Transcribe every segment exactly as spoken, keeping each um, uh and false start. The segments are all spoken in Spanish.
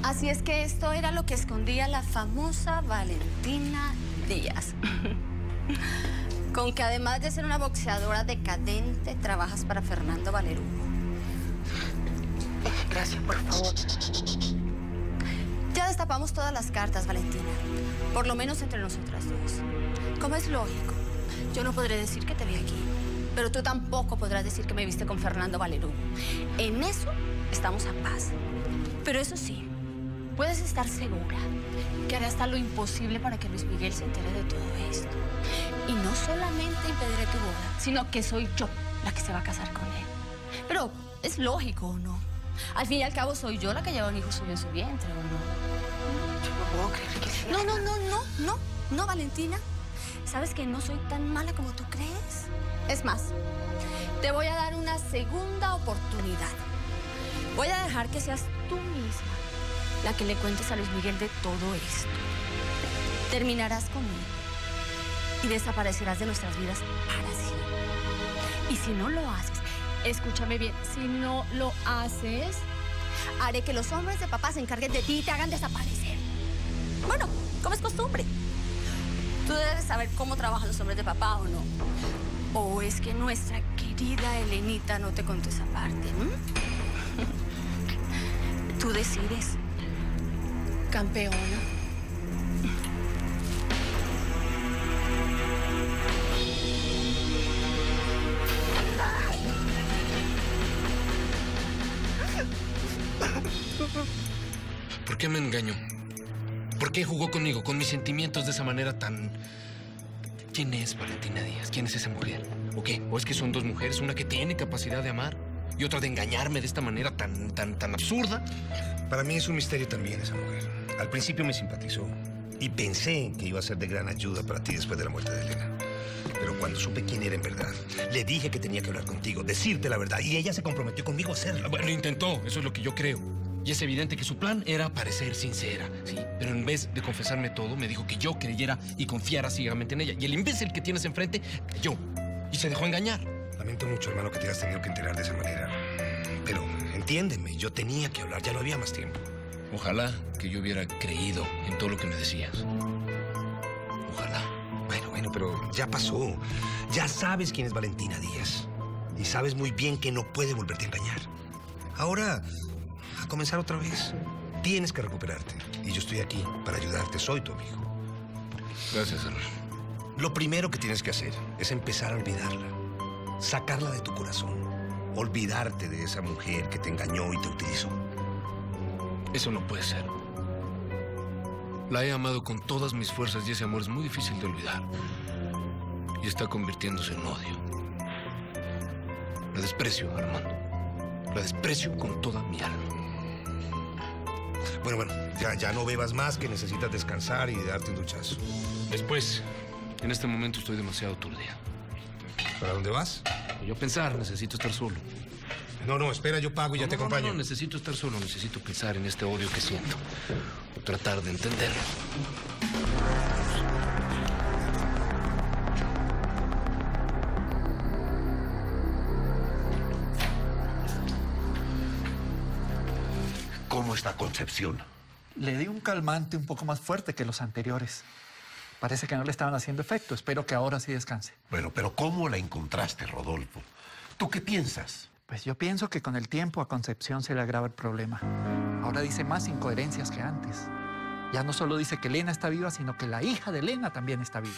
Así es que esto era lo que escondía la famosa Valentina Díaz. Con que además de ser una boxeadora decadente, trabajas para Fernando Valerugo. Gracias, por favor. Ya destapamos todas las cartas, Valentina. Por lo menos entre nosotras dos. Como es lógico, yo no podré decir que te vi aquí. Pero tú tampoco podrás decir que me viste con Fernando Valerugo. En eso estamos a paz. Pero eso sí, puedes estar segura que haré hasta lo imposible para que Luis Miguel se entere de todo esto. Y no solamente impediré tu boda, sino que soy yo la que se va a casar con él. Pero es lógico, ¿o no? Al fin y al cabo soy yo la que lleva un hijo suyo en su vientre, ¿o no? Yo no puedo creer que sea. No, no, no, no, no, no, Valentina. ¿Sabes que no soy tan mala como tú crees? Es más, te voy a dar una segunda oportunidad. Voy a dejar que seas tú misma la que le cuentes a Luis Miguel de todo esto. Terminarás con él y desaparecerás de nuestras vidas para siempre. Y si no lo haces, escúchame bien, si no lo haces, haré que los hombres de papá se encarguen de ti y te hagan desaparecer. Bueno, como es costumbre. Tú debes saber cómo trabajan los hombres de papá, ¿o no? ¿O es que nuestra querida Elenita no te contó esa parte? ¿Mm? Tú decides, campeona. ¿Por qué me engañó? ¿Por qué jugó conmigo, con mis sentimientos de esa manera tan... ¿Quién es Valentina Díaz? ¿Quién es esa mujer? ¿O qué? ¿O es que son dos mujeres? Una que tiene capacidad de amar y otra de engañarme de esta manera tan, tan, tan absurda. Para mí es un misterio también esa mujer. Al principio me simpatizó y pensé que iba a ser de gran ayuda para ti después de la muerte de Elena. Pero cuando supe quién era en verdad, le dije que tenía que hablar contigo, decirte la verdad, y ella se comprometió conmigo a hacerlo. Bueno, intentó, eso es lo que yo creo. Y es evidente que su plan era parecer sincera, ¿sí? Pero en vez de confesarme todo, me dijo que yo creyera y confiara ciegamente en ella. Y el imbécil que tienes enfrente cayó y se dejó engañar. Lamento mucho, hermano, que te hayas tenido que enterar de esa manera. Pero entiéndeme, yo tenía que hablar, ya no había más tiempo. Ojalá que yo hubiera creído en todo lo que me decías. Ojalá. Bueno, bueno, pero ya pasó. Ya sabes quién es Valentina Díaz. Y sabes muy bien que no puede volverte a engañar. Ahora, a comenzar otra vez. Tienes que recuperarte. Y yo estoy aquí para ayudarte. Soy tu amigo. Gracias, hermano. Lo primero que tienes que hacer es empezar a olvidarla. Sacarla de tu corazón. Olvidarte de esa mujer que te engañó y te utilizó. Eso no puede ser. La he amado con todas mis fuerzas y ese amor es muy difícil de olvidar. Y está convirtiéndose en odio. La desprecio, Armando. La desprecio con toda mi alma. Bueno, bueno, ya, ya no bebas más, que necesitas descansar y darte un duchazo. Después, en este momento estoy demasiado aturdida. ¿Para dónde vas? Yo pensar, necesito estar solo. No, no, espera, yo pago y ya no, te no, acompaño. No, no, necesito estar solo, necesito pensar en este odio que siento. O tratar de entenderlo. ¿Cómo está Concepción? Le di un calmante un poco más fuerte que los anteriores. Parece que no le estaban haciendo efecto. Espero que ahora sí descanse. Bueno, pero ¿cómo la encontraste, Rodolfo? ¿Tú qué piensas? Pues yo pienso que con el tiempo a Concepción se le agrava el problema. Ahora dice más incoherencias que antes. Ya no solo dice que Elena está viva, sino que la hija de Elena también está viva.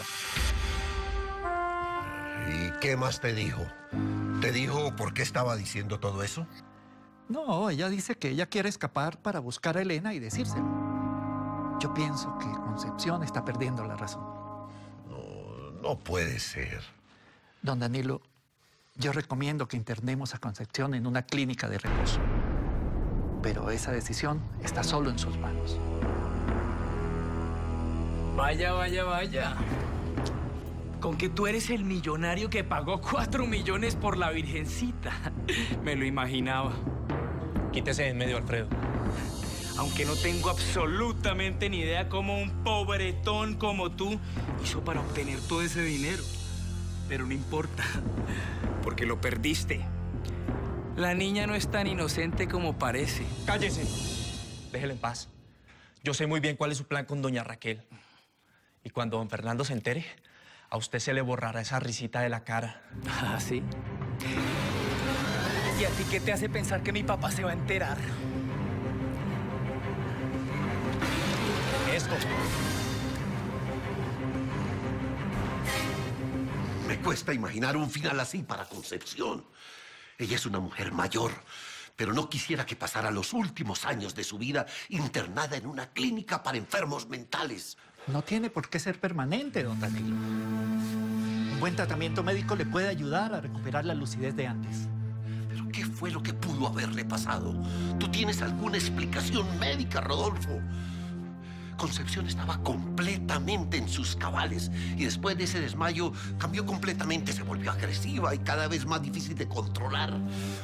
¿Y qué más te dijo? ¿Te dijo por qué estaba diciendo todo eso? No, ella dice que ella quiere escapar para buscar a Elena y decírselo. Yo pienso que Concepción está perdiendo la razón. No, no puede ser. Don Danilo, yo recomiendo que internemos a Concepción en una clínica de reposo. Pero esa decisión está solo en sus manos. Vaya, vaya, vaya. Con que tú eres el millonario que pagó cuatro millones por la virgencita. Me lo imaginaba. Quítese de en medio, Alfredo. Aunque no tengo absolutamente ni idea cómo un pobretón como tú hizo para obtener todo ese dinero. Pero no importa, porque lo perdiste. La niña no es tan inocente como parece. ¡Cállese! Déjela en paz. Yo sé muy bien cuál es su plan con doña Raquel. Y cuando don Fernando se entere, a usted se le borrará esa risita de la cara. Ah, ¿sí? ¿Y a ti qué te hace pensar que mi papá se va a enterar? Esto. Me cuesta imaginar un final así para Concepción. Ella es una mujer mayor, pero no quisiera que pasara los últimos años de su vida internada en una clínica para enfermos mentales. No tiene por qué ser permanente, don Danilo. Un buen tratamiento médico le puede ayudar a recuperar la lucidez de antes. ¿Pero qué fue lo que pudo haberle pasado? ¿Tú tienes alguna explicación médica, Rodolfo? Concepción estaba completamente en sus cabales y después de ese desmayo cambió completamente, se volvió agresiva y cada vez más difícil de controlar.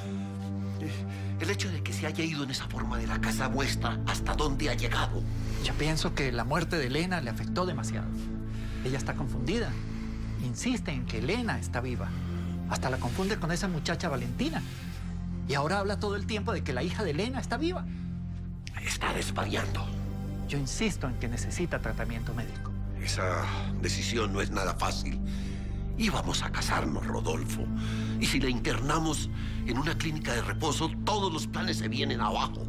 El hecho de que se haya ido en esa forma de la casa muestra hasta dónde ha llegado. Yo pienso que la muerte de Elena le afectó demasiado. Ella está confundida. Insiste en que Elena está viva. Hasta la confunde con esa muchacha Valentina. Y ahora habla todo el tiempo de que la hija de Elena está viva. Está desvariando. Yo insisto en que necesita tratamiento médico. Esa decisión no es nada fácil. Íbamos a casarnos, Rodolfo. Y si la internamos en una clínica de reposo, todos los planes se vienen abajo.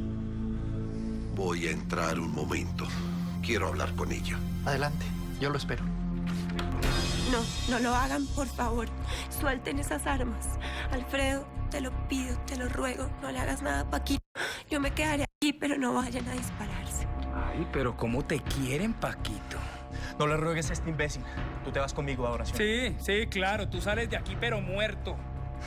Voy a entrar un momento. Quiero hablar con ella. Adelante, yo lo espero. No, no lo hagan, por favor. Suelten esas armas. Alfredo, te lo pido, te lo ruego. No le hagas nada a Paquito. Yo me quedaré aquí, pero no vayan a dispararse. Ay, pero ¿cómo te quieren, Paquito? No le ruegues a este imbécil. Tú te vas conmigo a oración. Sí, sí, claro. Tú sales de aquí, pero muerto.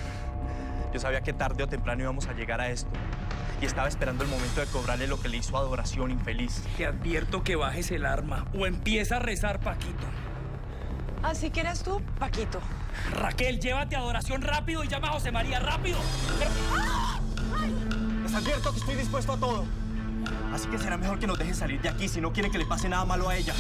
Yo sabía que tarde o temprano íbamos a llegar a esto. Y estaba esperando el momento de cobrarle lo que le hizo a Adoración, infeliz. Te advierto que bajes el arma o empieza a rezar, Paquito. ¿Así que eres tú, Paquito? Raquel, llévate a Adoración rápido y llama a José María, rápido. Pero... ¡Ah! Les advierto que estoy dispuesto a todo. Así que será mejor que nos dejen salir de aquí si no quieren que le pase nada malo a ella.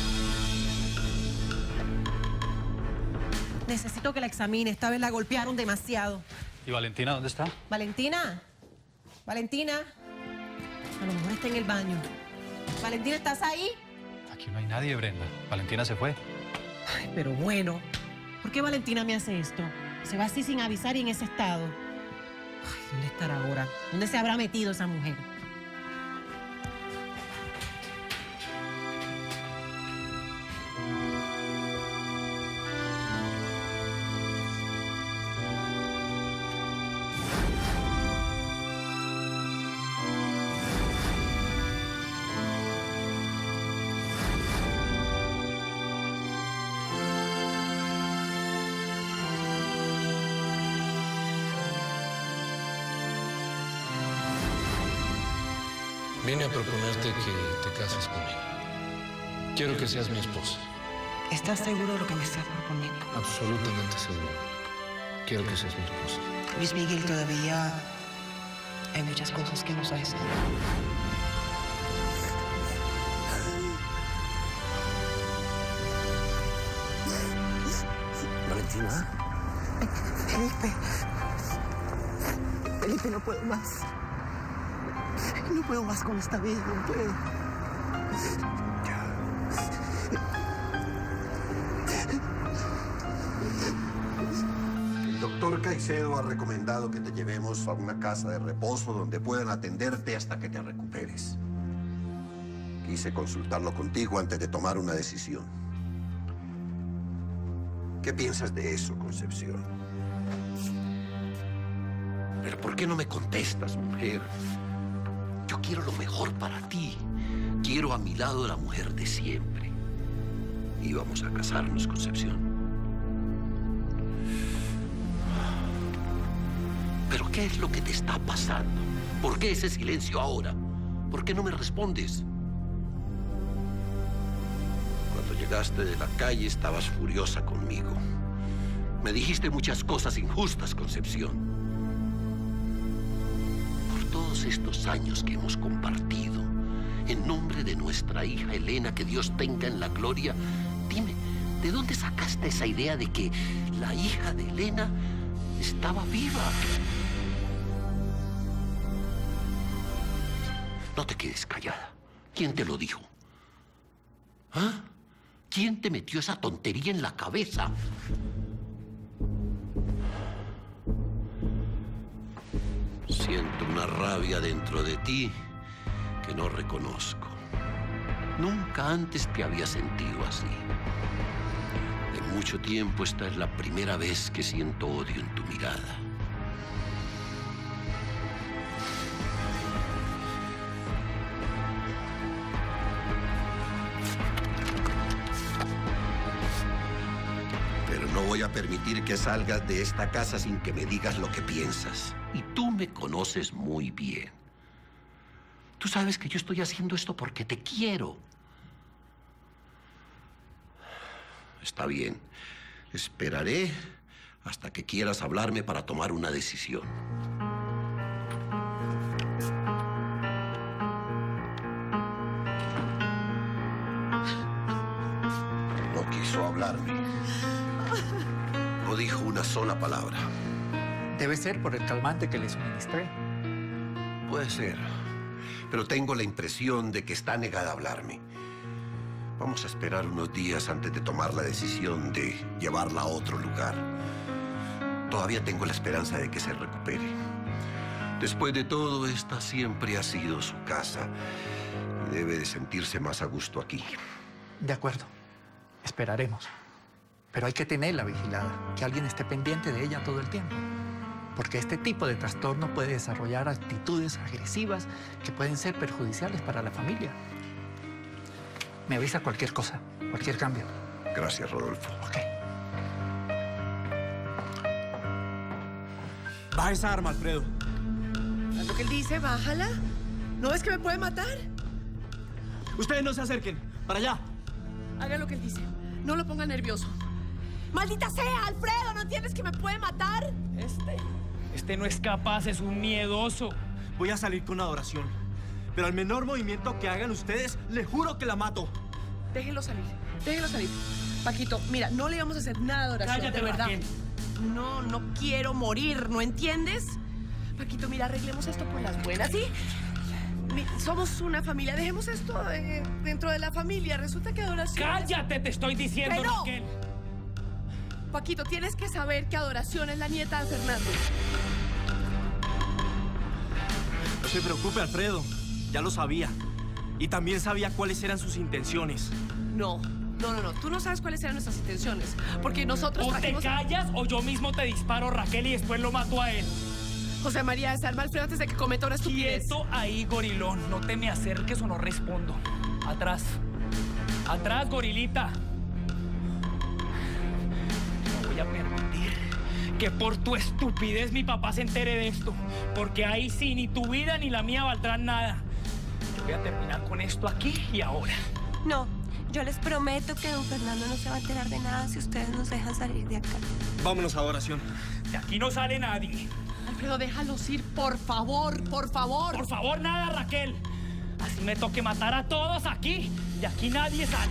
Necesito que la examine. Esta vez la golpearon demasiado. ¿Y Valentina dónde está? ¿Valentina? ¿Valentina? A lo mejor está en el baño. ¿Valentina, estás ahí? Aquí no hay nadie, Brenda. Valentina se fue. Ay, pero bueno. ¿Por qué Valentina me hace esto? Se va así sin avisar y en ese estado. Ay, ¿dónde estará ahora? ¿Dónde se habrá metido esa mujer? Vine a proponerte que te cases conmigo. Quiero que seas mi esposa. ¿Estás seguro de lo que me estás proponiendo? Absolutamente seguro. Quiero que seas mi esposa. Luis Miguel, todavía hay muchas cosas que no sabes. Valentina. Felipe. Felipe, no puedo más. No puedo más con esta vida, no puedo. El doctor Caicedo ha recomendado que te llevemos a una casa de reposo donde puedan atenderte hasta que te recuperes. Quise consultarlo contigo antes de tomar una decisión. ¿Qué piensas de eso, Concepción? ¿Pero por qué no me contestas, mujer? Yo quiero lo mejor para ti. Quiero a mi lado la mujer de siempre. Y vamos a casarnos, Concepción. ¿Pero qué es lo que te está pasando? ¿Por qué ese silencio ahora? ¿Por qué no me respondes? Cuando llegaste de la calle estabas furiosa conmigo. Me dijiste muchas cosas injustas, Concepción. Todos estos años que hemos compartido, en nombre de nuestra hija Elena, que Dios tenga en la gloria, dime, ¿de dónde sacaste esa idea de que la hija de Elena estaba viva? No te quedes callada. ¿Quién te lo dijo? ¿Ah? ¿Quién te metió esa tontería en la cabeza? Siento una rabia dentro de ti que no reconozco. Nunca antes te había sentido así. En mucho tiempo esta es la primera vez que siento odio en tu mirada. Pero no voy a permitir que salgas de esta casa sin que me digas lo que piensas. Y tú me conoces muy bien. Tú sabes que yo estoy haciendo esto porque te quiero. Está bien. Esperaré hasta que quieras hablarme para tomar una decisión. No quiso hablarme. No dijo una sola palabra. Debe ser por el calmante que le suministré. Puede ser. Pero tengo la impresión de que está negada a hablarme. Vamos a esperar unos días antes de tomar la decisión de llevarla a otro lugar. Todavía tengo la esperanza de que se recupere. Después de todo, esta siempre ha sido su casa. Y debe de sentirse más a gusto aquí. De acuerdo. Esperaremos. Pero hay que tenerla vigilada, que alguien esté pendiente de ella todo el tiempo. Porque este tipo de trastorno puede desarrollar actitudes agresivas que pueden ser perjudiciales para la familia. Me avisa cualquier cosa, cualquier cambio. Gracias, Rodolfo. Ok. Baja esa arma, Alfredo. ¿Es lo que él dice? Bájala. ¿No ves que me puede matar? Ustedes no se acerquen. Para allá. Haga lo que él dice. No lo ponga nervioso. ¡Maldita sea, Alfredo! ¿No entiendes que me puede matar? Este... Este no es capaz, es un miedoso. Voy a salir con adoración. Pero al menor movimiento que hagan ustedes, les juro que la mato. Déjenlo salir. Déjenlo salir. Paquito, mira, no le vamos a hacer nada de oración, Cállate, de verdad. Raquel. No, no quiero morir, ¿no entiendes? Paquito, mira, arreglemos esto por las buenas, ¿sí? Mi- somos una familia, dejemos esto eh, dentro de la familia. Resulta que adoración... ¡Cállate, te estoy diciendo, ¡Que no! Raquel! Paquito, tienes que saber que Adoración es la nieta de Fernando. No se preocupe, Alfredo. Ya lo sabía. Y también sabía cuáles eran sus intenciones. No, no, no, no. Tú no sabes cuáles eran nuestras intenciones. Porque nosotros O trajimos... te callas o yo mismo te disparo, Raquel, y después lo mato a él. José María, desarma Alfredo antes de que cometa una estupidez. Quieto ahí, gorilón. No te me acerques o no respondo. Atrás. Atrás, gorilita. No voy a permitir que por tu estupidez mi papá se entere de esto. Porque ahí sí, ni tu vida ni la mía valdrán nada. Yo voy a terminar con esto aquí y ahora. No, yo les prometo que don Fernando no se va a enterar de nada si ustedes nos dejan salir de acá. Vámonos a Adoración. De aquí no sale nadie. Alfredo, déjalos ir, por favor, por favor. Por favor, nada, Raquel. Así me toque matar a todos aquí. De aquí nadie sale.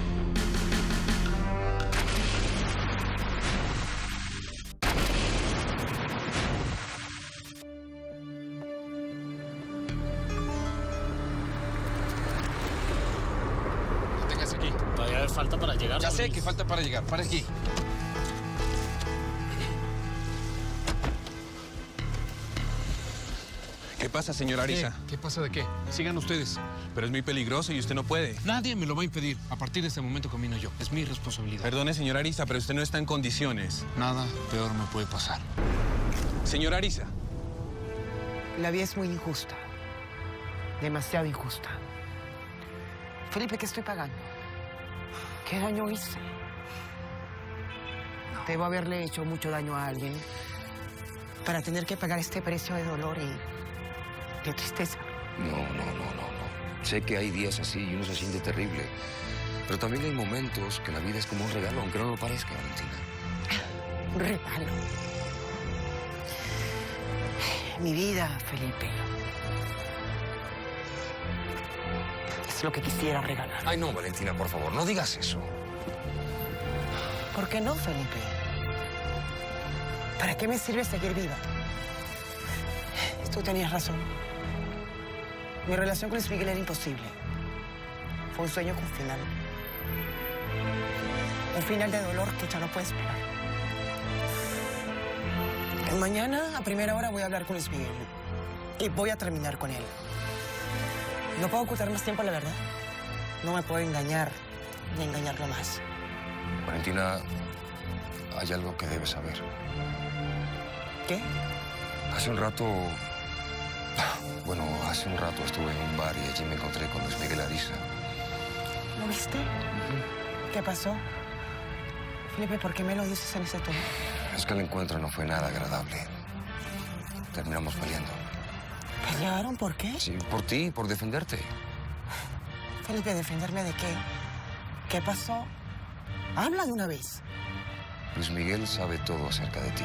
Téngase aquí. Todavía falta para llegar. Ya sé que falta para llegar. Para aquí. ¿Qué pasa, señora Arisa? ¿Qué? ¿Qué pasa de qué? Sigan ustedes. Pero es muy peligroso y usted no puede. Nadie me lo va a impedir. A partir de este momento camino yo. Es mi responsabilidad. Perdone, señora Arisa, pero usted no está en condiciones. Nada peor me puede pasar. Señora Arisa. La vida es muy injusta. Demasiado injusta. Felipe, ¿qué estoy pagando? ¿Qué daño hice? Debo haberle hecho mucho daño a alguien para tener que pagar este precio de dolor y de tristeza. No, no, no, no, no. Sé que hay días así y uno se siente terrible. Pero también hay momentos que la vida es como un regalo, aunque no lo parezca, Valentina. Un regalo. Mi vida, Felipe. Es lo que quisiera regalar. Ay, no, Valentina, por favor, no digas eso. ¿Por qué no, Felipe? ¿Para qué me sirve seguir viva? Tú tenías razón. Mi relación con Luis Miguel era imposible. Fue un sueño con final. Un final de dolor que ya no puede esperar. Mañana, a primera hora, voy a hablar con Luis Miguel. Y voy a terminar con él. No puedo ocultar más tiempo la verdad. No me puedo engañar, ni engañarlo más. Valentina, hay algo que debes saber. ¿Qué? Hace un rato... Bueno, hace un rato estuve en un bar y allí me encontré con Luis Miguel Ariza. ¿Lo viste? ¿Qué pasó? Felipe, ¿por qué me lo dices en ese tono? Es que el encuentro no fue nada agradable. Terminamos peleando. ¿Pelearon? ¿Por qué? Sí, por ti, por defenderte. Felipe, ¿defenderme de qué? ¿Qué pasó? Habla de una vez. Luis Miguel sabe todo acerca de ti.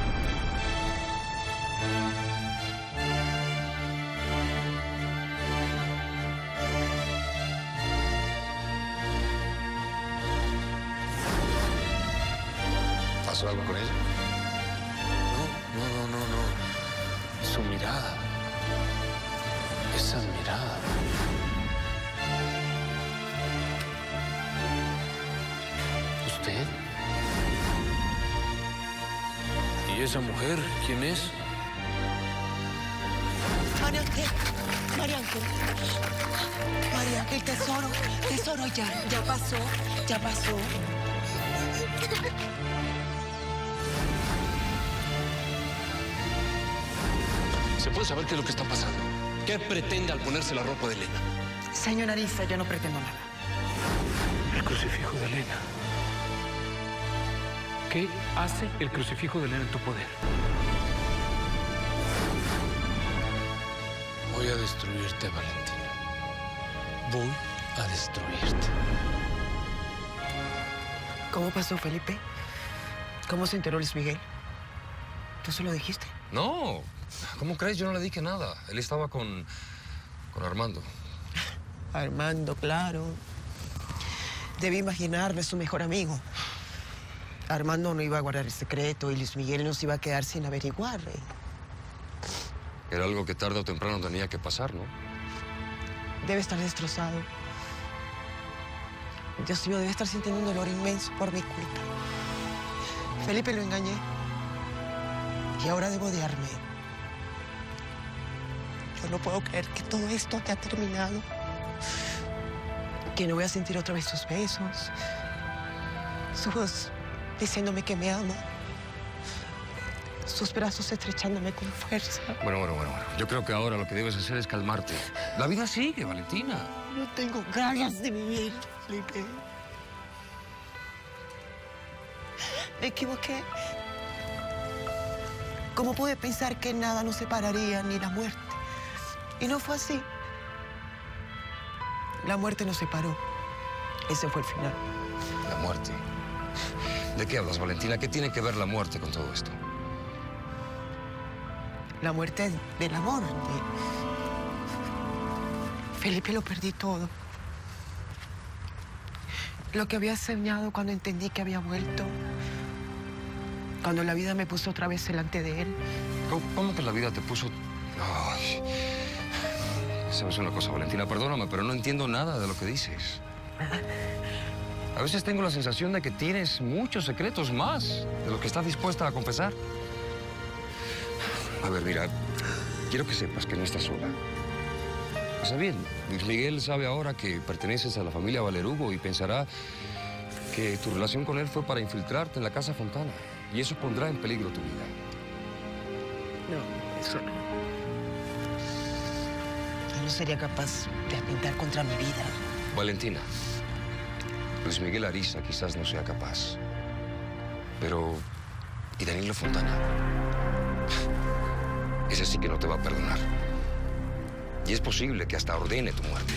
¿Pasó algo con ella? No, no, no, no, no. Su mirada. Esa mirada. ¿Usted? ¿Y esa mujer quién es? María Ángel, María Ángel. María Ángel, tesoro, tesoro, ya, ya pasó, ya pasó. ¿Se puede saber qué es lo que está pasando? ¿Qué pretende al ponerse la ropa de Elena? Señor Ariza, yo no pretendo nada. El crucifijo de Elena. ¿Qué hace el crucifijo de Elena en tu poder? Voy a destruirte, Valentina. Voy a destruirte. ¿Cómo pasó, Felipe? ¿Cómo se enteró Luis Miguel? ¿Tú se lo dijiste? No, ¿cómo crees? Yo no le dije nada. Él estaba con... con Armando. Armando, claro. Debí imaginarme su mejor amigo. Armando no iba a guardar el secreto y Luis Miguel no se iba a quedar sin averiguar. ¿eh? Era algo que tarde o temprano tenía que pasar, ¿no? Debe estar destrozado. Dios mío, debe estar sintiendo un dolor inmenso por mi culpa. Felipe, lo engañé. Y ahora debo odiarme. Yo no puedo creer que todo esto ya ha terminado. Que no voy a sentir otra vez sus besos. Su voz diciéndome que me ama. Sus brazos estrechándome con fuerza. Bueno, bueno, bueno, bueno. Yo creo que ahora lo que debes hacer es calmarte. La vida sigue, Valentina. No tengo ganas de vivir, Felipe. Me equivoqué. ¿Cómo pude pensar que nada nos separaría, ni la muerte? Y no fue así. La muerte nos separó. Ese fue el final. La muerte. ¿De qué hablas, Valentina? ¿Qué tiene que ver la muerte con todo esto? La muerte del amor. De... Felipe, lo perdí todo. Lo que había soñado cuando entendí que había vuelto. Cuando la vida me puso otra vez delante de él. ¿Cómo, cómo que la vida te puso...? Ay. ¿Sabes una cosa, Valentina? Perdóname, pero no entiendo nada de lo que dices. A veces tengo la sensación de que tienes muchos secretos más de lo que estás dispuesta a confesar. A ver, mira, quiero que sepas que no estás sola. Está bien, Luis Miguel sabe ahora que perteneces a la familia Valerugo y pensará que tu relación con él fue para infiltrarte en la Casa Fontana. Y eso pondrá en peligro tu vida. No, eso no. Yo no sería capaz de atentar contra mi vida. Valentina, Luis Miguel Ariza quizás no sea capaz. Pero... ¿y Danilo Fontana? Ese sí que no te va a perdonar. Y es posible que hasta ordene tu muerte.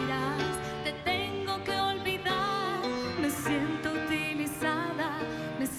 Me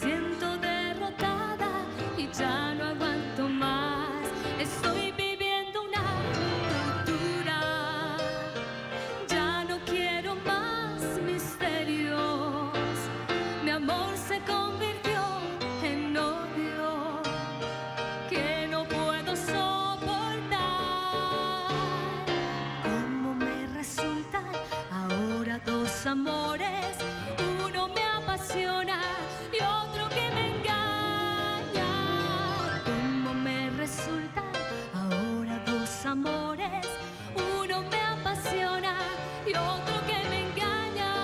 apasiona y otro que me engaña. ¿Cómo me resulta ahora dos amores? Uno me apasiona y otro que me engaña.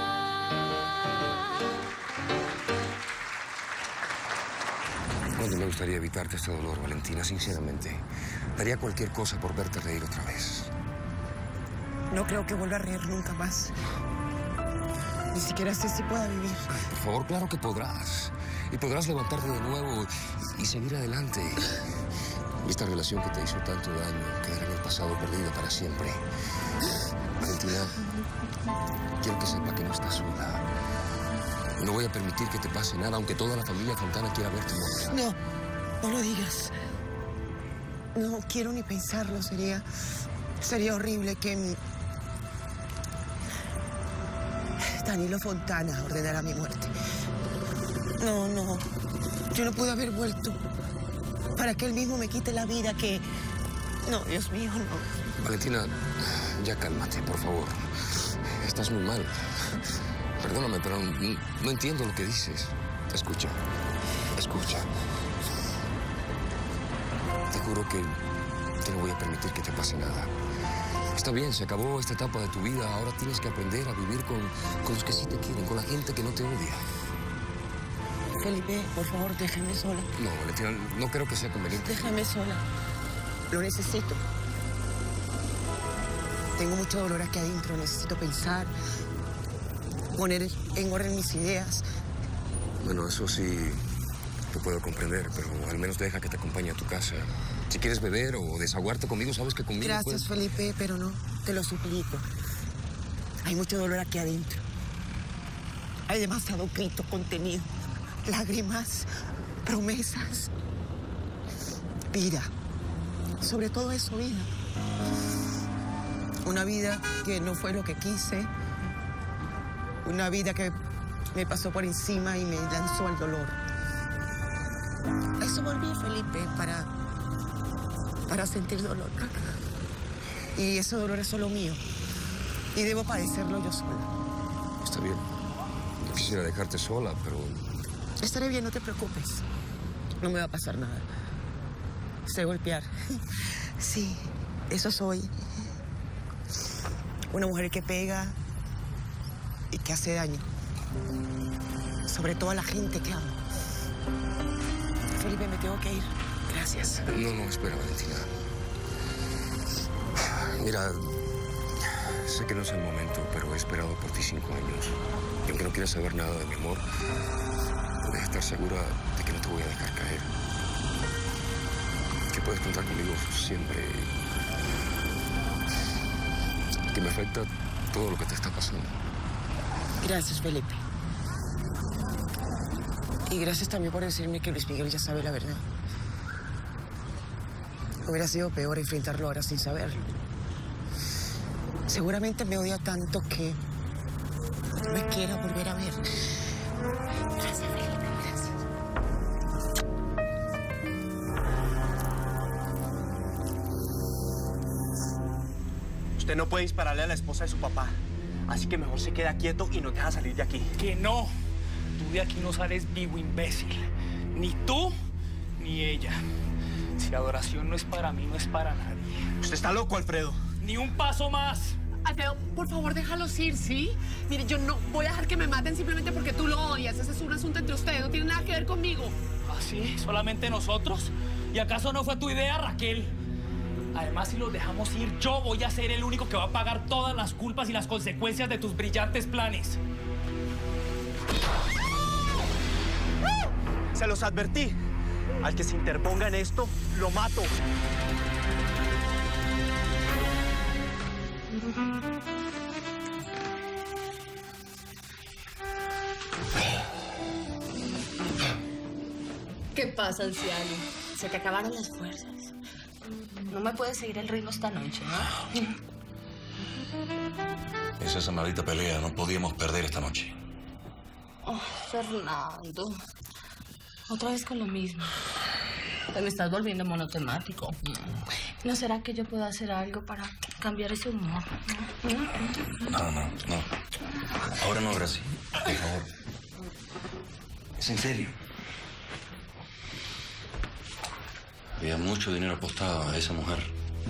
Cuando me gustaría evitarte este dolor, Valentina, sinceramente. Daría cualquier cosa por verte reír otra vez. No creo que vuelva a reír nunca más. Ni siquiera sé si pueda vivir. Ay, por favor, claro que podrás. Y podrás levantarte de nuevo y, y seguir adelante. Y esta relación que te hizo tanto daño quedará en el pasado, perdida para siempre. Valentina, quiero que sepa que no estás sola. No voy a permitir que te pase nada, aunque toda la familia Fontana quiera verte muerta. No, no lo digas. No quiero ni pensarlo. Sería, sería horrible que mi... Danilo Fontana ordenara mi muerte. No, no. Yo no pude haber vuelto para que él mismo me quite la vida que... No, Dios mío, no. Valentina, ya cálmate, por favor. Estás muy mal. Perdóname, pero no, no entiendo lo que dices. Escucha, escucha. Te juro que, que no voy a permitir que te pase nada. Está bien, se acabó esta etapa de tu vida. Ahora tienes que aprender a vivir con, con los que sí te quieren, con la gente que no te odia. Felipe, por favor, déjame sola. No, Valentina, no creo que sea conveniente. Déjame sola. Lo necesito. Tengo mucho dolor aquí adentro. Necesito pensar, poner en orden mis ideas. Bueno, eso sí lo puedo comprender, pero al menos deja que te acompañe a tu casa. Si quieres beber o desahogarte conmigo, sabes que conmigo Gracias, puedes... Felipe, pero no. Te lo suplico. Hay mucho dolor aquí adentro. Hay demasiado grito contenido. Lágrimas, promesas. Vida. Sobre todo eso, vida. Una vida que no fue lo que quise. Una vida que me pasó por encima y me lanzó al dolor. A eso volví, Felipe, para, para sentir dolor. Y ese dolor es solo mío. Y debo padecerlo yo sola. Está bien. No quisiera dejarte sola, pero... Estaré bien, no te preocupes. No me va a pasar nada. Sé golpear. Sí, eso soy. Una mujer que pega y que hace daño. Sobre todo a la gente que amo. Felipe, me tengo que ir. Gracias. No, no, espera, Valentina. Mira, sé que no es el momento, pero he esperado por ti cinco años. Y aunque no quieras saber nada de mi amor, puedes estar segura de que no te voy a dejar caer. Que puedes contar conmigo siempre. Que me afecta todo lo que te está pasando. Gracias, Felipe. Y gracias también por decirme que Luis Miguel ya sabe la verdad. Hubiera sido peor enfrentarlo ahora sin saberlo. Seguramente me odia tanto que no me quiera volver a ver. Gracias, Felipe, gracias. Usted no puede dispararle a la esposa de su papá. Así que mejor se queda quieto y nos deja salir de aquí. Que no. Tú de aquí no sales vivo, imbécil. Ni tú, ni ella. Si adoración no es para mí, no es para nadie. Usted está loco, Alfredo. Ni un paso más. Alfredo, por favor, déjalos ir, ¿sí? Mire, yo no voy a dejar que me maten simplemente porque tú lo odias. Ese es un asunto entre ustedes, no tiene nada que ver conmigo. ¿Ah, sí? ¿Solamente nosotros? ¿Y acaso no fue tu idea, Raquel? Además, si los dejamos ir, yo voy a ser el único que va a pagar todas las culpas y las consecuencias de tus brillantes planes. Se los advertí. Al que se interponga en esto, lo mato. ¿Qué pasa, anciano? Se te acabaron las fuerzas. No me puedes seguir el ritmo esta noche, ¿no? Es esa maldita pelea. No podíamos perder esta noche. Oh, Fernando. Otra vez con lo mismo. Te me estás volviendo monotemático. ¿No será que yo pueda hacer algo para cambiar ese humor? No, no, no. Ahora no, Gracie. Por favor. ¿Es en serio? Había mucho dinero apostado a esa mujer.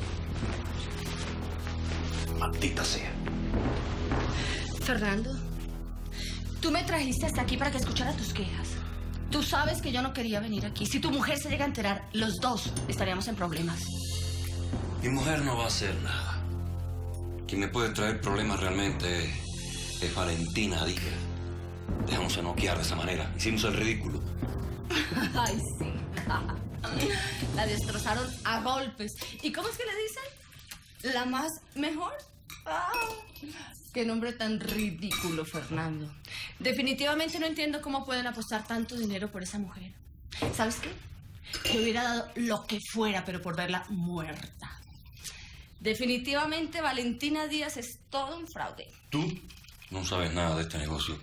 Maldita sea. Fernando, tú me trajiste hasta aquí para que escuchara tus quejas. Tú sabes que yo no quería venir aquí. Si tu mujer se llega a enterar, los dos estaríamos en problemas. Mi mujer no va a hacer nada. Quien me puede traer problemas realmente es Valentina Díaz. Dejamos a noquear de esa manera. Hicimos el ridículo. Ay, sí. La destrozaron a golpes. ¿Y cómo es que le dicen? ¿La más mejor? Ah, qué nombre tan ridículo, Fernando. Definitivamente no entiendo cómo pueden apostar tanto dinero por esa mujer. ¿Sabes qué? Yo hubiera dado lo que fuera, pero por verla muerta. Definitivamente Valentina Díaz es todo un fraude. Tú no sabes nada de este negocio.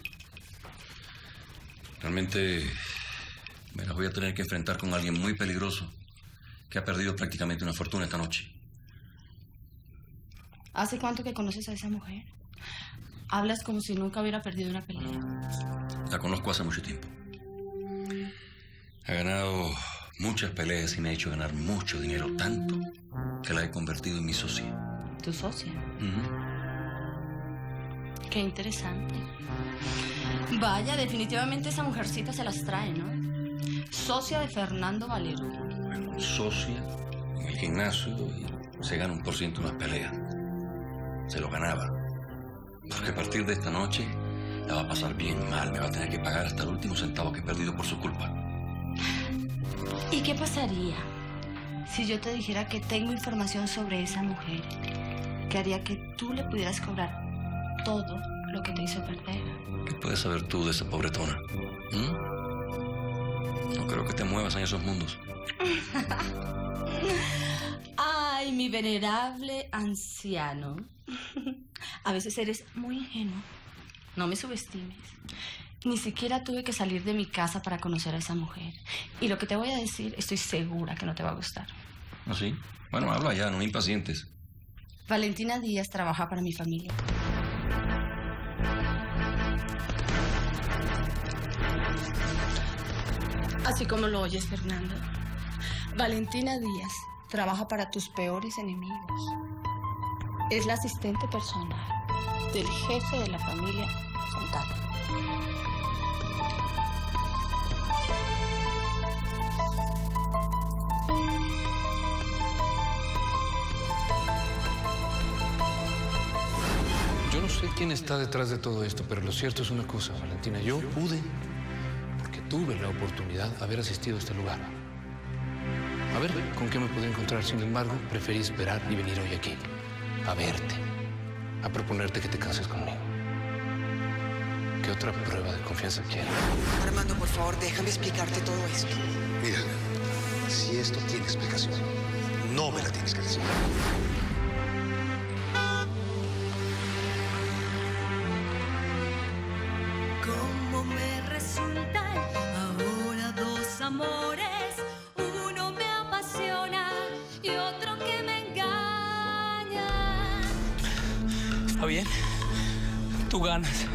Realmente me las voy a tener que enfrentar con alguien muy peligroso que ha perdido prácticamente una fortuna esta noche. ¿Hace cuánto que conoces a esa mujer? Hablas como si nunca hubiera perdido una pelea. La conozco hace mucho tiempo. Ha ganado muchas peleas y me ha hecho ganar mucho dinero, tanto que la he convertido en mi socia. ¿Tu socia? Uh-huh. Qué interesante. Vaya, definitivamente esa mujercita se las trae, ¿no? Socia de Fernando Valero. Bueno, socia en el gimnasio y se gana un por ciento en las peleas. Se lo ganaba. Porque a partir de esta noche la va a pasar bien mal. Me va a tener que pagar hasta el último centavo que he perdido por su culpa. ¿Y qué pasaría si yo te dijera que tengo información sobre esa mujer que haría que tú le pudieras cobrar todo lo que te hizo perder? ¿Qué puedes saber tú de esa pobretona? ¿Mm? No creo que te muevas en esos mundos. Ay, mi venerable anciano. A veces eres muy ingenuo. No me subestimes. Ni siquiera tuve que salir de mi casa para conocer a esa mujer. Y lo que te voy a decir, estoy segura que no te va a gustar. ¿Ah, sí? Bueno, habla ya, no me impacientes. Valentina Díaz trabaja para mi familia. Así como lo oyes, Fernando. Valentina Díaz trabaja para tus peores enemigos. Es la asistente personal del jefe de la familia Fontana. Yo no sé quién está detrás de todo esto, pero lo cierto es una cosa, Valentina. Yo pude, porque tuve la oportunidad de haber asistido a este lugar. A ver con qué me pude encontrar. Sin embargo, preferí esperar y venir hoy aquí. A verte. A proponerte que te cases conmigo. ¿Qué otra prueba de confianza quieres? Armando, por favor, déjame explicarte todo esto. Mira, si esto tiene explicación, no me la tienes que decir. ¿Cómo me resultan ahora dos amores? Uno me apasiona y otro que me engaña. Está bien, tú ganas.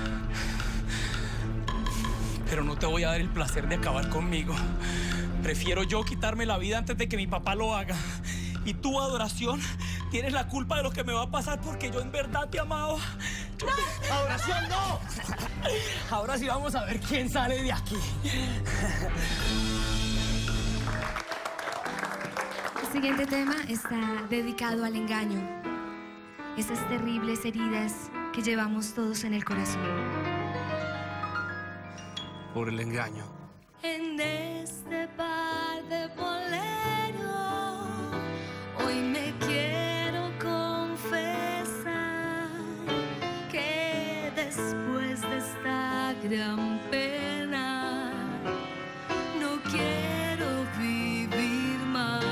Pero no te voy a dar el placer de acabar conmigo. Prefiero yo quitarme la vida antes de que mi papá lo haga. Y tú, Adoración, tienes la culpa de lo que me va a pasar porque yo en verdad te amaba. ¡No! ¡Adoración, no! Ahora sí vamos a ver quién sale de aquí. El siguiente tema está dedicado al engaño. Esas terribles heridas que llevamos todos en el corazón. Por el engaño. En este par de bolero, hoy me quiero confesar que después de esta gran pena no quiero vivir más.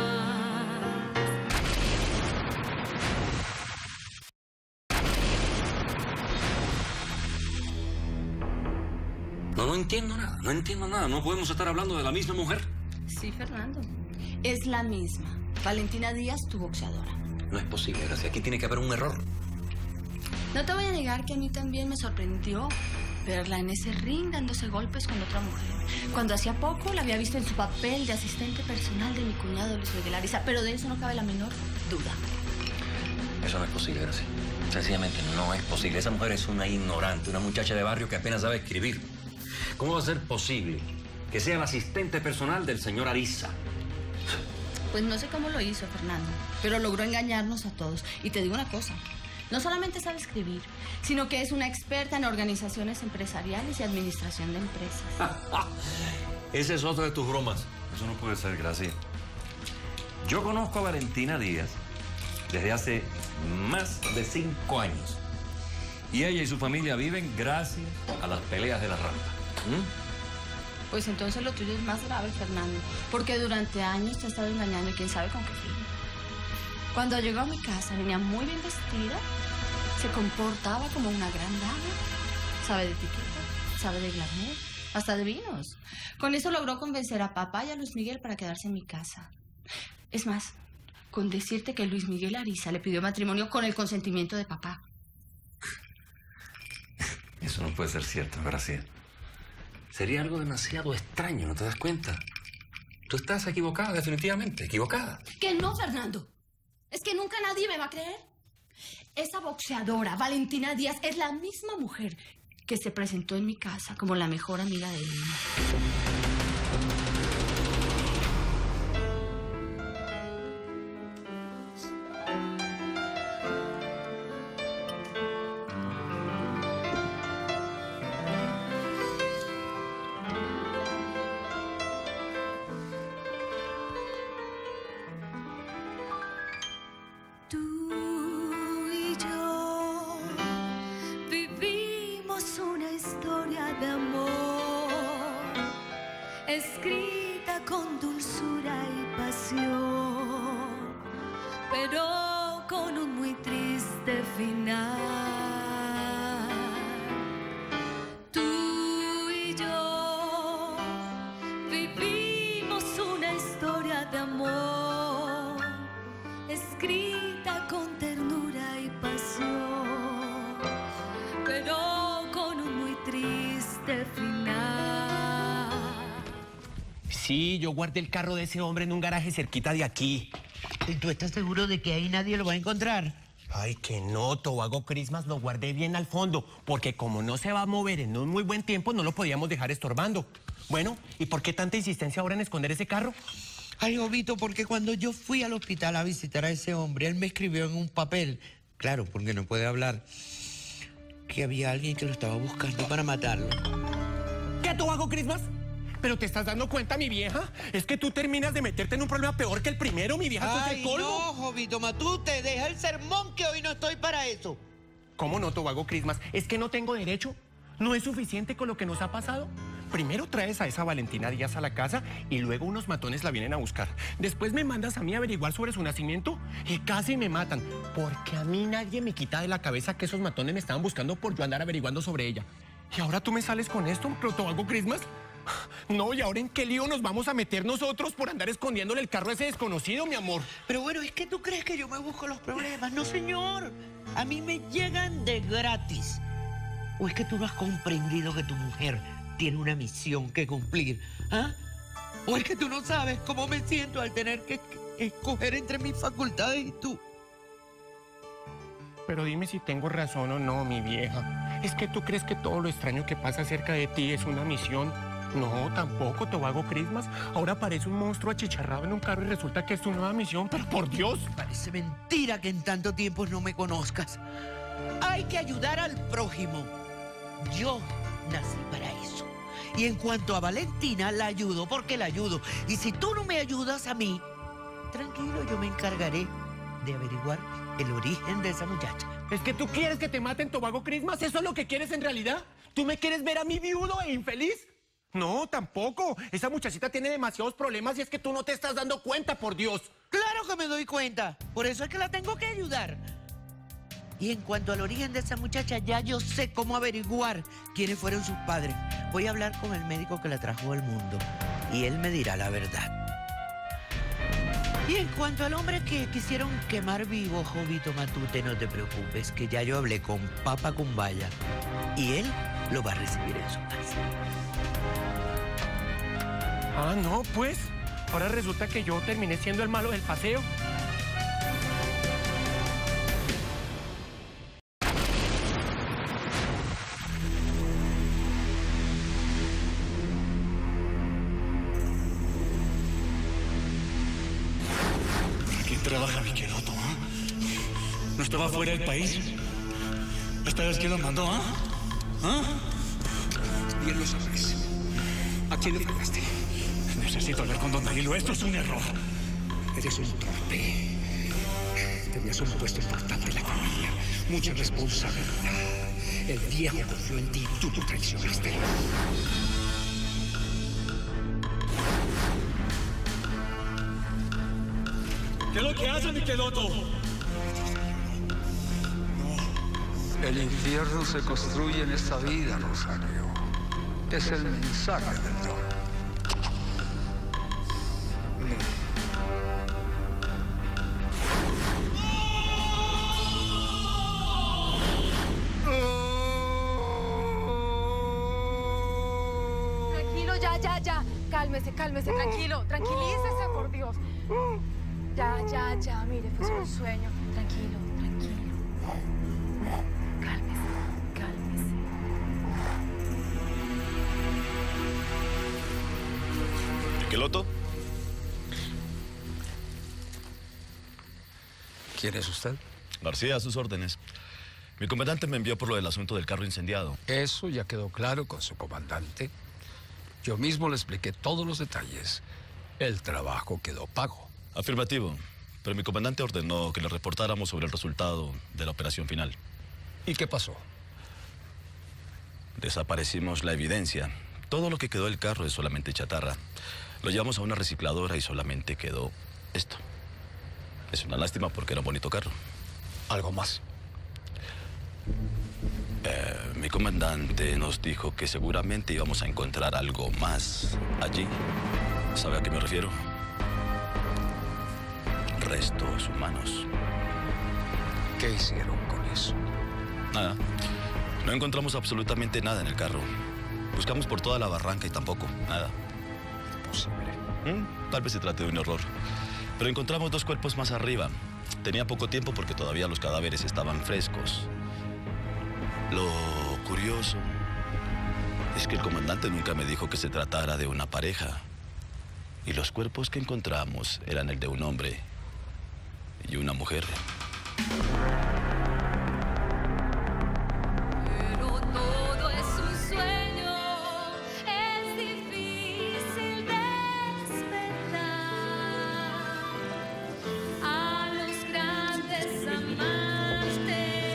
No, no entiendo nada, no entiendo nada. No podemos estar hablando de la misma mujer. Sí, Fernando. Es la misma. Valentina Díaz, tu boxeadora. No es posible, Gracia. Aquí tiene que haber un error. No te voy a negar que a mí también me sorprendió verla en ese ring dándose golpes con otra mujer. Cuando hacía poco la había visto en su papel de asistente personal de mi cuñado Luis Miguel Ariza, pero de eso no cabe la menor duda. Eso no es posible, Gracia. Sencillamente no es posible. Esa mujer es una ignorante, una muchacha de barrio que apenas sabe escribir. ¿Cómo va a ser posible que sea la asistente personal del señor Ariza? Pues no sé cómo lo hizo, Fernando, pero logró engañarnos a todos. Y te digo una cosa, no solamente sabe escribir, sino que es una experta en organizaciones empresariales y administración de empresas. Esa es otra de tus bromas. Eso no puede ser, Gracia. Yo conozco a Valentina Díaz desde hace más de cinco años. Y ella y su familia viven gracias a las peleas de la rampa. ¿Mm? Pues entonces lo tuyo es más grave, Fernando, porque durante años te ha estado engañando y quién sabe con qué fin. Cuando llegó a mi casa venía muy bien vestida, se comportaba como una gran dama, sabe de etiqueta, sabe de glamour, hasta de vinos. Con eso logró convencer a papá y a Luis Miguel para quedarse en mi casa. Es más, con decirte que Luis Miguel Ariza le pidió matrimonio con el consentimiento de papá. Eso no puede ser cierto, Gracia. Sería algo demasiado extraño, ¿no te das cuenta? Tú estás equivocada, definitivamente, equivocada. Que no, Fernando. Es que nunca nadie me va a creer. Esa boxeadora, Valentina Díaz, es la misma mujer que se presentó en mi casa como la mejor amiga de Elena. Escrita con dulzura y pasión, pero con un muy triste final. Tú y yo vivimos una historia de amor, escrita con ternura y pasión, pero con un muy triste final. Sí, yo guardé el carro de ese hombre en un garaje cerquita de aquí. ¿Y tú estás seguro de que ahí nadie lo va a encontrar? Ay, que no, Tobago Christmas lo guardé bien al fondo, porque como no se va a mover en un muy buen tiempo, no lo podíamos dejar estorbando. Bueno, ¿y por qué tanta insistencia ahora en esconder ese carro? Ay, Jovito, porque cuando yo fui al hospital a visitar a ese hombre, él me escribió en un papel, claro, porque no puede hablar, que había alguien que lo estaba buscando para matarlo. ¿Qué, Tobago Christmas? ¿Pero te estás dando cuenta, mi vieja? Es que tú terminas de meterte en un problema peor que el primero, mi vieja. Ay, no, Jovito Matute, deja el sermón que hoy no estoy para eso. ¿Cómo no, Tobago Christmas? ¿Es que no tengo derecho? ¿No es suficiente con lo que nos ha pasado? Primero traes a esa Valentina Díaz a la casa y luego unos matones la vienen a buscar. Después me mandas a mí a averiguar sobre su nacimiento y casi me matan. Porque a mí nadie me quita de la cabeza que esos matones me estaban buscando por yo andar averiguando sobre ella. ¿Y ahora tú me sales con esto, Tobago Christmas? No, ¿y ahora en qué lío nos vamos a meter nosotros por andar escondiéndole el carro a ese desconocido, mi amor? Pero bueno, ¿es que tú crees que yo me busco los problemas? No, señor. A mí me llegan de gratis. ¿O es que tú no has comprendido que tu mujer tiene una misión que cumplir? ¿Ah? ¿O es que tú no sabes cómo me siento al tener que escoger entre mis facultades y tú? Pero dime si tengo razón o no, mi vieja. ¿Es que tú crees que todo lo extraño que pasa cerca de ti es una misión? No, tampoco, Tobago Christmas. Ahora parece un monstruo achicharrado en un carro y resulta que es tu nueva misión, pero por Dios. Parece mentira que en tanto tiempo no me conozcas. Hay que ayudar al prójimo. Yo nací para eso. Y en cuanto a Valentina, la ayudo porque la ayudo. Y si tú no me ayudas a mí, tranquilo, yo me encargaré de averiguar el origen de esa muchacha. ¿Es que tú quieres que te maten, Tobago Christmas? ¿Eso es lo que quieres en realidad? ¿Tú me quieres ver a mí viudo e infeliz? No, tampoco. Esa muchachita tiene demasiados problemas y es que tú no te estás dando cuenta, por Dios. Claro que me doy cuenta. Por eso es que la tengo que ayudar. Y en cuanto al origen de esa muchacha, ya yo sé cómo averiguar quiénes fueron sus padres. Voy a hablar con el médico que la trajo al mundo y él me dirá la verdad. Y en cuanto al hombre que quisieron quemar vivo, Jovito Matute, no te preocupes, que ya yo hablé con Papa Cumbaya y él lo va a recibir en su casa. Ah, no, pues. Ahora resulta que yo terminé siendo el malo del paseo. ¿Para quién trabaja Miqueloto, ah? ¿No estaba fuera del país? ¿Esta vez quién lo mandó, ah? ¿Ah? Bien lo sabes. ¿A quién le fallaste? Necesito hablar con don Danilo. Esto es un error. Eres un torpe. Tenías un puesto importante en la familia. Mucha responsabilidad. El viejo confió en ti y tú lo traicionaste. ¿Qué es lo que hace, Miqueloto? El infierno se construye en esta vida, Rosario. Es el mensaje del don. Tranquilo, ya, ya, ya. Cálmese, cálmese, tranquilo. Tranquilícese, por Dios. Ya, ya, ya. Mire, fue solo un sueño. Tranquilo, tranquilo. Cálmese, cálmese. ¿Miqueloto? ¿Quién es usted? García, a sus órdenes. Mi comandante me envió por lo del asunto del carro incendiado. Eso ya quedó claro con su comandante. Yo mismo le expliqué todos los detalles. El trabajo quedó pago. Afirmativo. Pero mi comandante ordenó que le reportáramos sobre el resultado de la operación final. ¿Y qué pasó? Desaparecimos la evidencia. Todo lo que quedó del carro es solamente chatarra. Lo llevamos a una recicladora y solamente quedó esto. Es una lástima porque era un bonito carro. ¿Algo más? Eh, mi comandante nos dijo que seguramente íbamos a encontrar algo más allí. ¿Sabe a qué me refiero? Restos humanos. ¿Qué hicieron con eso? Nada. No encontramos absolutamente nada en el carro. Buscamos por toda la barranca y tampoco, nada. Imposible. ¿Mm? Tal vez se trate de un error. Pero encontramos dos cuerpos más arriba. Tenía poco tiempo porque todavía los cadáveres estaban frescos. Lo curioso es que el comandante nunca me dijo que se tratara de una pareja. Y los cuerpos que encontramos eran el de un hombre y una mujer. Pero todo es un sueño, es difícil despertar a los grandes amantes.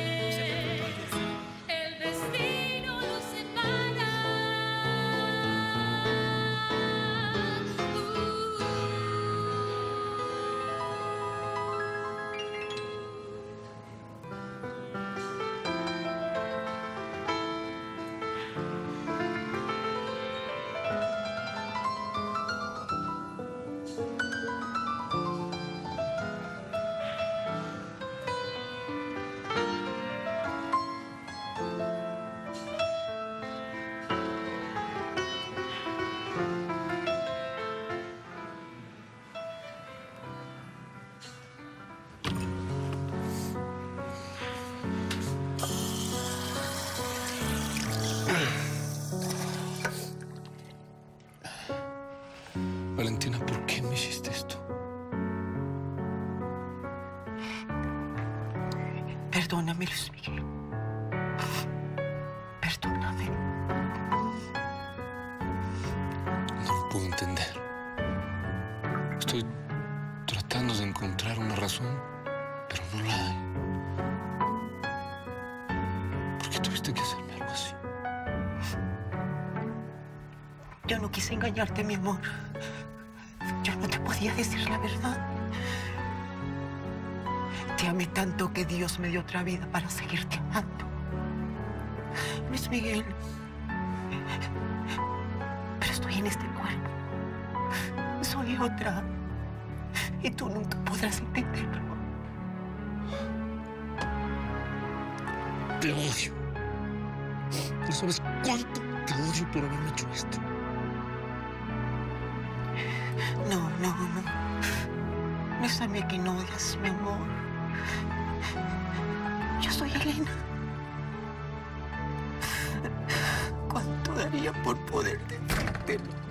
El destino los separa. Valentina, ¿por qué me hiciste esto? Perdóname, Luis Miguel. Perdóname. No lo puedo entender. Estoy tratando de encontrar una razón, pero no la hay. ¿Por qué tuviste que hacerme algo así? Yo no quise engañarte, mi amor. Yo no te podía decir la verdad. Te amé tanto que Dios me dio otra vida para seguirte amando. Luis Miguel, pero estoy en este cuerpo. Soy otra. Y tú nunca podrás entenderlo. Te odio. No sabes cuánto te odio por haberme hecho esto. No, no, no. Bésame a que no odias, mi amor. Yo soy Elena. ¿Cuánto daría por poder decírtelo?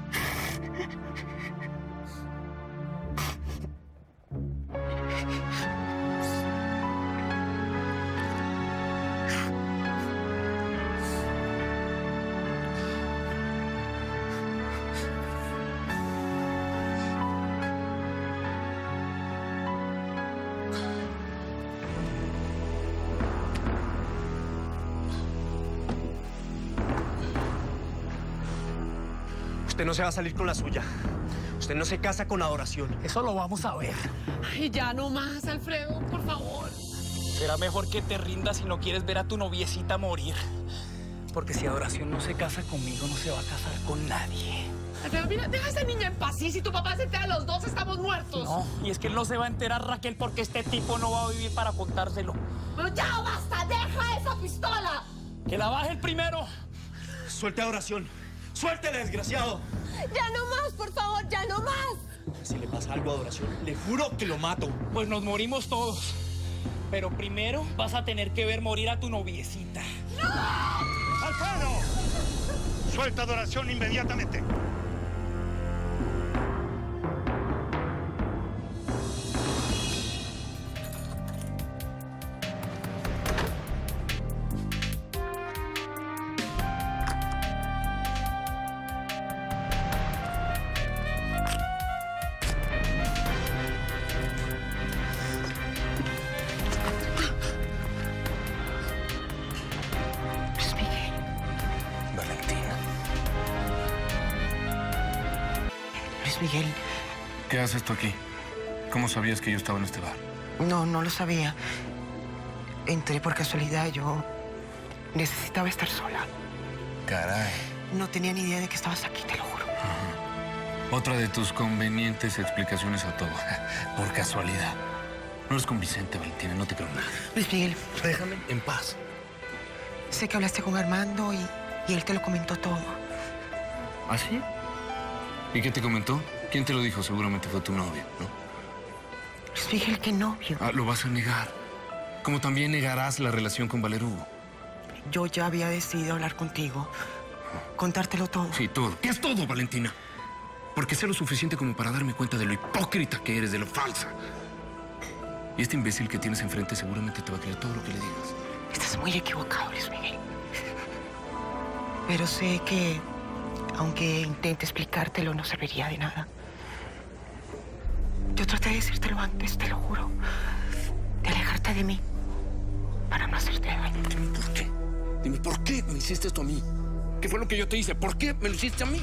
Usted no se va a salir con la suya. Usted no se casa con Adoración. Eso lo vamos a ver. Ay, ya no más, Alfredo, por favor. Será mejor que te rindas si no quieres ver a tu noviecita morir. Porque si Adoración no se casa conmigo, no se va a casar con nadie. Alfredo, mira, deja a esa niña en paz. Y si tu papá se entera, los dos estamos muertos. No, y es que él no se va a enterar, Raquel, porque este tipo no va a vivir para contárselo. Pero ya basta, deja esa pistola. ¡Que la baje el primero! Suelte a Adoración. ¡Suéltele, desgraciado! Ya no más, por favor, ya no más. Si le pasa algo a Adoración, le juro que lo mato. Pues nos morimos todos. Pero primero vas a tener que ver morir a tu noviecita. ¡No! ¡Alfredo! Suelta a Adoración inmediatamente. Miguel. ¿Qué haces tú aquí? ¿Cómo sabías que yo estaba en este bar? No, no lo sabía. Entré por casualidad. Yo necesitaba estar sola. Caray. No tenía ni idea de que estabas aquí, te lo juro. Uh-huh. Otra de tus convenientes explicaciones a todo. Por casualidad. No eres convincente, Valentina. No te creo nada. Luis Miguel. Déjame en paz. Sé que hablaste con Armando y, y él te lo comentó todo. ¿Ah, sí? ¿Y qué te comentó? ¿Quién te lo dijo? Seguramente fue tu novio, ¿no? Luis Miguel, ¿qué novio? Ah, lo vas a negar. Como también negarás la relación con Valer Hugo. Yo ya había decidido hablar contigo. Contártelo todo. Sí, todo. ¿Qué es todo, Valentina? Porque sé lo suficiente como para darme cuenta de lo hipócrita que eres, de lo falsa. Y este imbécil que tienes enfrente seguramente te va a creer todo lo que le digas. Estás muy equivocado, Luis Miguel. Pero sé que, aunque intente explicártelo, no serviría de nada. Yo traté de decírtelo antes, te lo juro. De alejarte de mí, para no hacerte daño. Dime por qué. Dime por qué me hiciste esto a mí. ¿Qué fue lo que yo te hice? ¿Por qué me lo hiciste a mí?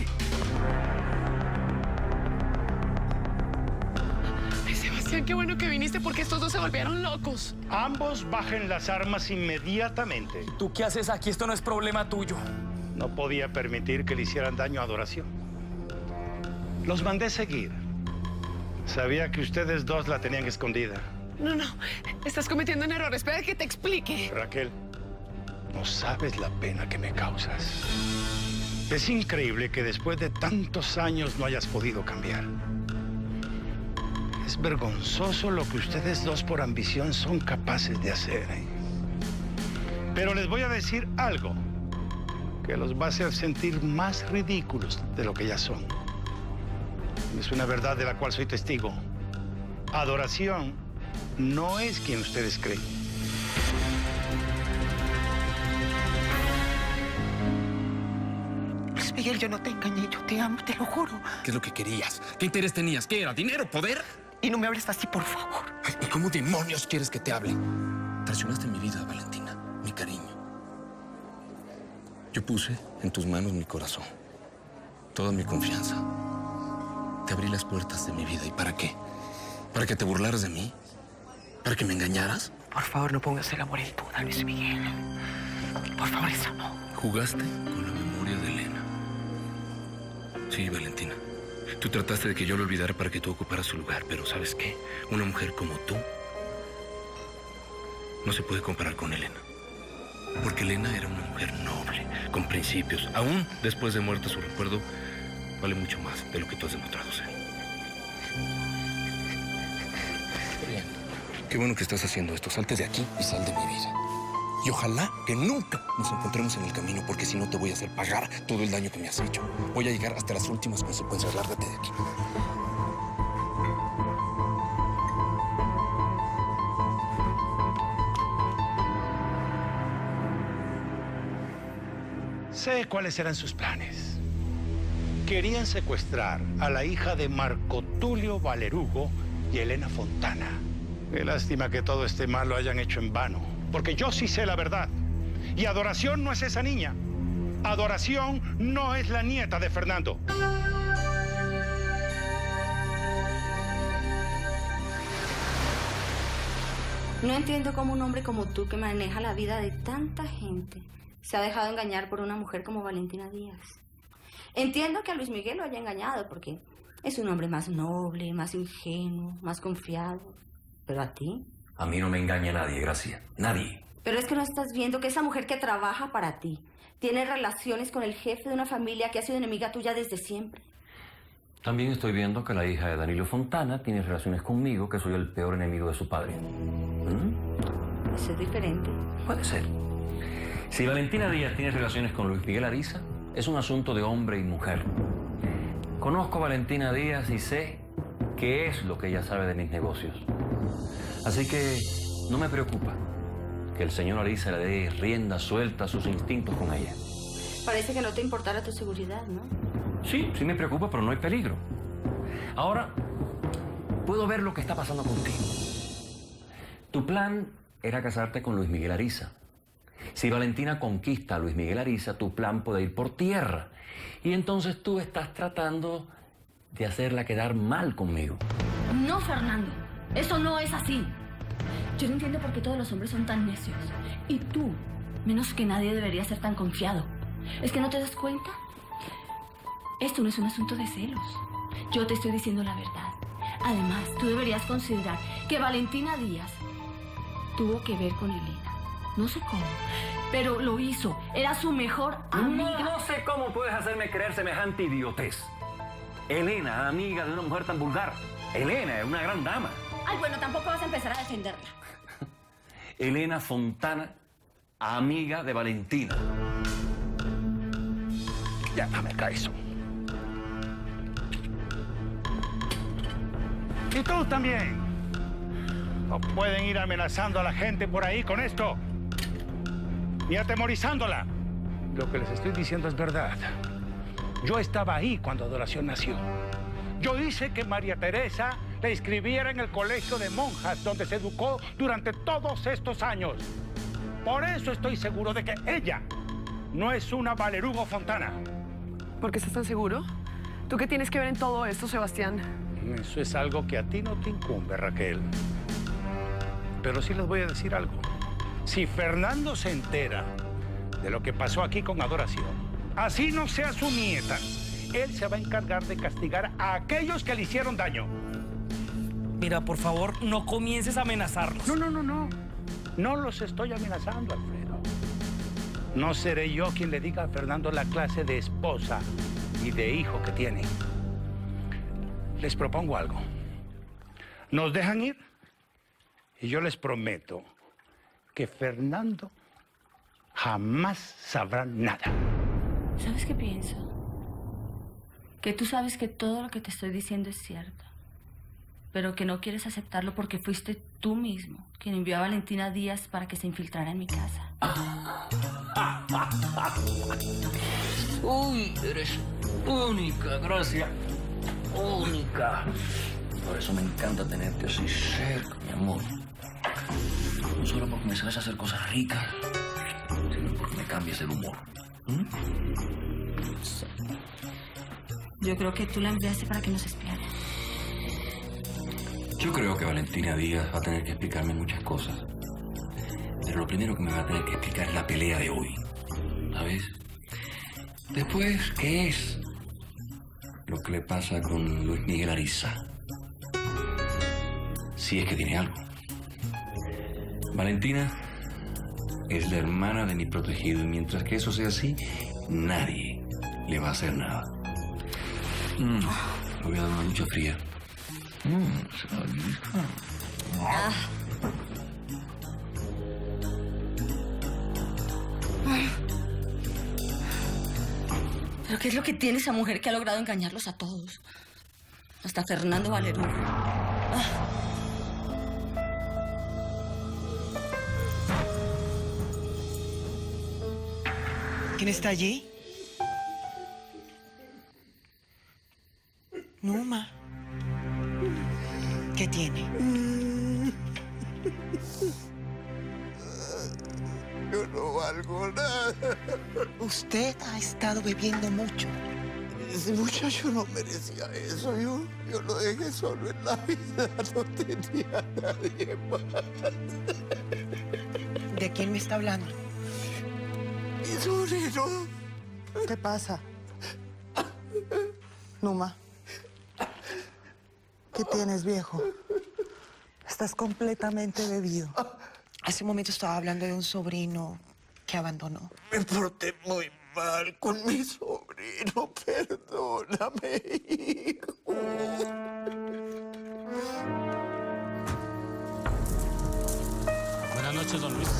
Ay, Sebastián, qué bueno que viniste porque estos dos se volvieron locos. Ambos bajen las armas inmediatamente. ¿Tú qué haces aquí? Esto no es problema tuyo. No podía permitir que le hicieran daño a Adoración. Los mandé seguir. Sabía que ustedes dos la tenían escondida. No, no, estás cometiendo un error. Espera que te explique. Raquel, no sabes la pena que me causas. Es increíble que después de tantos años no hayas podido cambiar. Es vergonzoso lo que ustedes dos por ambición son capaces de hacer, ¿eh? Pero les voy a decir algo que los va a hacer sentir más ridículos de lo que ya son. Es una verdad de la cual soy testigo. Adoración no es quien ustedes creen. Luis Miguel, yo no te engañé, yo te amo, te lo juro. ¿Qué es lo que querías? ¿Qué interés tenías? ¿Qué era? ¿Dinero? ¿Poder? Y no me hables así, por favor. Ay, ¿y cómo demonios quieres que te hable? Traicionaste mi vida, Valentina, mi cariño. Yo puse en tus manos mi corazón, toda mi confianza. Te abrí las puertas de mi vida. ¿Y para qué? ¿Para que te burlaras de mí? ¿Para que me engañaras? Por favor, no pongas el amor en duda, Luis Miguel. Por favor, eso no. Jugaste con la memoria de Elena. Sí, Valentina. Tú trataste de que yo lo olvidara para que tú ocuparas su lugar, pero ¿sabes qué? Una mujer como tú no se puede comparar con Elena. Porque Elena era una mujer noble, con principios. Aún después de muerta, su recuerdo vale mucho más de lo que tú has demostrado ser. Bien. Qué bueno que estás haciendo esto. Salte de aquí y sal de mi vida. Y ojalá que nunca nos encontremos en el camino, porque si no te voy a hacer pagar todo el daño que me has hecho. Voy a llegar hasta las últimas consecuencias. Lárgate de aquí. Sé cuáles eran sus planes. Querían secuestrar a la hija de Marco Tulio Valerugo y Elena Fontana. Qué lástima que todo este mal lo hayan hecho en vano, porque yo sí sé la verdad. Y Adoración no es esa niña. Adoración no es la nieta de Fernando. No entiendo cómo un hombre como tú, que maneja la vida de tanta gente, se ha dejado engañar por una mujer como Valentina Díaz. Entiendo que a Luis Miguel lo haya engañado porque es un hombre más noble, más ingenuo, más confiado. Pero a ti... A mí no me engaña nadie, Gracia. Nadie. Pero es que no estás viendo que esa mujer que trabaja para ti tiene relaciones con el jefe de una familia que ha sido enemiga tuya desde siempre. También estoy viendo que la hija de Danilo Fontana tiene relaciones conmigo, que soy el peor enemigo de su padre. ¿Mm? Eso es diferente. Puede ser. Si Valentina Díaz tiene relaciones con Luis Miguel Ariza, es un asunto de hombre y mujer. Conozco a Valentina Díaz y sé qué es lo que ella sabe de mis negocios. Así que no me preocupa que el señor Ariza le dé rienda suelta a sus instintos con ella. Parece que no te importara tu seguridad, ¿no? Sí, sí me preocupa, pero no hay peligro. Ahora, puedo ver lo que está pasando contigo. Tu plan era casarte con Luis Miguel Ariza. Si Valentina conquista a Luis Miguel Ariza, tu plan puede ir por tierra. Y entonces tú estás tratando de hacerla quedar mal conmigo. No, Fernando. Eso no es así. Yo no entiendo por qué todos los hombres son tan necios. Y tú, menos que nadie, deberías ser tan confiado. ¿Es que no te das cuenta? Esto no es un asunto de celos. Yo te estoy diciendo la verdad. Además, tú deberías considerar que Valentina Díaz tuvo que ver con Elena. No sé cómo, pero lo hizo. Era su mejor amiga. No, no sé cómo puedes hacerme creer semejante idiotez. Elena, amiga de una mujer tan vulgar. Elena es una gran dama. Ay, bueno, tampoco vas a empezar a defenderla. Elena Fontana, amiga de Valentina. Ya, dame acá eso. Y tú también. No pueden ir amenazando a la gente por ahí con esto. Ni atemorizándola. Lo que les estoy diciendo es verdad. Yo estaba ahí cuando Adoración nació. Yo hice que María Teresa la inscribiera en el colegio de monjas donde se educó durante todos estos años. Por eso estoy seguro de que ella no es una Valerugo Fontana. ¿Por qué estás tan seguro? ¿Tú qué tienes que ver en todo esto, Sebastián? Eso es algo que a ti no te incumbe, Raquel. Pero sí les voy a decir algo. Si Fernando se entera de lo que pasó aquí con Adoración, así no sea su nieta, él se va a encargar de castigar a aquellos que le hicieron daño. Mira, por favor, no comiences a amenazarlos. No, no, no, no. No los estoy amenazando, Alfredo. No seré yo quien le diga a Fernando la clase de esposa y de hijo que tiene. Les propongo algo. ¿Nos dejan ir? Y yo les prometo que Fernando jamás sabrá nada. ¿Sabes qué pienso? Que tú sabes que todo lo que te estoy diciendo es cierto, pero que no quieres aceptarlo porque fuiste tú mismo quien envió a Valentina Díaz para que se infiltrara en mi casa. Uy, eres única, Gracia. Única. Por eso me encanta tenerte así cerca, mi amor. No solo porque me sabes hacer cosas ricas, sino porque me cambias el humor. ¿Mm? Sí. Yo creo que tú la enviaste para que nos espiara. Yo creo que Valentina Díaz va a tener que explicarme muchas cosas. Pero lo primero que me va a tener que explicar es la pelea de hoy. ¿Sabes? Después, ¿qué es lo que le pasa con Luis Miguel Ariza? Si es que tiene algo. Valentina es la hermana de mi protegido y mientras que eso sea así, nadie le va a hacer nada. Mm, le voy a dar una ducha fría. Mm, Ah. ¿Pero qué es lo que tiene esa mujer que ha logrado engañarlos a todos? Hasta Fernando Valerón. Ah. ¿Quién está allí? Numa. ¿Qué tiene? Yo no valgo nada. Usted ha estado bebiendo mucho. Ese muchacho no merecía eso. Yo, yo lo dejé solo en la vida. No tenía a nadie más. ¿De quién me está hablando? Mi sobrino. ¿Qué pasa? Numa. ¿Qué tienes, viejo? Estás completamente bebido. Hace un momento estaba hablando de un sobrino que abandonó. Me porté muy mal con mi sobrino. Perdóname, hijo. Buenas noches, don Luis.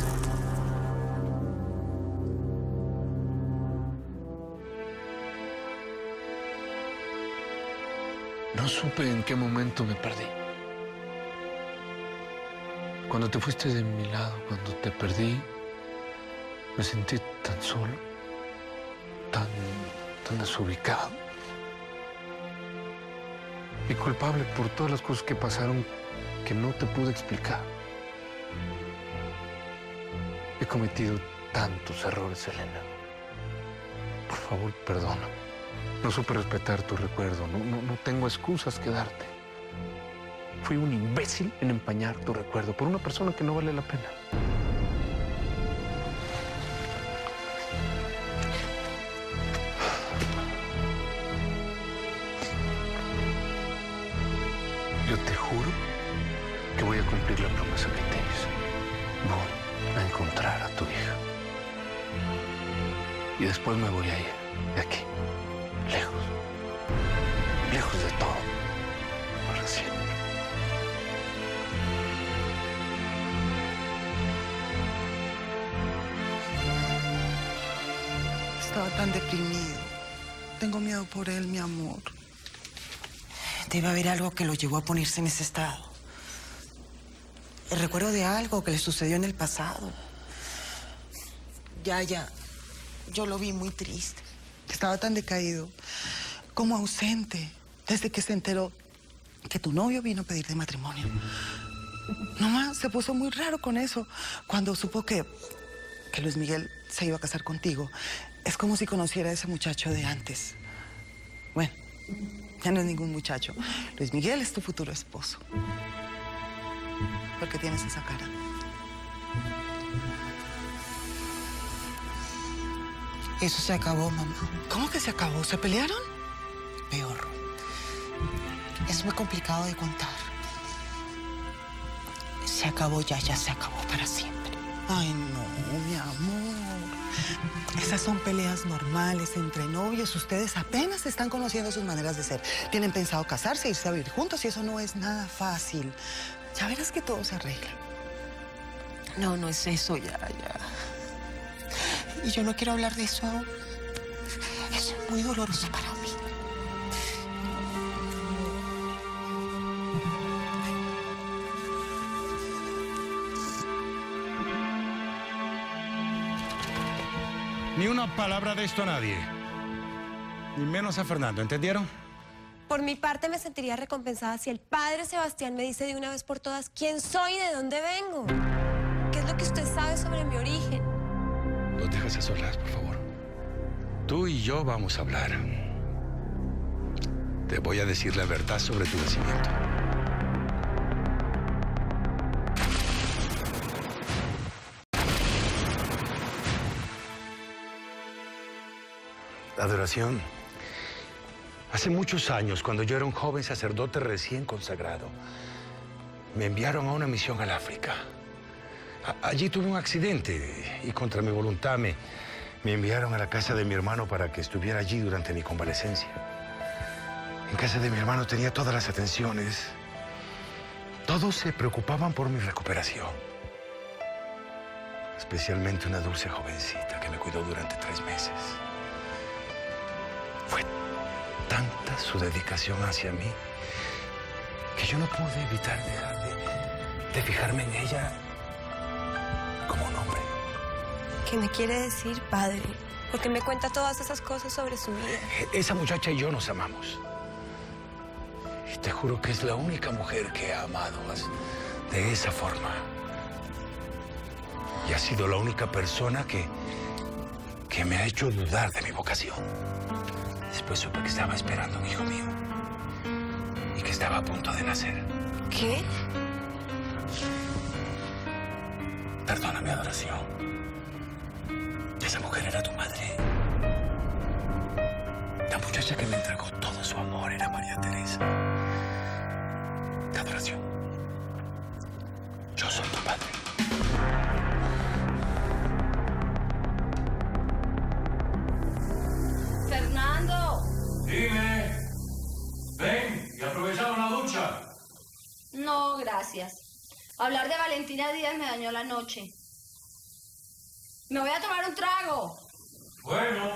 No supe en qué momento me perdí. Cuando te fuiste de mi lado, cuando te perdí, me sentí tan solo, tan, tan desubicado. Y culpable por todas las cosas que pasaron que no te pude explicar. He cometido tantos errores, Elena. Por favor, perdóname. No supe respetar tu recuerdo. No, no, no tengo excusas que darte. Fui un imbécil en empañar tu recuerdo por una persona que no vale la pena. Yo te juro que voy a cumplir la promesa que te hice. Voy a encontrar a tu hija. Y después me voy a ir de aquí. Lejos. Lejos de todo. Para siempre. Estaba tan deprimido. Tengo miedo por él, mi amor. Debe haber algo que lo llevó a ponerse en ese estado. El recuerdo de algo que le sucedió en el pasado. Ya, ya. Yo lo vi muy triste. Estaba tan decaído, como ausente, desde que se enteró que tu novio vino a pedirte matrimonio. Nomás se puso muy raro con eso. Cuando supo que, que Luis Miguel se iba a casar contigo, es como si conociera a ese muchacho de antes. Bueno, ya no es ningún muchacho. Luis Miguel es tu futuro esposo. ¿Por qué tienes esa cara? Eso se acabó, mamá. ¿Cómo que se acabó? ¿Se pelearon? Peor. Es muy complicado de contar. Se acabó ya, ya se acabó para siempre. Ay, no, mi amor. Esas son peleas normales entre novios. Ustedes apenas están conociendo sus maneras de ser. Tienen pensado casarse, irse a vivir juntos y eso no es nada fácil. Ya verás que todo se arregla. No, no es eso, ya, ya. Y yo no quiero hablar de eso aún. Eso es muy doloroso para mí. Ni una palabra de esto a nadie. Ni menos a Fernando, ¿entendieron? Por mi parte me sentiría recompensada si el padre Sebastián me dice de una vez por todas quién soy y de dónde vengo. ¿Qué es lo que usted sabe sobre mi origen? Nos dejas a solas, por favor. Tú y yo vamos a hablar. Te voy a decir la verdad sobre tu nacimiento. Adoración. Hace muchos años, cuando yo era un joven sacerdote recién consagrado, me enviaron a una misión al África. A- allí tuve un accidente y contra mi voluntad me, me enviaron a la casa de mi hermano para que estuviera allí durante mi convalecencia. En casa de mi hermano tenía todas las atenciones. Todos se preocupaban por mi recuperación. Especialmente una dulce jovencita que me cuidó durante tres meses. Fue tanta su dedicación hacia mí que yo no pude evitar dejar de, de fijarme en ella como un hombre. ¿Qué me quiere decir, padre? Porque me cuenta todas esas cosas sobre su vida. Esa muchacha y yo nos amamos. Y te juro que es la única mujer que he amado de esa forma. Y ha sido la única persona que, que me ha hecho dudar de mi vocación. Después supe que estaba esperando a un hijo mío y que estaba a punto de nacer. ¿Qué? Perdona mi adoración. Esa mujer era tu madre. La muchacha que me entregó todo su amor era María Teresa. De adoración. Yo soy tu padre. Fernando. Dime. Ven, y aprovechamos la ducha. No, gracias. Hablar de Valentina Díaz me dañó la noche. Me voy a tomar un trago. Bueno.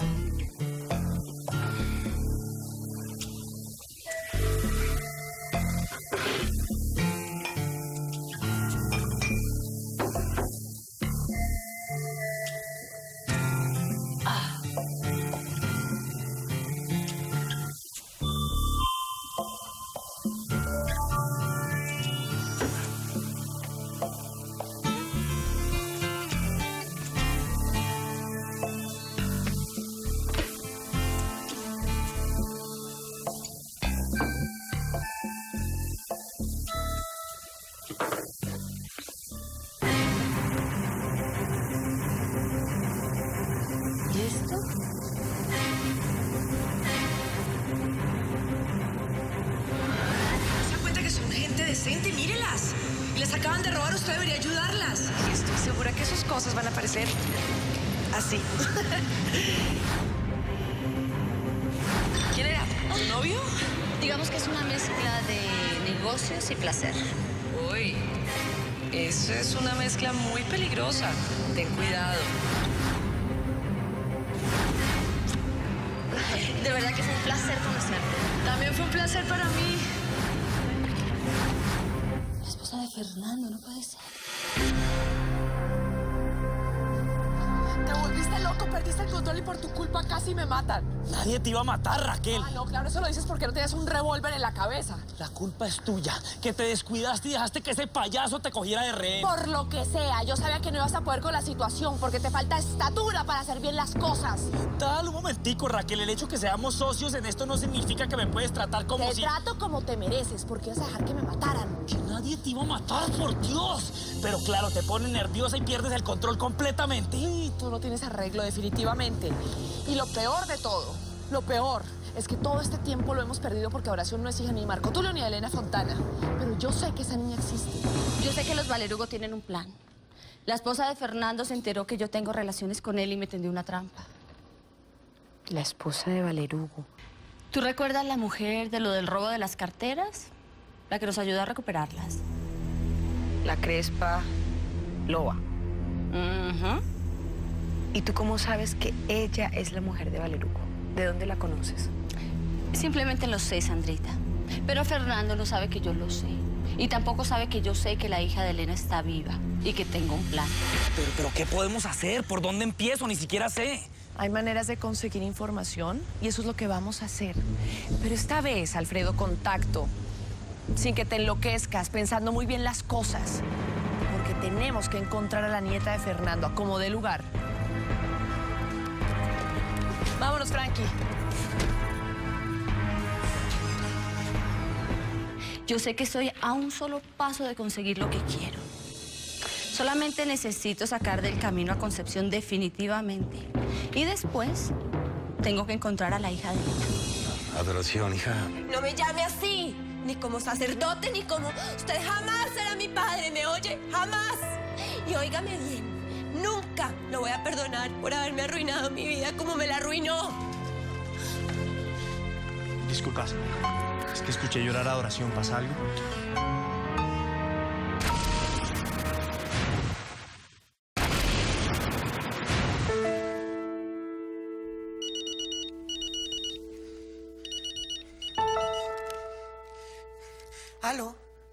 Decente, mírelas. Y les acaban de robar, usted debería ayudarlas. Y estoy segura que sus cosas van a aparecer así. ¿Quién era? ¿Tu novio? Digamos que es una mezcla de negocios y placer. Uy, eso es una mezcla muy peligrosa. Ten cuidado. De verdad que fue un placer conocerte. También fue un placer para mí. La esposa de Fernando, no puede ser. Te volviste loco, perdiste el control y por tu culpa casi me matan. Nadie te iba a matar, Raquel. Ah, no, claro, eso lo dices porque no tenías un revólver en la cabeza. La culpa es tuya, que te descuidaste y dejaste que ese payaso te cogiera de rehén. Por lo que sea, yo sabía que no ibas a poder con la situación porque te falta estatura para hacer bien las cosas. Dale un momentico, Raquel. El hecho que seamos socios en esto no significa que me puedes tratar como te si... Te trato como te mereces porque ibas a dejar que me mataran. Que nadie te iba a matar, por Dios. Pero claro, te pone nerviosa y pierdes el control completamente. Y tú no tienes arreglo, definitivamente. Y lo peor de todo, lo peor es que todo este tiempo lo hemos perdido porque Adoración no es hija ni de Marco Tulio ni de Elena Fontana. Pero yo sé que esa niña existe. Yo sé que los Valerugo tienen un plan. La esposa de Fernando se enteró que yo tengo relaciones con él y me tendió una trampa. La esposa de Valerugo. ¿Tú recuerdas la mujer de lo del robo de las carteras? La que nos ayudó a recuperarlas. La Crespa Loba. Uh-huh. ¿Y tú cómo sabes que ella es la mujer de Valerugo? ¿De dónde la conoces? Simplemente lo sé, Sandrita. Pero Fernando no sabe que yo lo sé. Y tampoco sabe que yo sé que la hija de Elena está viva y que tengo un plan. Pero, pero, ¿qué podemos hacer? ¿Por dónde empiezo? Ni siquiera sé. Hay maneras de conseguir información y eso es lo que vamos a hacer. Pero esta vez, Alfredo, contacto. Sin que te enloquezcas, pensando muy bien las cosas. Porque tenemos que encontrar a la nieta de Fernando, a como dé lugar. Vámonos, Frankie. Yo sé que estoy a un solo paso de conseguir lo que quiero. Solamente necesito sacar del camino a Concepción definitivamente. Y después tengo que encontrar a la hija de Elena. Adoración, hija. No me llame así, ni como sacerdote, ni como... Usted jamás será mi padre, ¿me oye? Jamás. Y óigame bien, nunca lo voy a perdonar por haberme arruinado mi vida como me la arruinó. Disculpa, es que escuché llorar a Adoración. ¿Pasa algo? ¿Aló?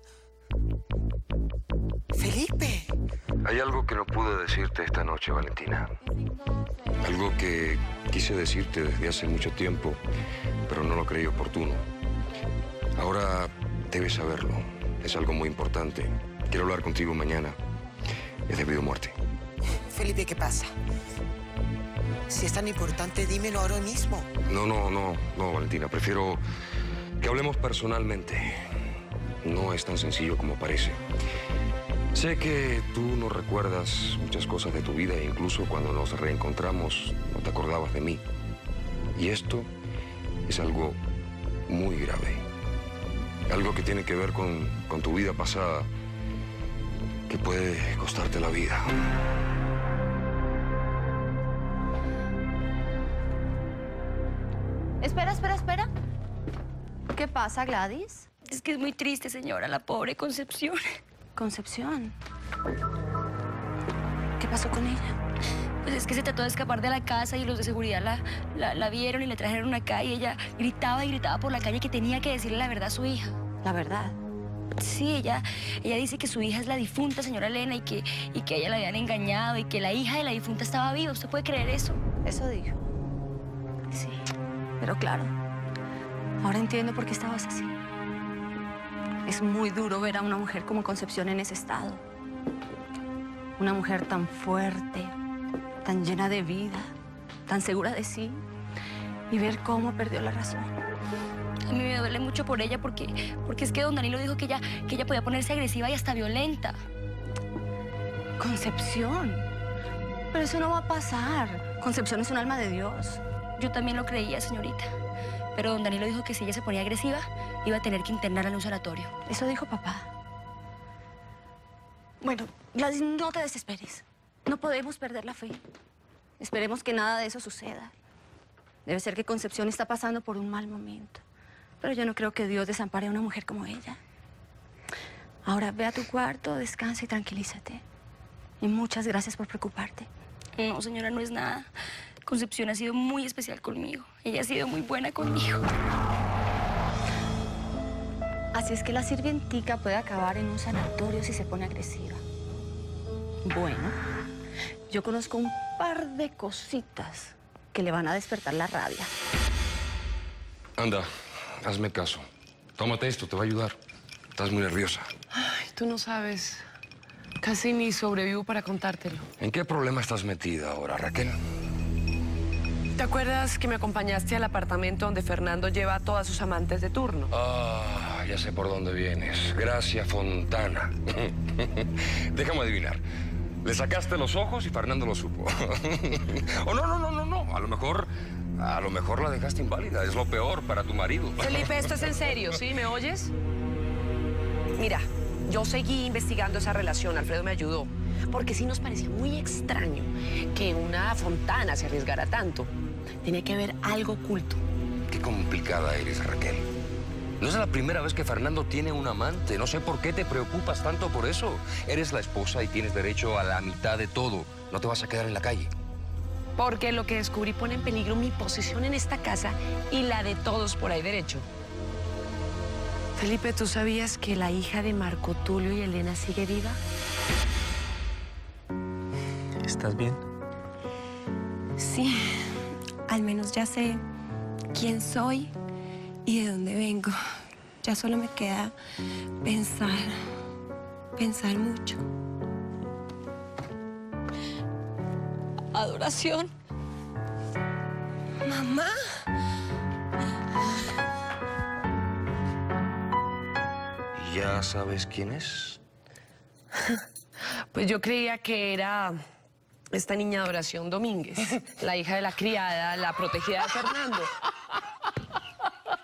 Felipe. Hay algo que no pude decirte esta noche, Valentina. Algo que quise decirte desde hace mucho tiempo, pero no lo creí oportuno. Ahora debes saberlo. Es algo muy importante. Quiero hablar contigo mañana. Es debido a muerte. Felipe, ¿qué pasa? Si es tan importante, dímelo ahora mismo. No, no, no, no, Valentina. Prefiero que hablemos personalmente. No es tan sencillo como parece. Sé que tú no recuerdas muchas cosas de tu vida e incluso cuando nos reencontramos no te acordabas de mí. Y esto es algo muy grave. Algo que tiene que ver con, con tu vida pasada que puede costarte la vida. Espera, espera, espera. ¿Qué pasa, Gladys? Es que es muy triste, señora, la pobre Concepción. Concepción. ¿Qué pasó con ella? Pues es que se trató de escapar de la casa y los de seguridad la, la, la vieron y le trajeron acá y ella gritaba y gritaba por la calle que tenía que decirle la verdad a su hija. ¿La verdad? Sí, ella, ella dice que su hija es la difunta señora Elena y que, y que a ella la habían engañado y que la hija de la difunta estaba viva. ¿Usted puede creer eso? Eso dijo. Sí. Pero claro, ahora entiendo por qué estabas así. Es muy duro ver a una mujer como Concepción en ese estado. Una mujer tan fuerte, tan llena de vida, tan segura de sí, y ver cómo perdió la razón. A mí me duele mucho por ella porque, porque es que don Danilo dijo que ella, que ella podía ponerse agresiva y hasta violenta. Concepción. Pero eso no va a pasar. Concepción es un alma de Dios. Yo también lo creía, señorita. Pero don Danilo dijo que si ella se ponía agresiva, iba a tener que internarla en un sanatorio. Eso dijo papá. Bueno, Gladys, no te desesperes. No podemos perder la fe. Esperemos que nada de eso suceda. Debe ser que Concepción está pasando por un mal momento. Pero yo no creo que Dios desampare a una mujer como ella. Ahora, ve a tu cuarto, descansa y tranquilízate. Y muchas gracias por preocuparte. No, señora, no es nada. Concepción ha sido muy especial conmigo. Ella ha sido muy buena conmigo. Así es que la sirvientica puede acabar en un sanatorio si se pone agresiva. Bueno, yo conozco un par de cositas que le van a despertar la rabia. Anda, hazme caso. Tómate esto, te va a ayudar. Estás muy nerviosa. Ay, tú no sabes. Casi ni sobrevivo para contártelo. ¿En qué problema estás metida ahora, Raquel? ¿Te acuerdas que me acompañaste al apartamento donde Fernando lleva a todas sus amantes de turno? Ah, ya sé por dónde vienes. Gracia Fontana. Déjame adivinar. Le sacaste los ojos y Fernando lo supo. Oh, no, no, no, no, no. A lo mejor, a lo mejor la dejaste inválida. Es lo peor para tu marido. Felipe, esto es en serio, ¿sí? ¿Me oyes? Mira, yo seguí investigando esa relación. Alfredo me ayudó. Porque sí nos parecía muy extraño que una Fontana se arriesgara tanto. Tenía que haber algo oculto. Qué complicada eres, Raquel. No es la primera vez que Fernando tiene un amante. No sé por qué te preocupas tanto por eso. Eres la esposa y tienes derecho a la mitad de todo. No te vas a quedar en la calle. Porque lo que descubrí pone en peligro mi posición en esta casa y la de todos por ahí derecho. Felipe, ¿tú sabías que la hija de Marco Tulio y Elena sigue viva? ¿Estás bien? Sí, al menos ya sé quién soy y de dónde vengo. Ya solo me queda pensar, pensar mucho. Adoración. Mamá. ¿Ya sabes quién es? Pues yo creía que era esta niña Adoración Domínguez, la hija de la criada, la protegida de Fernando.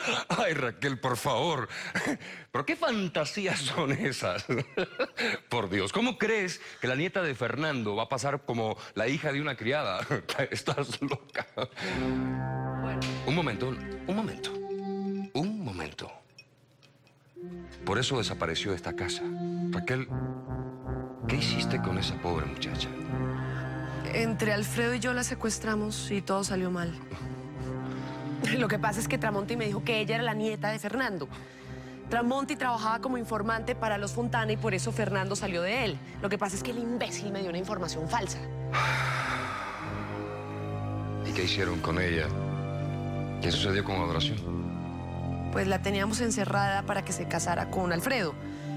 Ay, Raquel, por favor. ¿Pero qué fantasías son esas? Por Dios, ¿cómo crees que la nieta de Fernando va a pasar como la hija de una criada? Estás loca. Un momento, un momento. Un momento. Por eso desapareció esta casa. Raquel, ¿qué hiciste con esa pobre muchacha? Entre Alfredo y yo la secuestramos y todo salió mal. Lo que pasa es que Tramonti me dijo que ella era la nieta de Fernando. Tramonti trabajaba como informante para los Fontana y por eso Fernando salió de él. Lo que pasa es que el imbécil me dio una información falsa. ¿Y qué hicieron con ella? ¿Qué sucedió con Adoración? Pues la teníamos encerrada para que se casara con Alfredo.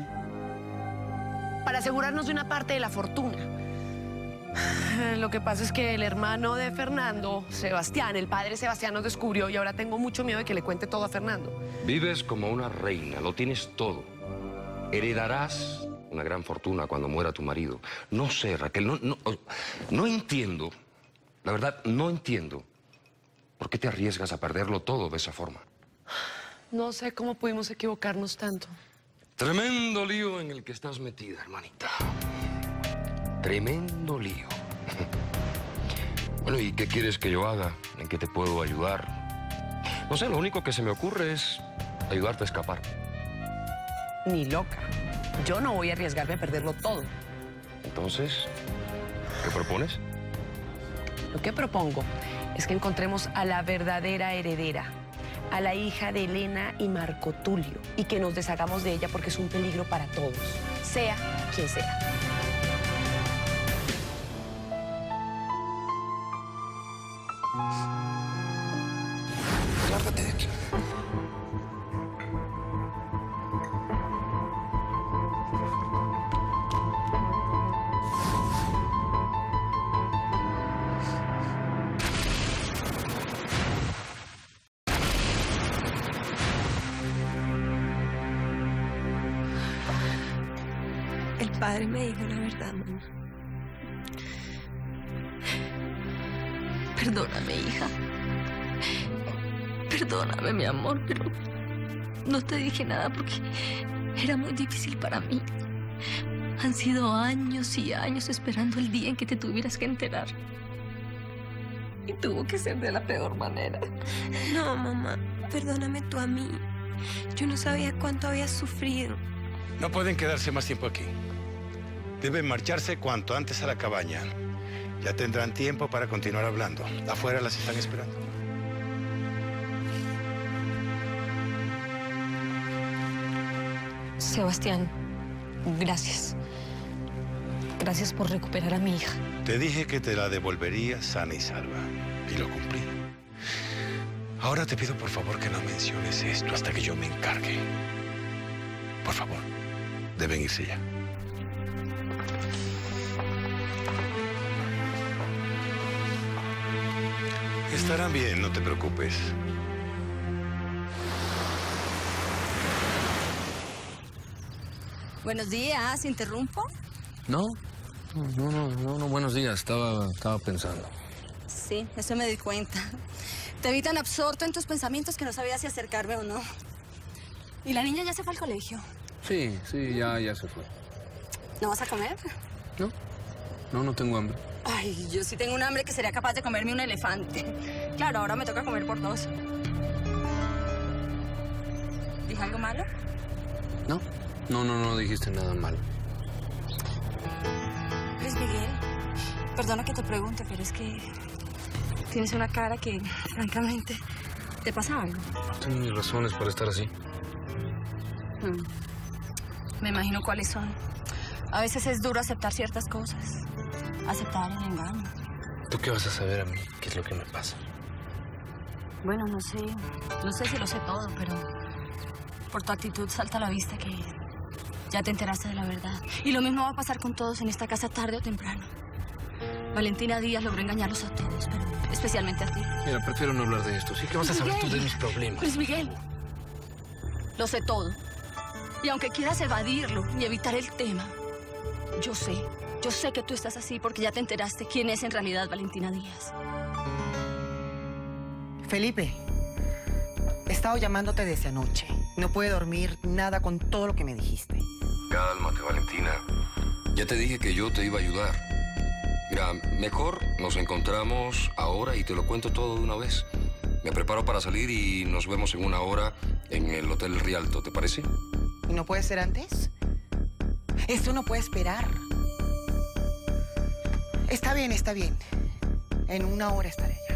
Para asegurarnos de una parte de la fortuna. Lo que pasa es que el hermano de Fernando, Sebastián, el padre Sebastián, nos descubrió y ahora tengo mucho miedo de que le cuente todo a Fernando. Vives como una reina, lo tienes todo. Heredarás una gran fortuna cuando muera tu marido. No sé, Raquel, no, no, no entiendo, la verdad, no entiendo por qué te arriesgas a perderlo todo de esa forma. No sé cómo pudimos equivocarnos tanto. Tremendo lío en el que estás metida, hermanita. Tremendo lío. Bueno, ¿y qué quieres que yo haga? ¿En qué te puedo ayudar? No sé, lo único que se me ocurre es ayudarte a escapar. Ni loca. Yo no voy a arriesgarme a perderlo todo. Entonces, ¿qué propones? Lo que propongo es que encontremos a la verdadera heredera, a la hija de Elena y Marco Tulio, y que nos deshagamos de ella porque es un peligro para todos, sea quien sea. Lárgate de aquí. El padre me dijo la verdad, mamá. Perdóname, hija. Perdóname, mi amor, pero no te dije nada porque era muy difícil para mí. Han sido años y años esperando el día en que te tuvieras que enterar. Y tuvo que ser de la peor manera. No, mamá, perdóname tú a mí. Yo no sabía cuánto habías sufrido. No pueden quedarse más tiempo aquí. Deben marcharse cuanto antes a la cabaña. Ya tendrán tiempo para continuar hablando. Afuera las están esperando. Sebastián, gracias. Gracias por recuperar a mi hija. Te dije que te la devolvería sana y salva. Y lo cumplí. Ahora te pido por favor que no menciones esto hasta que yo me encargue. Por favor, deben irse ya. Estarán bien, no te preocupes. Buenos días, ¿interrumpo? No, no, no, no, no, buenos días, estaba, estaba pensando. Sí, eso me di cuenta. Te vi tan absorto en tus pensamientos que no sabía si acercarme o no. ¿Y la niña ya se fue al colegio? Sí, sí, ya, ya se fue. ¿No vas a comer? No, no, no tengo hambre. Ay, yo sí tengo un hambre que sería capaz de comerme un elefante. Claro, ahora me toca comer por dos. ¿Dije algo malo? No, no, no, no dijiste nada malo. Luis Miguel, perdona que te pregunte, pero es que tienes una cara que, francamente, ¿te pasa algo? Tengo mis razones para estar así. Hmm. Me imagino cuáles son. A veces es duro aceptar ciertas cosas. Aceptar el engaño. ¿Tú qué vas a saber a mí? ¿Qué es lo que me pasa? Bueno, no sé. No sé si lo sé todo, pero por tu actitud salta a la vista que ya te enteraste de la verdad. Y lo mismo va a pasar con todos en esta casa tarde o temprano. Valentina Díaz logró engañarlos a todos, pero especialmente a ti. Mira, prefiero no hablar de esto. Sí que vas a saber tú de mis problemas. Luis Miguel, lo sé todo. Y aunque quieras evadirlo y evitar el tema, yo sé, yo sé que tú estás así porque ya te enteraste quién es en realidad Valentina Díaz. Felipe, He estado llamándote desde anoche. No pude dormir nada con todo lo que me dijiste. Cálmate, Valentina. Ya te dije que yo te iba a ayudar. Mira, mejor nos encontramos ahora y te lo cuento todo de una vez. Me preparo para salir y nos vemos en una hora en el Hotel Rialto, ¿te parece? ¿Y no puede ser antes? Esto no puede esperar. Está bien, está bien. En una hora estaré allá.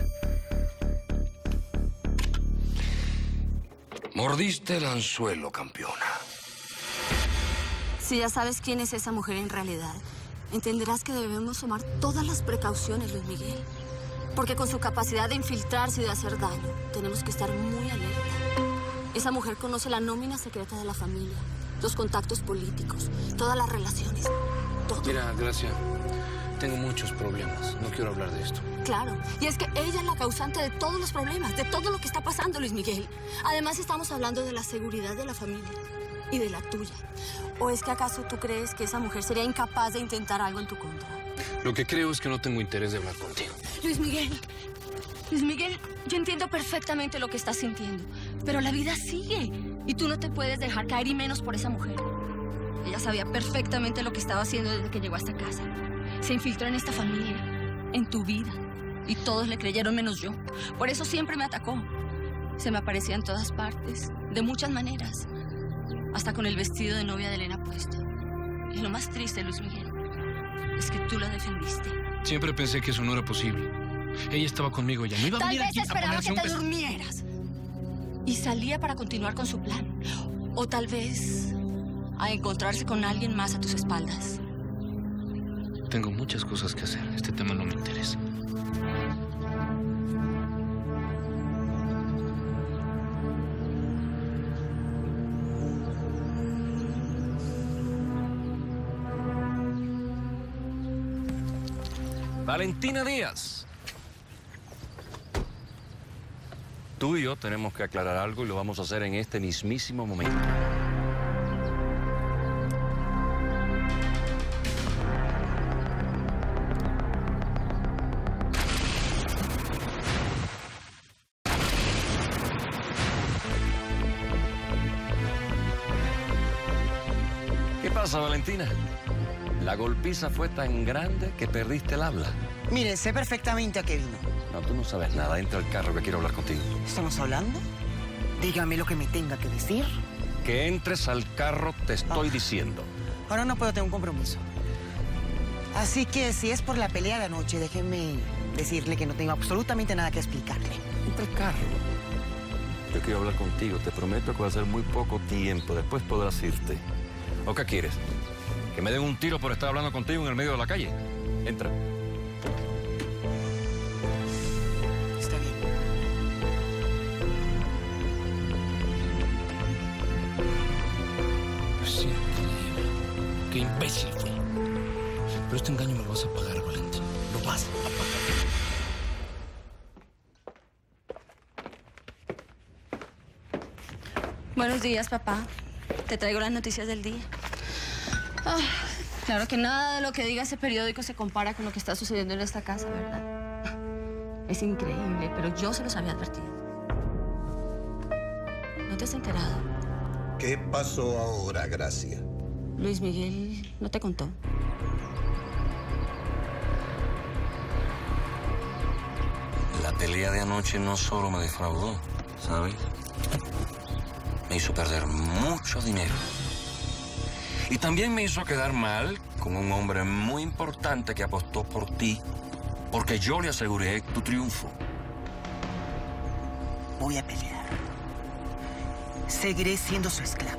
Mordiste el anzuelo, campeona. Si ya sabes quién es esa mujer en realidad, entenderás que debemos tomar todas las precauciones, Luis Miguel. Porque con su capacidad de infiltrarse y de hacer daño, tenemos que estar muy alerta. Esa mujer conoce la nómina secreta de la familia, los contactos políticos, todas las relaciones, todo. Mira, Gracia, tengo muchos problemas. No quiero hablar de esto. Claro, y es que ella es la causante de todos los problemas, de todo lo que está pasando, Luis Miguel. Además, estamos hablando de la seguridad de la familia y de la tuya. ¿O es que acaso tú crees que esa mujer sería incapaz de intentar algo en tu contra? Lo que creo es que no tengo interés de hablar contigo. Luis Miguel, Luis Miguel, yo entiendo perfectamente lo que estás sintiendo, pero la vida sigue y tú no te puedes dejar caer y menos por esa mujer. Ella sabía perfectamente lo que estaba haciendo desde que llegó a esta casa. Se infiltró en esta familia, en tu vida, y todos le creyeron menos yo. Por eso siempre me atacó. Se me aparecía en todas partes, de muchas maneras, hasta con el vestido de novia de Elena puesto. Y lo más triste, Luis Miguel, es que tú la defendiste. Siempre pensé que eso no era posible. Ella estaba conmigo, ella no iba a Tal venir vez aquí a esperaba ponerse que un te vestido. durmieras. Y salía para continuar con su plan. O tal vez a encontrarse con alguien más a tus espaldas. Tengo muchas cosas que hacer. Este tema no me interesa. Valentina Díaz. Tú y yo tenemos que aclarar algo y lo vamos a hacer en este mismísimo momento. ¿Qué pasa, Valentina? La golpiza fue tan grande que perdiste el habla. Mire, sé perfectamente a qué vino. No, tú no sabes nada. Entra al carro que quiero hablar contigo. ¿Estamos hablando? Dígame lo que me tenga que decir. Que entres al carro, te estoy Ah. diciendo. Ahora no puedo tener un compromiso. Así que si es por la pelea de anoche, déjeme decirle que no tengo absolutamente nada que explicarle. Entra al carro. Yo quiero hablar contigo. Te prometo que va a ser muy poco tiempo. Después podrás irte. ¿O qué quieres? ¿Que me den un tiro por estar hablando contigo en el medio de la calle? Entra. Está bien. Lo siento, Diana. Qué imbécil fui. Pero este engaño me lo vas a pagar, Valentín. Lo vas a pagar. Buenos días, papá. Te traigo las noticias del día. Ah, claro que nada de lo que diga ese periódico se compara con lo que está sucediendo en esta casa, ¿verdad? Es increíble, pero yo se los había advertido. ¿No te has enterado? ¿Qué pasó ahora, Gracia? Luis Miguel no te contó. La pelea de anoche no solo me defraudó, ¿sabes? Me hizo perder mucho dinero. Y también me hizo quedar mal con un hombre muy importante que apostó por ti, porque yo le aseguré tu triunfo. Voy a pelear. Seguiré siendo su esclava.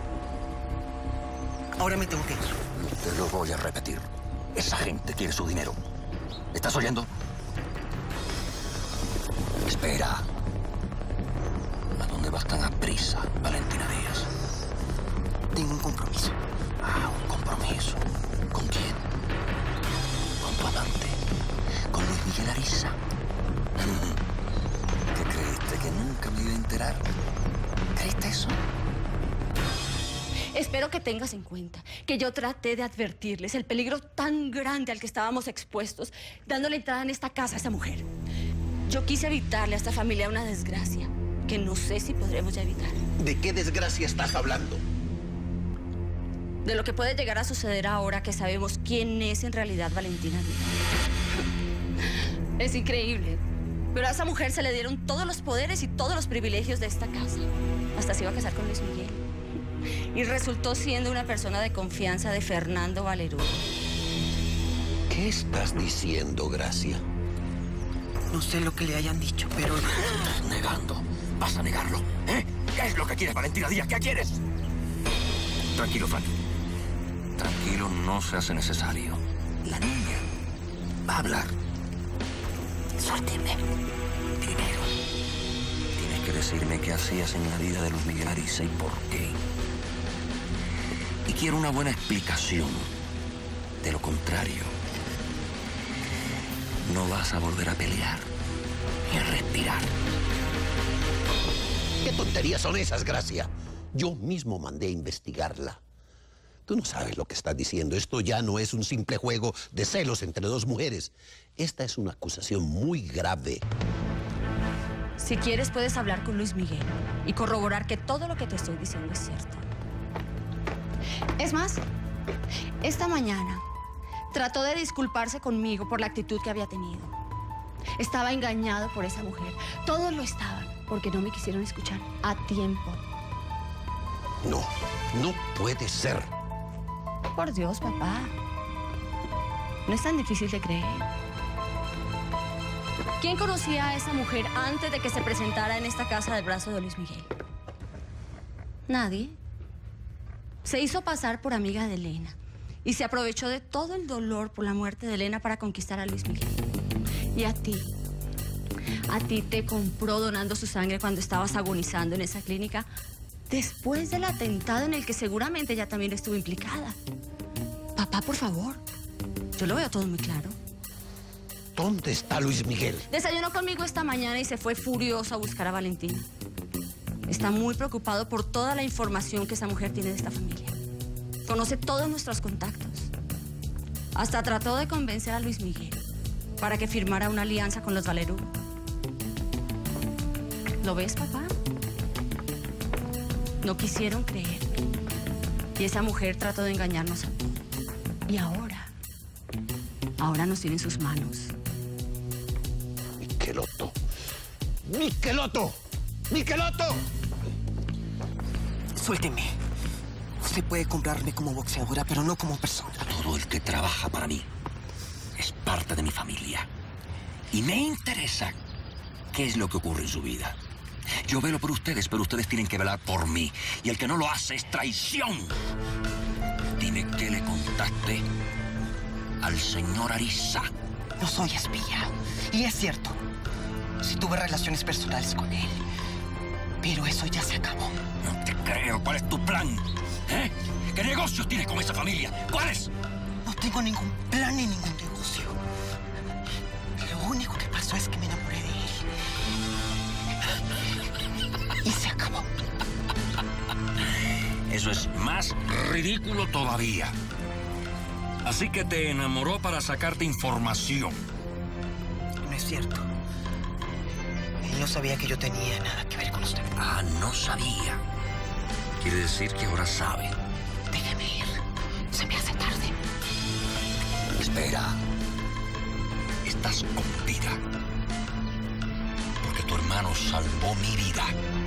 Ahora me tengo que ir. Te lo voy a repetir. Esa gente quiere su dinero. ¿Estás oyendo? Espera. ¿A dónde vas tan a prisa, Valentina Díaz? Tengo un compromiso. Ah, un compromiso. ¿Con quién? Con tu amante. Con Luis Miguel Ariza. ¿Qué creíste? ¿Que nunca me iba a enterar? ¿Creíste eso? Espero que tengas en cuenta que yo traté de advertirles el peligro tan grande al que estábamos expuestos, dándole entrada en esta casa a esta mujer. Yo quise evitarle a esta familia una desgracia. que no sé si podremos ya evitar. ¿De qué desgracia estás hablando? De lo que puede llegar a suceder ahora que sabemos quién es en realidad Valentina Díaz. Es increíble, pero a esa mujer se le dieron todos los poderes y todos los privilegios de esta casa. Hasta se iba a casar con Luis Miguel. Y resultó siendo una persona de confianza de Fernando Valerudo. ¿Qué estás diciendo, Gracia? No sé lo que le hayan dicho, pero... Estás negando. Vas a negarlo, ¿eh? ¿Qué es lo que quieres, Valentina Díaz? ¿Qué quieres? Tranquilo, Frank. Tranquilo, no se hace necesario. La niña va a hablar. Suélteme. Primero, tienes que decirme qué hacías en la vida de Luis Miguel Ariza y por qué. Y quiero una buena explicación. De lo contrario, no vas a volver a pelear ni a respirar. ¿Qué tonterías son esas, Gracia? Yo mismo mandé a investigarla. Tú no sabes lo que estás diciendo. Esto ya no es un simple juego de celos entre dos mujeres. Esta es una acusación muy grave. Si quieres, puedes hablar con Luis Miguel y corroborar que todo lo que te estoy diciendo es cierto. Es más, esta mañana trató de disculparse conmigo por la actitud que había tenido. Estaba engañado por esa mujer. Todos lo estaban, porque no me quisieron escuchar a tiempo. No, no puede ser. Por Dios, papá. No es tan difícil de creer. ¿Quién conocía a esa mujer antes de que se presentara en esta casa del brazo de Luis Miguel? Nadie. Se hizo pasar por amiga de Elena y se aprovechó de todo el dolor por la muerte de Elena para conquistar a Luis Miguel. Y a ti, a ti te compró donando su sangre cuando estabas agonizando en esa clínica después del atentado en el que seguramente ella también estuvo implicada. Papá, por favor, yo lo veo todo muy claro. ¿Dónde está Luis Miguel? Desayunó conmigo esta mañana y se fue furioso a buscar a Valentina. Está muy preocupado por toda la información que esa mujer tiene de esta familia. Conoce todos nuestros contactos. Hasta trató de convencer a Luis Miguel para que firmara una alianza con los Valerudo. ¿Lo ves, papá? No quisieron creer. Y esa mujer trató de engañarnos a todos. Y ahora, ahora nos tiene en sus manos. Miqueloto. ¡Miqueloto! ¡Miqueloto! Suélteme. Usted puede comprarme como boxeadora, pero no como persona. Todo el que trabaja para mí es parte de mi familia. Y me interesa qué es lo que ocurre en su vida. Yo velo por ustedes, pero ustedes tienen que velar por mí. Y el que no lo hace es traición. Dime qué le contaste al señor Ariza. No soy espía. Y es cierto. Sí tuve relaciones personales con él. Pero eso ya se acabó. No te creo. ¿Cuál es tu plan? ¿Eh? ¿Qué negocios tienes con esa familia? ¿Cuáles? No tengo ningún plan ni ningún negocio. Lo único que pasó es que me enamoré de él. Y se acabó. Eso es más ridículo todavía. Así que te enamoró para sacarte información. No es cierto. Él no sabía que yo tenía nada que ver con usted. Ah, no sabía. Quiere decir que ahora sabe. Déjeme ir. Se me hace tarde. Espera. Estás confundida. Porque tu hermano salvó mi vida.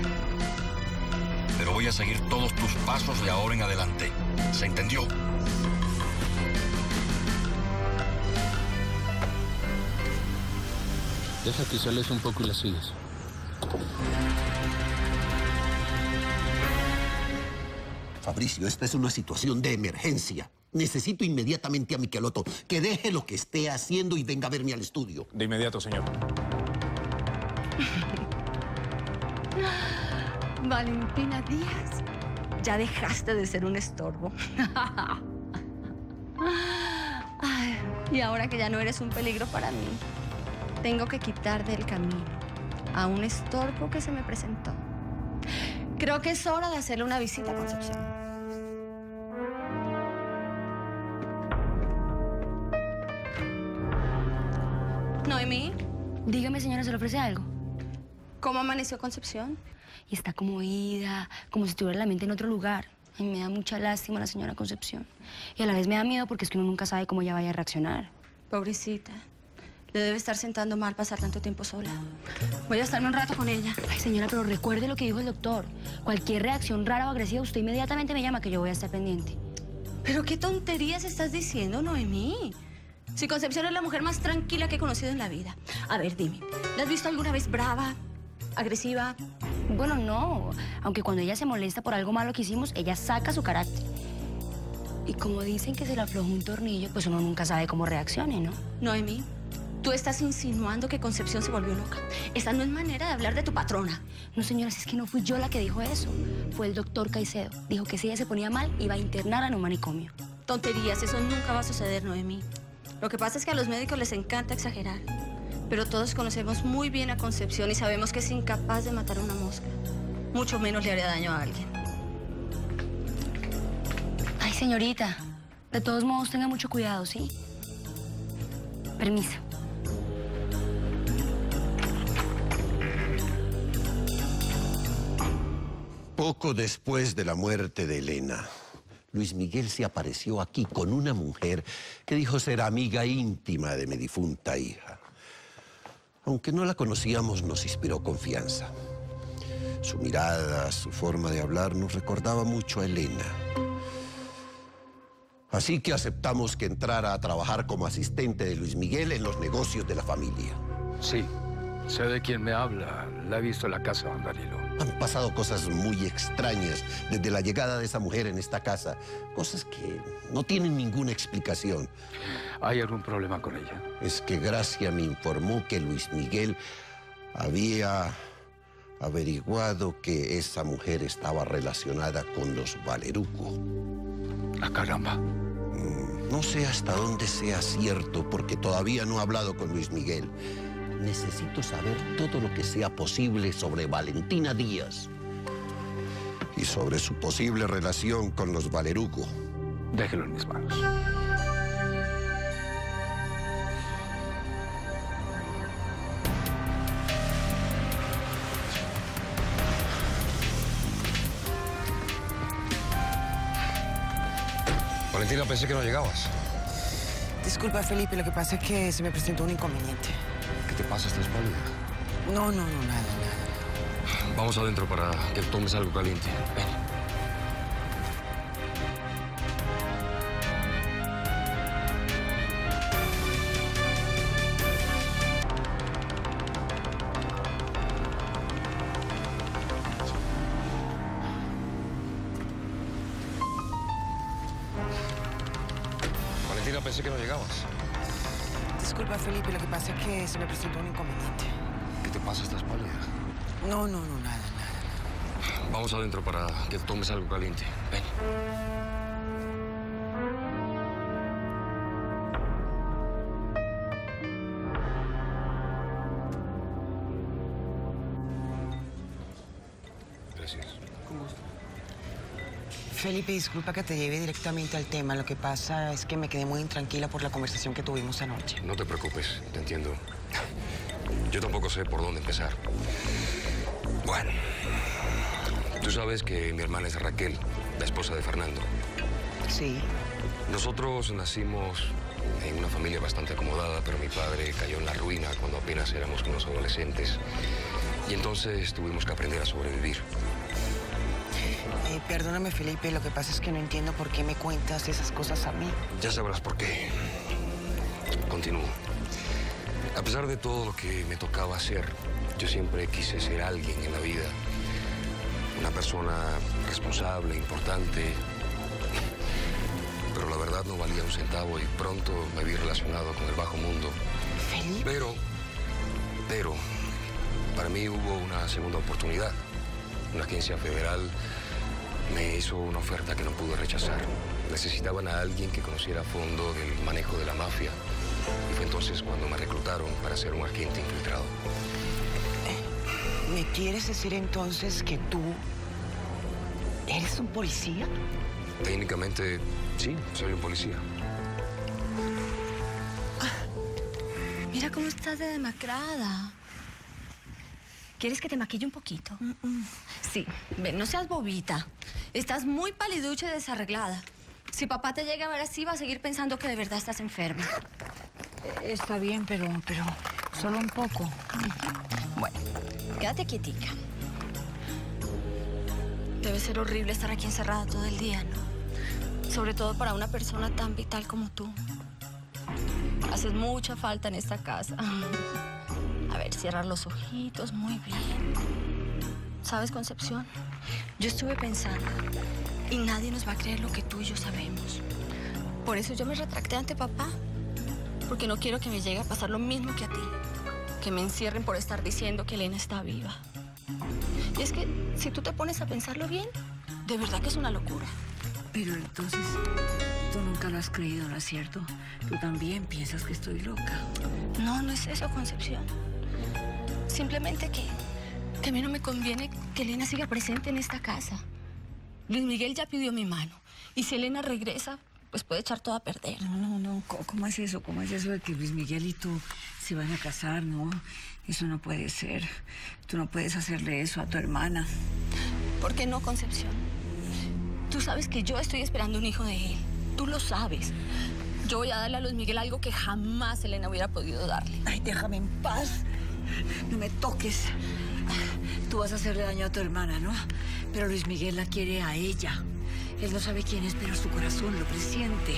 Pero voy a seguir todos tus pasos de ahora en adelante. ¿Se entendió? Deja que sales un poco y la sigues. Fabricio, esta es una situación de emergencia. Necesito inmediatamente a Miqueloto, que deje lo que esté haciendo y venga a verme al estudio. De inmediato, señor. Valentina Díaz, ya dejaste de ser un estorbo. Ay, y ahora que ya no eres un peligro para mí, tengo que quitar del camino a un estorbo que se me presentó. Creo que es hora de hacerle una visita a Concepción. ¿Noemí? Dígame, señora, ¿se le ofrece algo? ¿Cómo amaneció Concepción? Y está como ida, como si tuviera la mente en otro lugar. Y me da mucha lástima la señora Concepción. Y a la vez me da miedo porque es que uno nunca sabe cómo ella vaya a reaccionar. Pobrecita. Le debe estar sentando mal pasar tanto tiempo sola. Voy a estarme un rato con ella. Ay, señora, pero recuerde lo que dijo el doctor. Cualquier reacción rara o agresiva, usted inmediatamente me llama, que yo voy a estar pendiente. ¿Pero qué tonterías estás diciendo, Noemí? Si Concepción es la mujer más tranquila que he conocido en la vida. A ver, dime, ¿la has visto alguna vez brava, agresiva? Bueno, no. Aunque cuando ella se molesta por algo malo que hicimos, ella saca su carácter. Y como dicen que se le afloja un tornillo, pues uno nunca sabe cómo reaccione, ¿no? Noemí, tú estás insinuando que Concepción se volvió loca. Esa no es manera de hablar de tu patrona. No, señora, es que no fui yo la que dijo eso. Fue el doctor Caicedo. Dijo que si ella se ponía mal, iba a internarla en un manicomio. Tonterías, eso nunca va a suceder, Noemí. Lo que pasa es que a los médicos les encanta exagerar. Pero todos conocemos muy bien a Concepción y sabemos que es incapaz de matar a una mosca. Mucho menos le haría daño a alguien. Ay, señorita. De todos modos, tenga mucho cuidado, ¿sí? Permiso. Poco después de la muerte de Elena, Luis Miguel se apareció aquí con una mujer que dijo ser amiga íntima de mi difunta hija. Aunque no la conocíamos, nos inspiró confianza. Su mirada, su forma de hablar nos recordaba mucho a Elena. Así que aceptamos que entrara a trabajar como asistente de Luis Miguel en los negocios de la familia. Sí, sé de quién me habla. La he visto en la casa, don Danilo. Han pasado cosas muy extrañas desde la llegada de esa mujer en esta casa. Cosas que no tienen ninguna explicación. ¿Hay algún problema con ella? Es que Gracia me informó que Luis Miguel había averiguado que esa mujer estaba relacionada con los Valeruco. ¡Ah, caramba! Mm, no sé hasta dónde sea cierto, porque todavía no he hablado con Luis Miguel. Necesito saber todo lo que sea posible sobre Valentina Díaz y sobre su posible relación con los Valeruco. Déjelo en mis manos. Valentina, pensé que no llegabas. Disculpa, Felipe, lo que pasa es que se me presentó un inconveniente. ¿Qué te pasa? ¿Estás pálida? No, no, no, nada, nada. Vamos adentro para que tomes algo caliente. Ven. Valentina, pensé que no llegabas. Disculpa, Felipe, lo que pasa es que se me presentó un inconveniente. ¿Qué te pasa? ¿Estás pálida? No, no, no, nada, nada. Vamos adentro para que tomes algo caliente. Ven. Gracias. Con gusto. Felipe, disculpa que te lleve directamente al tema. Lo que pasa es que me quedé muy intranquila por la conversación que tuvimos anoche. No te preocupes, te entiendo. Yo tampoco sé por dónde empezar. Bueno, tú sabes que mi hermana es Raquel, la esposa de Fernando. Sí. Nosotros nacimos en una familia bastante acomodada, pero mi padre cayó en la ruina cuando apenas éramos unos adolescentes. Y entonces tuvimos que aprender a sobrevivir. Eh, perdóname, Felipe, lo que pasa es que no entiendo por qué me cuentas esas cosas a mí. Ya sabrás por qué. Continúo. A pesar de todo lo que me tocaba hacer, yo siempre quise ser alguien en la vida. Una persona responsable, importante. Pero la verdad no valía un centavo y pronto me vi relacionado con el bajo mundo. ¿Felipe? Pero, pero, para mí hubo una segunda oportunidad. Una agencia federal me hizo una oferta que no pude rechazar. Necesitaban a alguien que conociera a fondo del manejo de la mafia. Y fue entonces cuando me reclutaron para ser un agente infiltrado. ¿Me quieres decir entonces que tú eres un policía? Técnicamente, sí, soy un policía. Mira cómo estás de demacrada. ¿Quieres que te maquille un poquito? Mm -mm. Sí, ven, no seas bobita. Estás muy paliducha y desarreglada. Si papá te llega a ver así, va a seguir pensando que de verdad estás enferma. Está bien, pero, pero solo un poco. Bueno, quédate quietica. Debe ser horrible estar aquí encerrada todo el día, ¿no? Sobre todo para una persona tan vital como tú. Haces mucha falta en esta casa. A ver, cierra los ojitos, muy bien. ¿Sabes, Concepción? Yo estuve pensando y nadie nos va a creer lo que tú y yo sabemos. Por eso yo me retracté ante papá. Porque no quiero que me llegue a pasar lo mismo que a ti. Que me encierren por estar diciendo que Elena está viva. Y es que si tú te pones a pensarlo bien, de verdad que es una locura. Pero entonces, tú nunca lo has creído, ¿no es cierto? Tú también piensas que estoy loca. No, no es eso, Concepción. Simplemente que, que a mí no me conviene que Elena siga presente en esta casa. Luis Miguel ya pidió mi mano. Y si Elena regresa, pues puede echar todo a perder. No, no, no. ¿Cómo es eso? ¿Cómo es eso de que Luis Miguel y tú se van a casar? No, eso no puede ser. Tú no puedes hacerle eso a tu hermana. ¿Por qué no, Concepción? Tú sabes que yo estoy esperando un hijo de él. Tú lo sabes. Yo voy a darle a Luis Miguel algo que jamás Elena hubiera podido darle. Ay, déjame en paz. No me toques. Tú vas a hacerle daño a tu hermana, ¿no? Pero Luis Miguel la quiere a ella. Él no sabe quién es, pero su corazón lo presiente.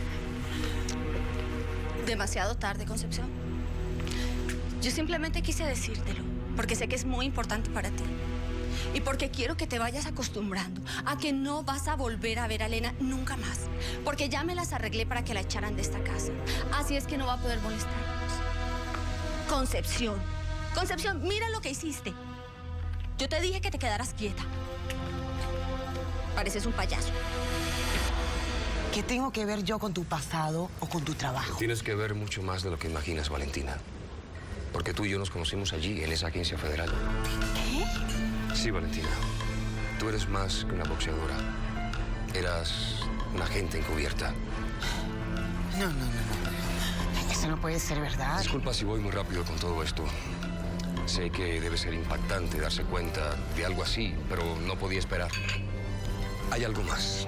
Demasiado tarde, Concepción. Yo simplemente quise decírtelo, porque sé que es muy importante para ti. Y porque quiero que te vayas acostumbrando a que no vas a volver a ver a Elena nunca más. Porque ya me las arreglé para que la echaran de esta casa. Así es que no va a poder molestarnos. Concepción. Concepción, mira lo que hiciste. Yo te dije que te quedaras quieta. Pareces un payaso. ¿Qué tengo que ver yo con tu pasado o con tu trabajo? Tienes que ver mucho más de lo que imaginas, Valentina. Porque tú y yo nos conocimos allí, en esa agencia federal. ¿Qué? Sí, Valentina. Tú eres más que una boxeadora. Eras una agente encubierta. No, no, no, no. Eso no puede ser verdad. Disculpa si voy muy rápido con todo esto. Sé que debe ser impactante darse cuenta de algo así, pero no podía esperar. Hay algo más.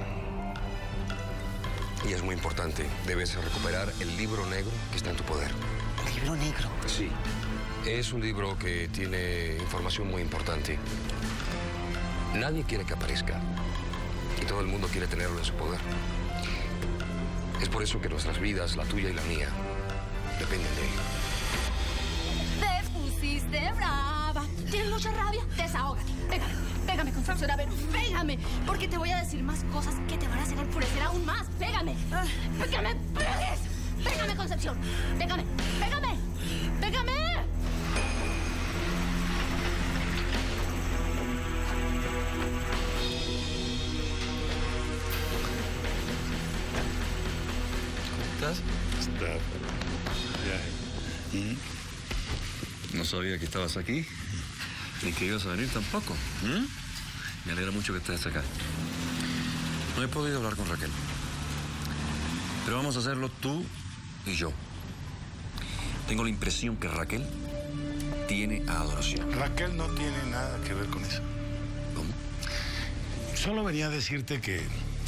Y es muy importante. Debes recuperar el libro negro que está en tu poder. ¿Libro negro? Sí. Es un libro que tiene información muy importante. Nadie quiere que aparezca. Y todo el mundo quiere tenerlo en su poder. Es por eso que nuestras vidas, la tuya y la mía, dependen de él. Te pusiste brava. ¿Tienes mucha rabia? Desahógate. Pégame, pégame, Concepción. A ver, pégame. Porque te voy a decir más cosas que te van a hacer enfurecer aún más. Pégame. Pégame, pegues. Pégame, Concepción. Pégame, pégame, pégame. ¿Estás? Está. Ya. ¿Mm? No sabía que estabas aquí, ni que ibas a venir tampoco. ¿Mm? Me alegra mucho que estés acá. No he podido hablar con Raquel, pero vamos a hacerlo tú y yo. Tengo la impresión que Raquel tiene a Adoración. Raquel no tiene nada que ver con eso. ¿Cómo? Solo venía a decirte que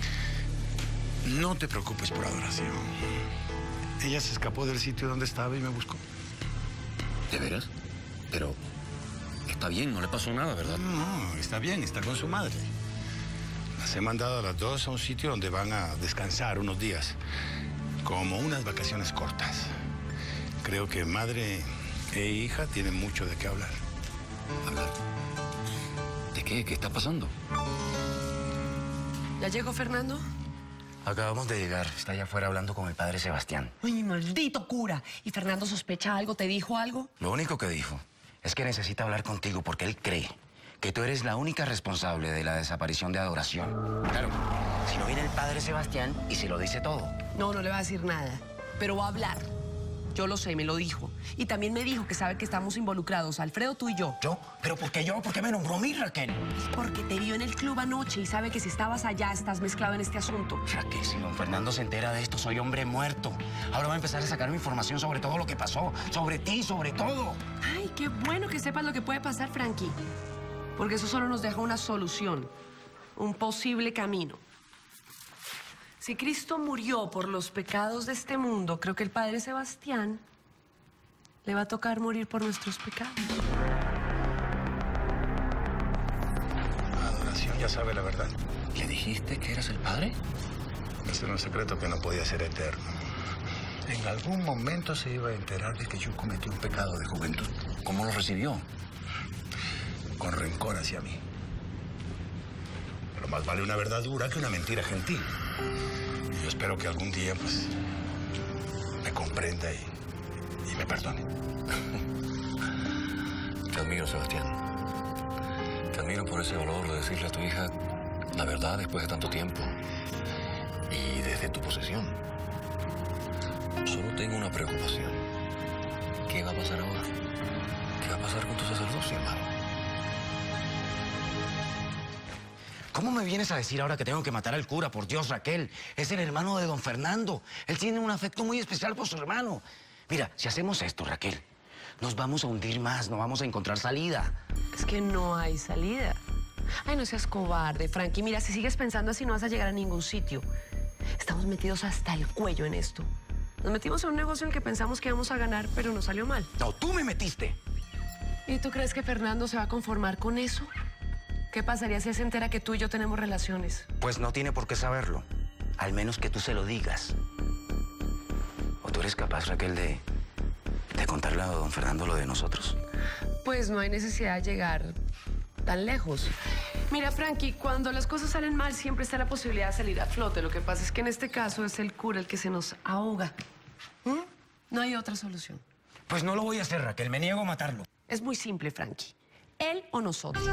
no te preocupes por Adoración. Ella se escapó del sitio donde estaba y me buscó. ¿De veras? Pero está bien, no le pasó nada, ¿verdad? No, está bien, está con su madre. Las he mandado a las dos a un sitio donde van a descansar unos días, como unas vacaciones cortas. Creo que madre e hija tienen mucho de qué hablar. ¿Hablar? ¿De qué? ¿Qué está pasando? ¿Ya llegó Fernando? Acabamos de llegar. Está allá afuera hablando con el padre Sebastián. ¡Ay, maldito cura! ¿Y Fernando sospecha algo? ¿Te dijo algo? Lo único que dijo es que necesita hablar contigo porque él cree que tú eres la única responsable de la desaparición de Adoración. Claro, si no viene el padre Sebastián y se lo dice todo. No, no le va a decir nada, pero va a hablar. Yo lo sé, me lo dijo. Y también me dijo que sabe que estamos involucrados, Alfredo, tú y yo. ¿Yo? ¿Pero por qué yo? ¿Por qué me nombró a mí, Raquel? Porque te vio en el club anoche y sabe que si estabas allá estás mezclado en este asunto. Raquel, si don Fernando se entera de esto, soy hombre muerto. Ahora va a empezar a sacarme información sobre todo lo que pasó. Sobre ti, sobre todo. Ay, qué bueno que sepas lo que puede pasar, Frankie. Porque eso solo nos deja una solución. Un posible camino. Si Cristo murió por los pecados de este mundo, creo que el Padre Sebastián le va a tocar morir por nuestros pecados. Adoración ya sabe la verdad. ¿Le dijiste que eras el Padre? Ese era un secreto que no podía ser eterno. En algún momento se iba a enterar de que yo cometí un pecado de juventud. ¿Cómo lo recibió? Con rencor hacia mí. Pero más vale una verdad dura que una mentira gentil. Yo espero que algún día, pues, me comprenda y, y me perdone. Te admiro, Sebastián. Te admiro por ese valor de decirle a tu hija la verdad después de tanto tiempo. Y desde tu posesión. Solo tengo una preocupación. ¿Qué va a pasar ahora? ¿Qué va a pasar con tu sacerdocio, hermano? ¿Cómo me vienes a decir ahora que tengo que matar al cura? Por Dios, Raquel. Es el hermano de don Fernando. Él tiene un afecto muy especial por su hermano. Mira, si hacemos esto, Raquel, nos vamos a hundir más, no vamos a encontrar salida. Es que no hay salida. Ay, no seas cobarde, Frankie. Mira, si sigues pensando así no vas a llegar a ningún sitio. Estamos metidos hasta el cuello en esto. Nos metimos en un negocio en el que pensamos que íbamos a ganar, pero nos salió mal. No, tú me metiste. ¿Y tú crees que Fernando se va a conformar con eso? ¿Qué pasaría si él se entera que tú y yo tenemos relaciones? Pues no tiene por qué saberlo. Al menos que tú se lo digas. ¿O tú eres capaz, Raquel, de, de contarle a don Fernando lo de nosotros? Pues no hay necesidad de llegar tan lejos. Mira, Frankie, cuando las cosas salen mal siempre está la posibilidad de salir a flote. Lo que pasa es que en este caso es el cura el que se nos ahoga. ¿Mm? No hay otra solución. Pues no lo voy a hacer, Raquel. Me niego a matarlo. Es muy simple, Frankie. Él o nosotros.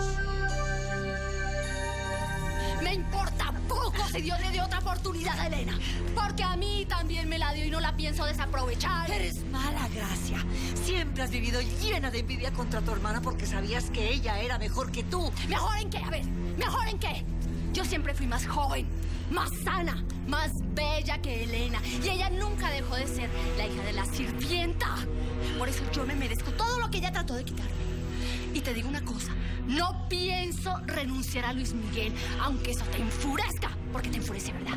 Me importa poco si Dios le dio otra oportunidad a Elena. Porque a mí también me la dio y no la pienso desaprovechar. Eres mala, Gracia. Siempre has vivido llena de envidia contra tu hermana porque sabías que ella era mejor que tú. ¿Mejor en qué? A ver, ¿mejor en qué? Yo siempre fui más joven, más sana, más bella que Elena. Y ella nunca dejó de ser la hija de la sirvienta. Por eso yo me merezco todo lo que ella trató de quitarme. Y te digo una cosa, no pienso renunciar a Luis Miguel, aunque eso te enfurezca, porque te enfurece, ¿verdad?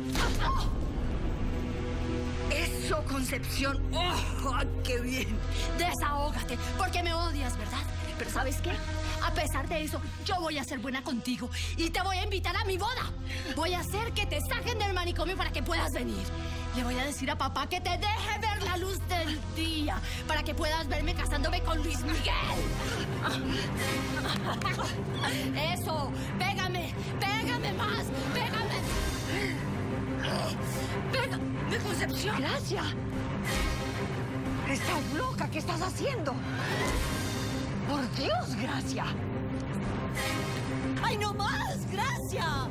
Eso, Concepción. ¡Oh, qué bien! Desahógate, porque me odias, ¿verdad? Pero ¿sabes qué? A pesar de eso, yo voy a ser buena contigo y te voy a invitar a mi boda. Voy a hacer que te saquen del manicomio para que puedas venir. Le voy a decir a papá que te deje ver la luz del día para que puedas verme casándome con Luis Miguel. Eso, pégame, pégame más, pégame. Pégame, Concepción. Gracia. Estás loca, ¿qué estás haciendo? Por Dios, Gracia. ¡Ay, no más! ¡Gracia!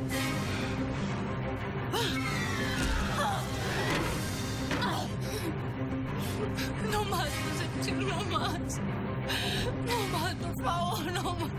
No más, Concepción, no más. No más, por favor, no más.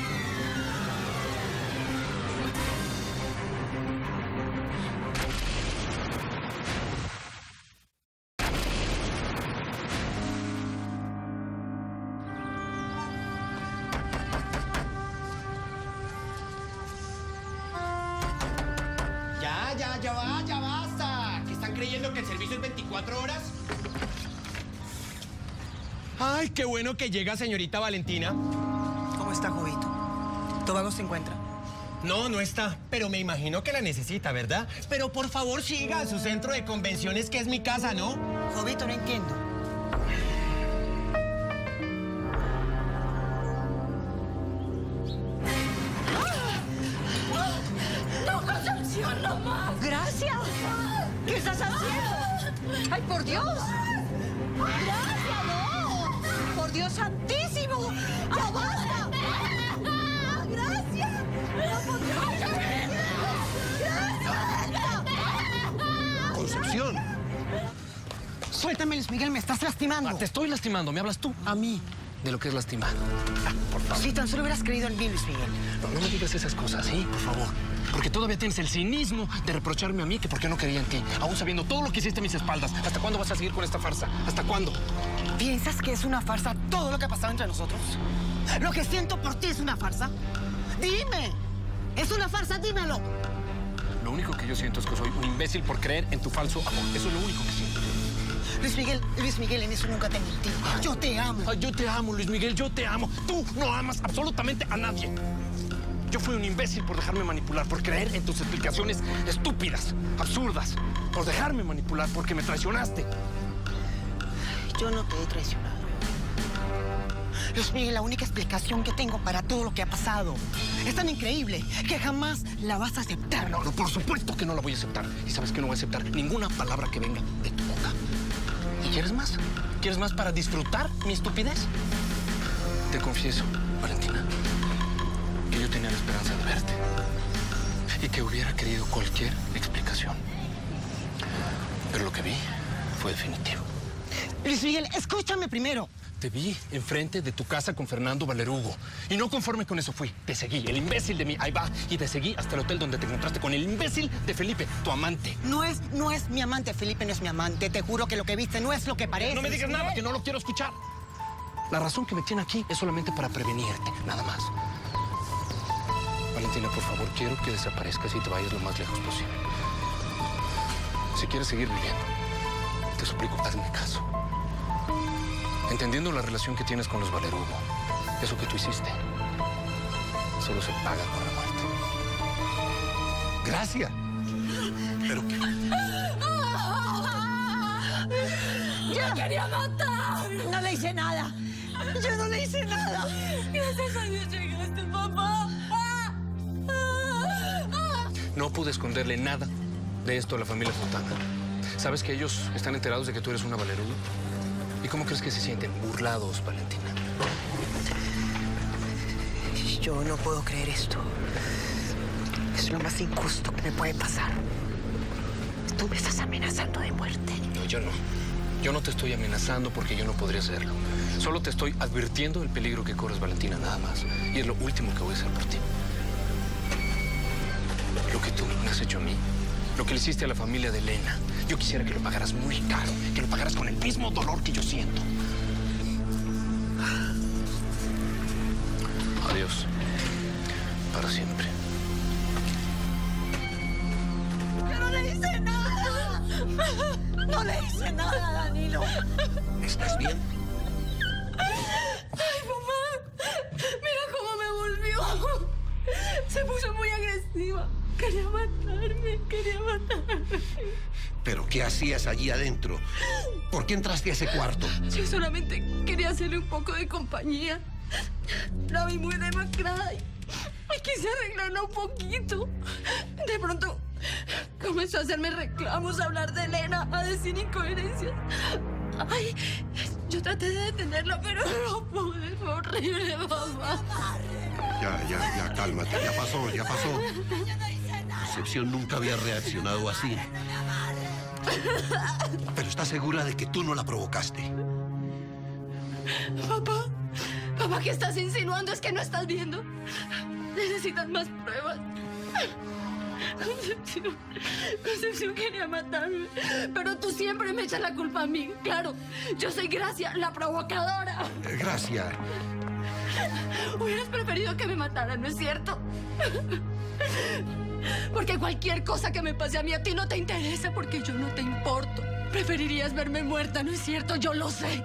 Ya, ya, ya va, ya basta. ¿Que están creyendo que el servicio es veinticuatro horas? Ay, qué bueno que llega, señorita Valentina. ¿Cómo está, Jovito? ¿Tobago se encuentra? No, no está, pero me imagino que la necesita, ¿verdad? Pero por favor siga a su centro de convenciones, que es mi casa, ¿no? Jovito, no entiendo. ¡No, Concepción, no más! ¡Gracia! ¿Qué estás haciendo? ¡Ay, por Dios! ¡Gracia, no! ¡Por Dios santísimo! ¡Ya basta! ¡Gracias! Concepción. Suéltame. Suéltame, Luis Miguel, me estás lastimando. Ah, te estoy lastimando. ¿Me hablas tú? A mí. De lo que es lastimar. Ah, por favor. Si tan solo hubieras creído en mí, Luis Miguel. No, no me digas esas cosas, ¿sí? Por favor. Porque todavía tienes el cinismo de reprocharme a mí que por qué no creía en ti. Aún sabiendo todo lo que hiciste a mis espaldas. ¿Hasta cuándo vas a seguir con esta farsa? ¿Hasta cuándo? ¿Piensas que es una farsa todo lo que ha pasado entre nosotros? ¿Lo que siento por ti es una farsa? ¡Dime! ¿Es una farsa? ¡Dímelo! Lo único que yo siento es que soy un imbécil por creer en tu falso amor. Eso es lo único que siento. Luis Miguel, Luis Miguel, en eso nunca te mentí. Yo te amo. Ay, yo te amo, Luis Miguel, yo te amo. Tú no amas absolutamente a nadie. Yo fui un imbécil por dejarme manipular, por creer en tus explicaciones estúpidas, absurdas, por dejarme manipular, porque me traicionaste. Yo no te he traicionado. Luis Miguel, la única explicación que tengo para todo lo que ha pasado es tan increíble que jamás la vas a aceptar. No, no, por supuesto que no la voy a aceptar. Y sabes que no voy a aceptar ninguna palabra que venga de tu boca. ¿Y quieres más? ¿Quieres más para disfrutar mi estupidez? Te confieso, Valentina, que yo tenía la esperanza de verte y que hubiera querido cualquier explicación. Pero lo que vi fue definitivo. Luis Miguel, escúchame primero. Te vi enfrente de tu casa con Fernando Valerugo. Y no conforme con eso fui. Te seguí, el imbécil de mí, ahí va. Y te seguí hasta el hotel donde te encontraste con el imbécil de Felipe, tu amante. No es, no es mi amante, Felipe no es mi amante. Te juro que lo que viste no es lo que parece. No me digas nada, que no lo quiero escuchar. La razón que me tiene aquí es solamente para prevenirte, nada más. Valentina, por favor, quiero que desaparezcas y te vayas lo más lejos posible. Si quieres seguir viviendo, te suplico, hazme caso. Entendiendo la relación que tienes con los Valerugo, eso que tú hiciste solo se paga con la muerte. Gracia. Pero... ¡Yo quería matar! No le hice nada. Yo no le hice nada. Gracias a Dios llegaste, papá. No pude esconderle nada de esto a la familia Fontana. ¿Sabes que ellos están enterados de que tú eres una Valerugo? ¿Y cómo crees que se sienten? Burlados, Valentina. Yo no puedo creer esto. Es lo más injusto que me puede pasar. Tú me estás amenazando de muerte. No, yo no. Yo no te estoy amenazando porque yo no podría hacerlo. Solo te estoy advirtiendo del peligro que corres, Valentina, nada más. Y es lo último que voy a hacer por ti. Lo que tú me has hecho a mí, lo que le hiciste a la familia de Elena, yo quisiera que lo pagaras muy caro, que lo pagaras con el mismo dolor que yo siento. Adiós. Para siempre. ¡Yo no le hice nada! No le hice nada, Danilo. ¿Estás bien? ¡Ay, mamá! ¡Mira cómo me volvió! Se puso muy agresiva. Quería matarme, quería matarme. ¿Pero qué hacías allí adentro? ¿Por qué entraste a ese cuarto? Yo solamente quería hacerle un poco de compañía. La vi muy demacrada y, y quise arreglarla un poquito. De pronto comenzó a hacerme reclamos, a hablar de Elena, a decir incoherencias. Ay, yo traté de detenerla, pero no pude. Fue horrible, mamá. Ya, ya, ya, cálmate. Ya pasó, ya pasó. Concepción nunca había reaccionado así. Pero ¿estás segura de que tú no la provocaste? Papá, papá, ¿qué estás insinuando? ¿Es que no estás viendo? Necesitas más pruebas. Concepción, Concepción quería matarme, pero tú siempre me echas la culpa a mí. Claro, yo soy Gracia, la provocadora. Gracia. Hubieras preferido que me mataran, ¿no es cierto? Porque cualquier cosa que me pase a mí, a ti no te interesa porque yo no te importo. Preferirías verme muerta, ¿no es cierto? Yo lo sé.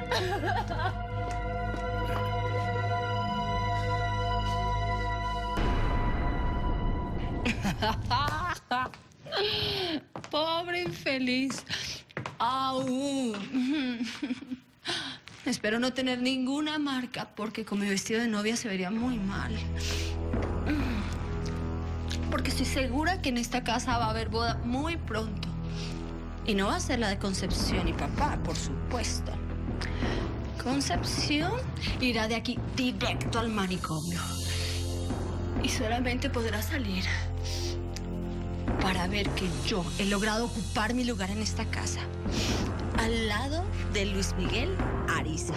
Pobre infeliz. Aún. Espero no tener ninguna marca porque con mi vestido de novia se vería muy mal. Porque estoy segura que en esta casa va a haber boda muy pronto. Y no va a ser la de Concepción y papá, por supuesto. Concepción irá de aquí directo al manicomio. Y solamente podrá salir para ver que yo he logrado ocupar mi lugar en esta casa. al lado de Luis Miguel Ariza.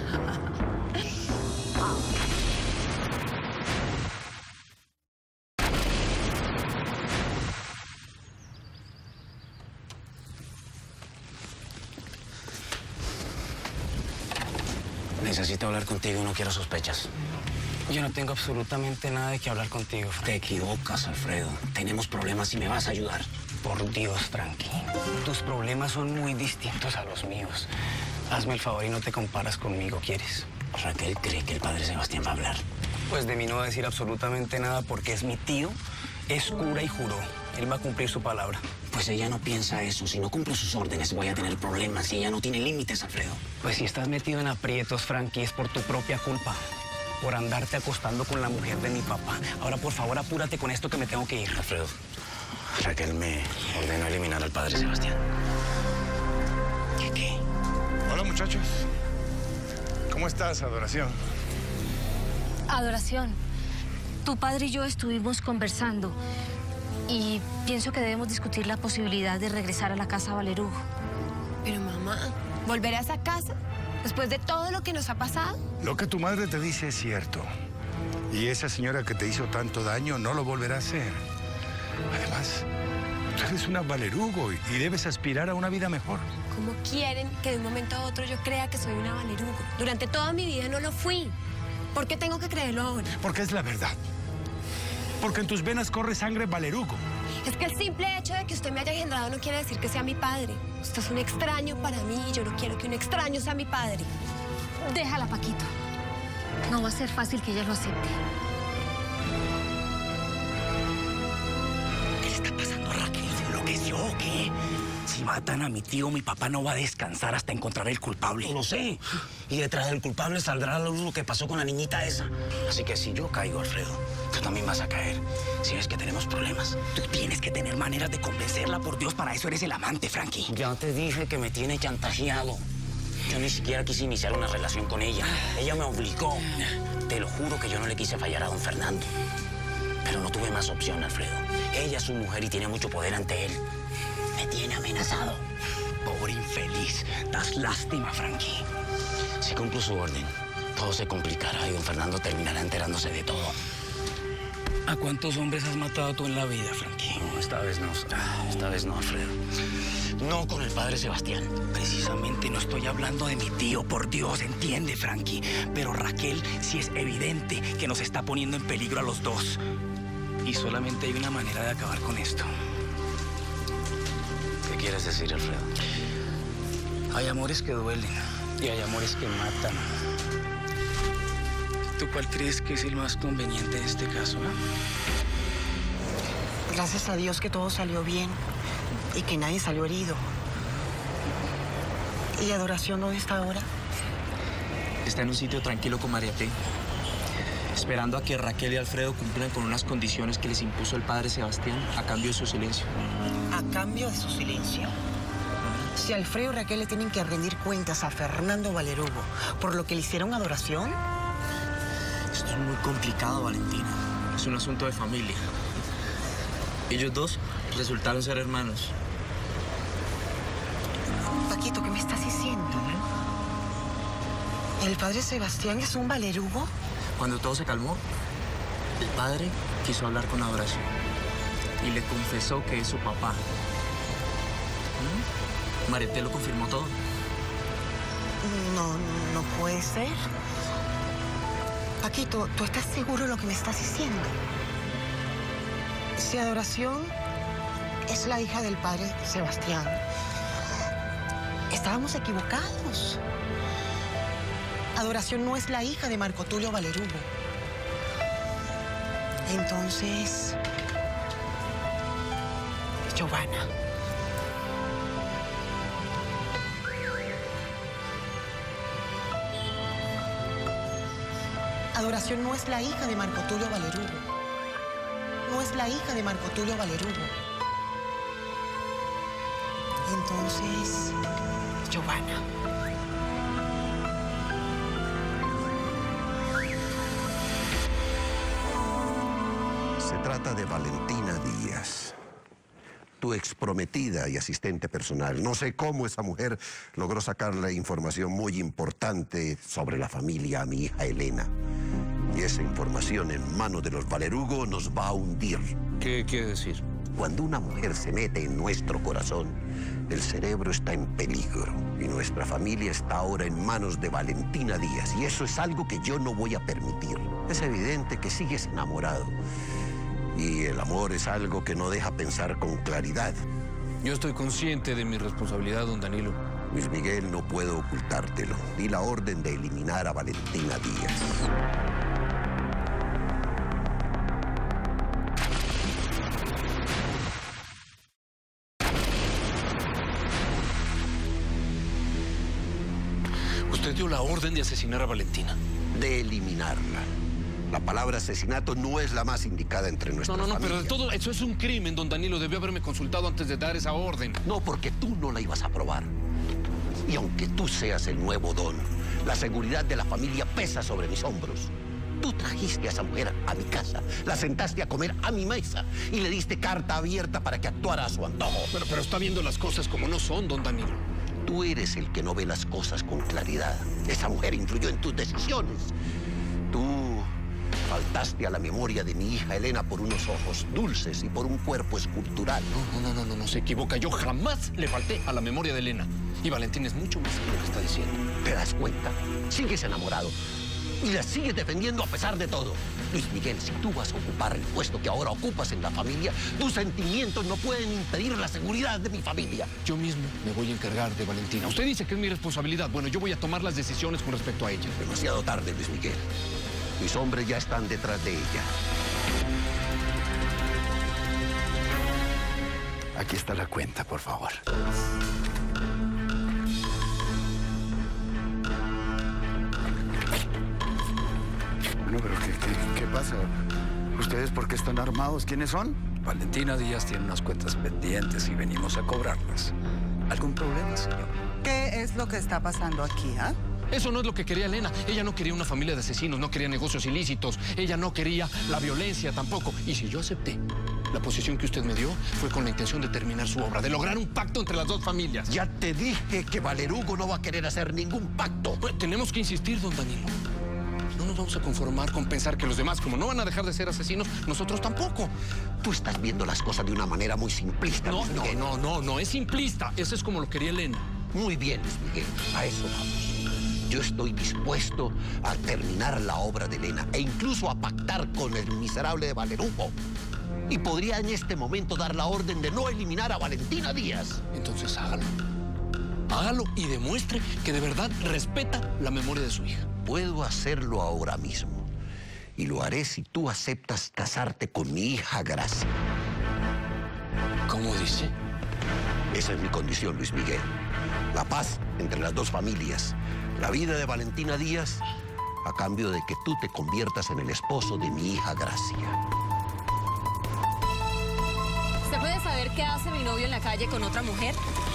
Necesito hablar contigo, no quiero sospechas. Yo no tengo absolutamente nada de qué hablar contigo, Frankie. Te equivocas, Alfredo. Tenemos problemas y me vas a ayudar. Por Dios, Frankie. Tus problemas son muy distintos a los míos. Hazme el favor y no te comparas conmigo, ¿quieres? Raquel cree que el padre Sebastián va a hablar. Pues de mí no va a decir absolutamente nada porque es mi tío, es cura y juró. Él va a cumplir su palabra. Pues ella no piensa eso. Si no cumplo sus órdenes voy a tener problemas y ella no tiene límites, Alfredo. Pues si estás metido en aprietos, Frankie, es por tu propia culpa. Por andarte acostando con la mujer de mi papá. Ahora, por favor, apúrate con esto que me tengo que ir. Alfredo, Raquel me ordenó eliminar al padre Sebastián. ¿Qué, qué? Hola, muchachos. ¿Cómo estás, Adoración? Adoración, tu padre y yo estuvimos conversando y pienso que debemos discutir la posibilidad de regresar a la casa Valerugo. Pero mamá, ¿volver a esa casa? ¿Después de todo lo que nos ha pasado? Lo que tu madre te dice es cierto. Y esa señora que te hizo tanto daño no lo volverá a hacer. Además, tú eres una Valerugo y debes aspirar a una vida mejor. ¿Cómo quieren que de un momento a otro yo crea que soy una Valerugo? Durante toda mi vida no lo fui. ¿Por qué tengo que creerlo ahora? Porque es la verdad. Porque en tus venas corre sangre Valerugo. Es que el simple hecho de que usted me haya engendrado no quiere decir que sea mi padre. Usted es un extraño para mí y yo no quiero que un extraño sea mi padre. Déjala, Paquito. No va a ser fácil que ella lo acepte. ¿Qué le está pasando a Raquel? ¿Se enloqueció o qué? Si matan a mi tío, mi papá no va a descansar hasta encontrar el culpable. Lo sé. Y detrás del culpable saldrá a la luz lo que pasó con la niñita esa. Así que si yo caigo, Alfredo, tú también vas a caer. Si ves que tenemos problemas, tú tienes que tener maneras de convencerla. Por Dios, para eso eres el amante, Frankie. Ya te dije que me tiene chantajeado. Yo ni siquiera quise iniciar una relación con ella. Ella me obligó. Te lo juro que yo no le quise fallar a don Fernando. Pero no tuve más opción, Alfredo. Ella es su mujer y tiene mucho poder ante él. Me tiene amenazado. Pobre infeliz. Das lástima, Frankie. Si cumplo su orden, todo se complicará y don Fernando terminará enterándose de todo. ¿A cuántos hombres has matado tú en la vida, Frankie? No, esta vez no. Esta vez no, Alfredo. No con el padre Sebastián. Precisamente no estoy hablando de mi tío, por Dios, entiende, Frankie. Pero Raquel sí es evidente que nos está poniendo en peligro a los dos. Y solamente hay una manera de acabar con esto. ¿Qué quieres decir, Alfredo? Hay amores que duelen y hay amores que matan. ¿Tú cuál crees que es el más conveniente en este caso, eh? Gracias a Dios que todo salió bien y que nadie salió herido. ¿Y Adoración dónde está ahora? Está en un sitio tranquilo con María T, esperando a que Raquel y Alfredo cumplan con unas condiciones que les impuso el padre Sebastián a cambio de su silencio. ¿A cambio de su silencio? Si Alfredo y Raquel le tienen que rendir cuentas a Fernando Valerugo por lo que le hicieron a Adoración... Esto es muy complicado, Valentina. Es un asunto de familia. Ellos dos resultaron ser hermanos. Paquito, ¿qué me estás diciendo? ¿El padre Sebastián es un Valerugo? Cuando todo se calmó, el padre quiso hablar con Adoración y le confesó que es su papá. ¿Mm? Mariette lo confirmó todo. No, no puede ser. Paquito, ¿tú estás seguro de lo que me estás diciendo? Si Adoración es la hija del padre Sebastián, estábamos equivocados. Adoración no es la hija de Marco Tulio Valerugo. Entonces, Giovanna. Adoración no es la hija de Marco Tulio Valerugo. No es la hija de Marco Tulio Valerugo. Entonces, Giovanna. Se trata de Valentina Díaz. tu exprometida y asistente personal. No sé cómo esa mujer logró sacarle información muy importante sobre la familia a mi hija Elena. Y esa información en manos de los Valerugo nos va a hundir. ¿Qué quiere decir? Cuando una mujer se mete en nuestro corazón, el cerebro está en peligro. Y nuestra familia está ahora en manos de Valentina Díaz. Y eso es algo que yo no voy a permitir. Es evidente que sigues enamorado. Y el amor es algo que no deja pensar con claridad. Yo estoy consciente de mi responsabilidad, don Danilo. Luis Miguel, no puedo ocultártelo. Di la orden de eliminar a Valentina Díaz. Usted dio la orden de asesinar a Valentina. De eliminarla. La palabra asesinato no es la más indicada entre nuestras No, no, no, familias. pero de todo eso es un crimen, don Danilo. Debió haberme consultado antes de dar esa orden. No, porque tú no la ibas a aprobar. Y aunque tú seas el nuevo don, la seguridad de la familia pesa sobre mis hombros. Tú trajiste a esa mujer a mi casa, la sentaste a comer a mi mesa y le diste carta abierta para que actuara a su antojo. Pero, pero está viendo las cosas como no son, don Danilo. Tú eres el que no ve las cosas con claridad. Esa mujer influyó en tus decisiones. Tú faltaste a la memoria de mi hija Elena por unos ojos dulces y por un cuerpo escultural. No, no, no, no, no se equivoca. Yo jamás le falté a la memoria de Elena. Y Valentín es mucho más que lo que está diciendo. ¿Te das cuenta? Sigues enamorado. Y la sigues defendiendo a pesar de todo. Luis Miguel, si tú vas a ocupar el puesto que ahora ocupas en la familia, tus sentimientos no pueden impedir la seguridad de mi familia. Yo mismo me voy a encargar de Valentina. Usted dice que es mi responsabilidad. Bueno, yo voy a tomar las decisiones con respecto a ella. Demasiado tarde, Luis Miguel. Mis hombres ya están detrás de ella. Aquí está la cuenta, por favor. Bueno, pero ¿qué, qué, qué pasa? ¿Ustedes por qué están armados? ¿Quiénes son? Valentina Díaz tiene unas cuentas pendientes y venimos a cobrarlas. ¿Algún problema, señor? ¿Qué es lo que está pasando aquí, ah? Eso no es lo que quería Elena. Ella no quería una familia de asesinos, no quería negocios ilícitos. Ella no quería la violencia tampoco. Y si yo acepté la posición que usted me dio, fue con la intención de terminar su obra, de lograr un pacto entre las dos familias. Ya te dije que Valerugo no va a querer hacer ningún pacto. Pues tenemos que insistir, don Danilo. No nos vamos a conformar con pensar que los demás, como no van a dejar de ser asesinos, nosotros tampoco. Tú estás viendo las cosas de una manera muy simplista, No, Luis no, Miguel. no, no, no, es simplista. Eso es como lo quería Elena. Muy bien, Luis Miguel, a eso vamos. Yo estoy dispuesto a terminar la obra de Elena e incluso a pactar con el miserable de Valerugo. Y podría en este momento dar la orden de no eliminar a Valentina Díaz. Entonces hágalo. Hágalo y demuestre que de verdad respeta la memoria de su hija. Puedo hacerlo ahora mismo. Y lo haré si tú aceptas casarte con mi hija Gracia. ¿Cómo dice? Esa es mi condición, Luis Miguel. La paz entre las dos familias. La vida de Valentina Díaz a cambio de que tú te conviertas en el esposo de mi hija Gracia. ¿Se puede saber qué hace mi novio en la calle con otra mujer?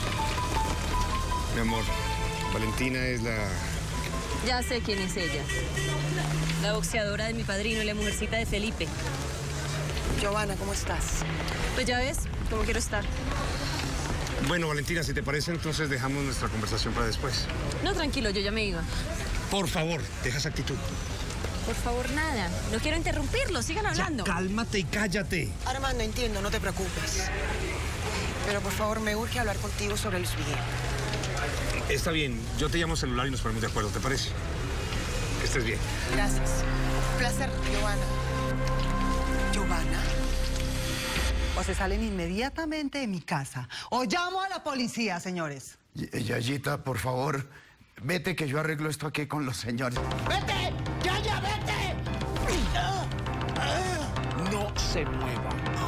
Mi amor, Valentina es la... Ya sé quién es ella. La boxeadora de mi padrino y la mujercita de Felipe. Giovanna, ¿cómo estás? Pues ya ves cómo quiero estar. Bueno, Valentina, si te parece, entonces dejamos nuestra conversación para después. No, tranquilo, yo ya me iba. Por favor, deja esa actitud. Por favor, nada. No quiero interrumpirlo, sigan hablando. Ya, cálmate y cállate. Armando, entiendo, no te preocupes. Pero por favor, me urge hablar contigo sobre Luis Miguel. Está bien, yo te llamo al celular y nos ponemos de acuerdo, ¿te parece? Que estés bien. Gracias. Un placer, Giovanna. ¿Giovanna? O se salen inmediatamente de mi casa. O llamo a la policía, señores. Y- Yayita, por favor, vete que yo arreglo esto aquí con los señores. ¡Vete! ¡Ya, ya, vete! No se mueva.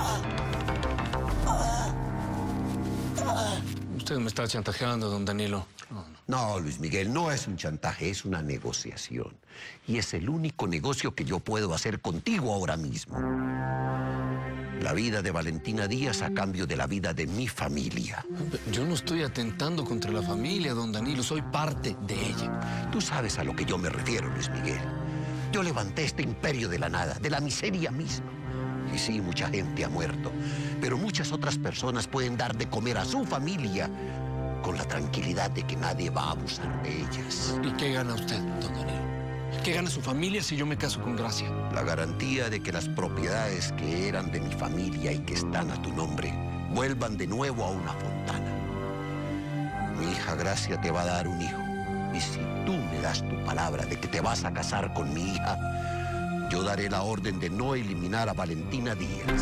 Usted me está chantajeando, don Danilo. No, Luis Miguel, no es un chantaje, es una negociación. Y es el único negocio que yo puedo hacer contigo ahora mismo. La vida de Valentina Díaz a cambio de la vida de mi familia. Yo no estoy atentando contra la familia, don Danilo. Soy parte de ella. Tú sabes a lo que yo me refiero, Luis Miguel. Yo levanté este imperio de la nada, de la miseria misma. Y sí, mucha gente ha muerto, pero muchas otras personas pueden dar de comer a su familia con la tranquilidad de que nadie va a abusar de ellas. ¿Y qué gana usted, don Danilo? ¿Qué gana su familia si yo me caso con Gracia? La garantía de que las propiedades que eran de mi familia y que están a tu nombre vuelvan de nuevo a una fontana. Mi hija Gracia te va a dar un hijo. Y si tú me das tu palabra de que te vas a casar con mi hija, yo daré la orden de no eliminar a Valentina Díaz.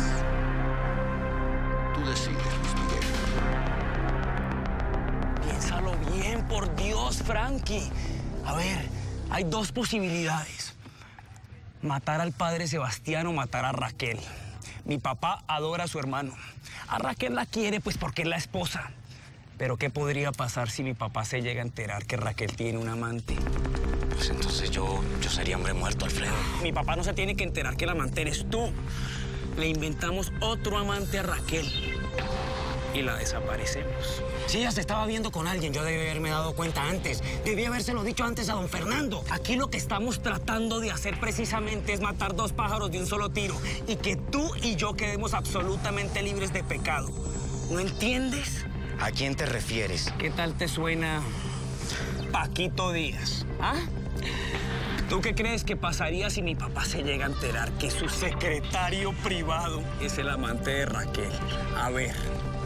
Tú decides, Luis Miguel. Piénsalo bien, por Dios, Frankie. A ver, hay dos posibilidades. Matar al padre Sebastián o matar a Raquel. Mi papá adora a su hermano. A Raquel la quiere pues porque es la esposa. Pero ¿qué podría pasar si mi papá se llega a enterar que Raquel tiene un amante? Pues entonces yo, yo sería hombre muerto, Alfredo. Mi papá no se tiene que enterar que el amante eres tú. Le inventamos otro amante a Raquel y la desaparecemos. Sí, ella se estaba viendo con alguien. Yo debí haberme dado cuenta antes. Debí habérselo dicho antes a don Fernando. Aquí lo que estamos tratando de hacer precisamente es matar dos pájaros de un solo tiro y que tú y yo quedemos absolutamente libres de pecado. ¿No entiendes? ¿A quién te refieres? ¿Qué tal te suena Paquito Díaz? ¿Ah? ¿Tú qué crees que pasaría si mi papá se llega a enterar que su secretario privado es el amante de Raquel? A ver.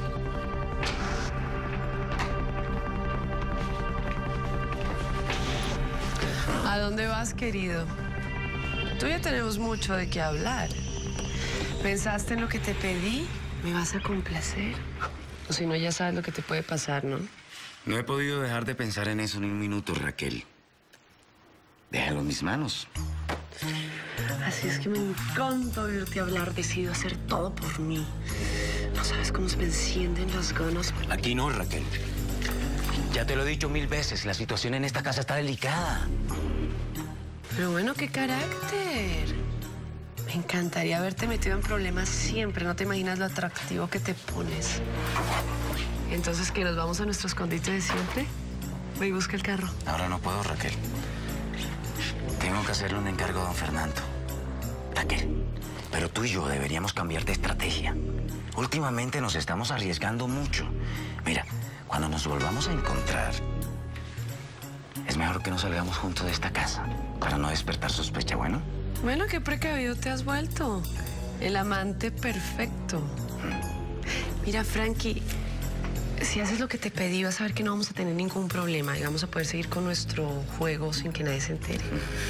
¿A dónde vas, querido? Tú ya tenemos mucho de qué hablar. ¿Pensaste en lo que te pedí? ¿Me vas a complacer? O si no, ya sabes lo que te puede pasar, ¿no? No he podido dejar de pensar en eso ni un minuto, Raquel. Déjalo en mis manos. Así es que me encanta oírte hablar. Decido hacer todo por mí. No sabes cómo se me encienden las ganas. Aquí no, Raquel. Ya te lo he dicho mil veces, la situación en esta casa está delicada. Pero bueno, qué carácter. Me encantaría haberte metido en problemas siempre. No te imaginas lo atractivo que te pones. Entonces, ¿que nos vamos a nuestro escondite de siempre? Ve y busca el carro. Ahora no puedo, Raquel. Tengo que hacerle un encargo a don Fernando. Raquel, pero tú y yo deberíamos cambiar de estrategia. Últimamente nos estamos arriesgando mucho. Mira, cuando nos volvamos a encontrar, es mejor que no salgamos juntos de esta casa para no despertar sospecha, ¿bueno? Bueno, qué precavido te has vuelto. El amante perfecto. Mira, Frankie, si haces lo que te pedí, vas a ver que no vamos a tener ningún problema y vamos a poder seguir con nuestro juego sin que nadie se entere.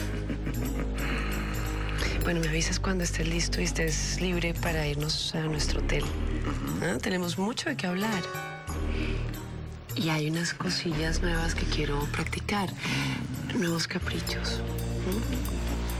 Bueno, me avisas cuando estés listo y estés libre para irnos a nuestro hotel. ¿Ah? Tenemos mucho de qué hablar. Y hay unas cosillas nuevas que quiero practicar. Nuevos caprichos. ¿Mm?